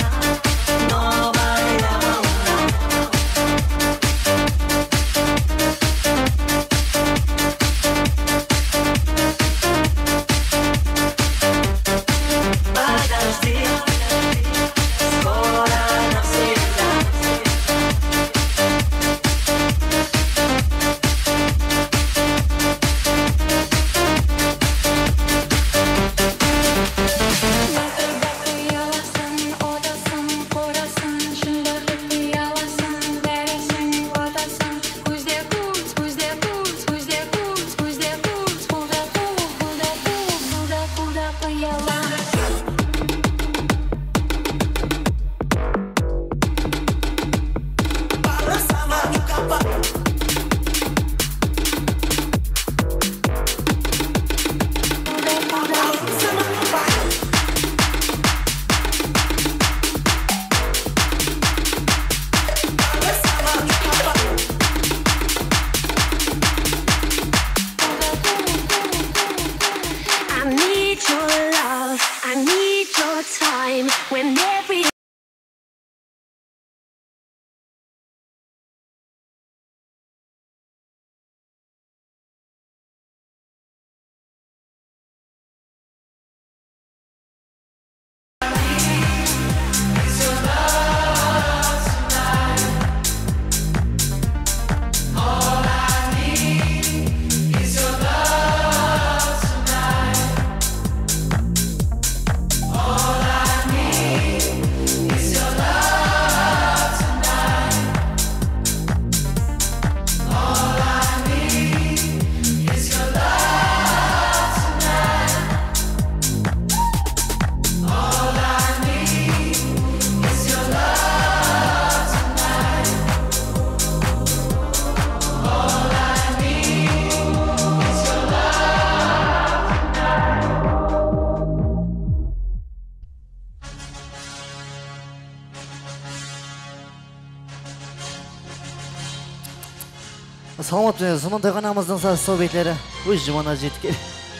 Salamat bo'linglar. Sonun to'yxonamizdan saz so'betlari o'z jumona jetib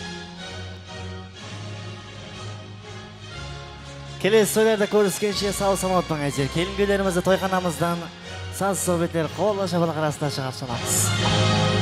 kelesi so'ylarda ko'rishguncha sog' salomat bo'linglar. Kelinglarimizni to'yxonamizdan saz so'betlari qo'llash bilan qarasida chiqarib sanamiz.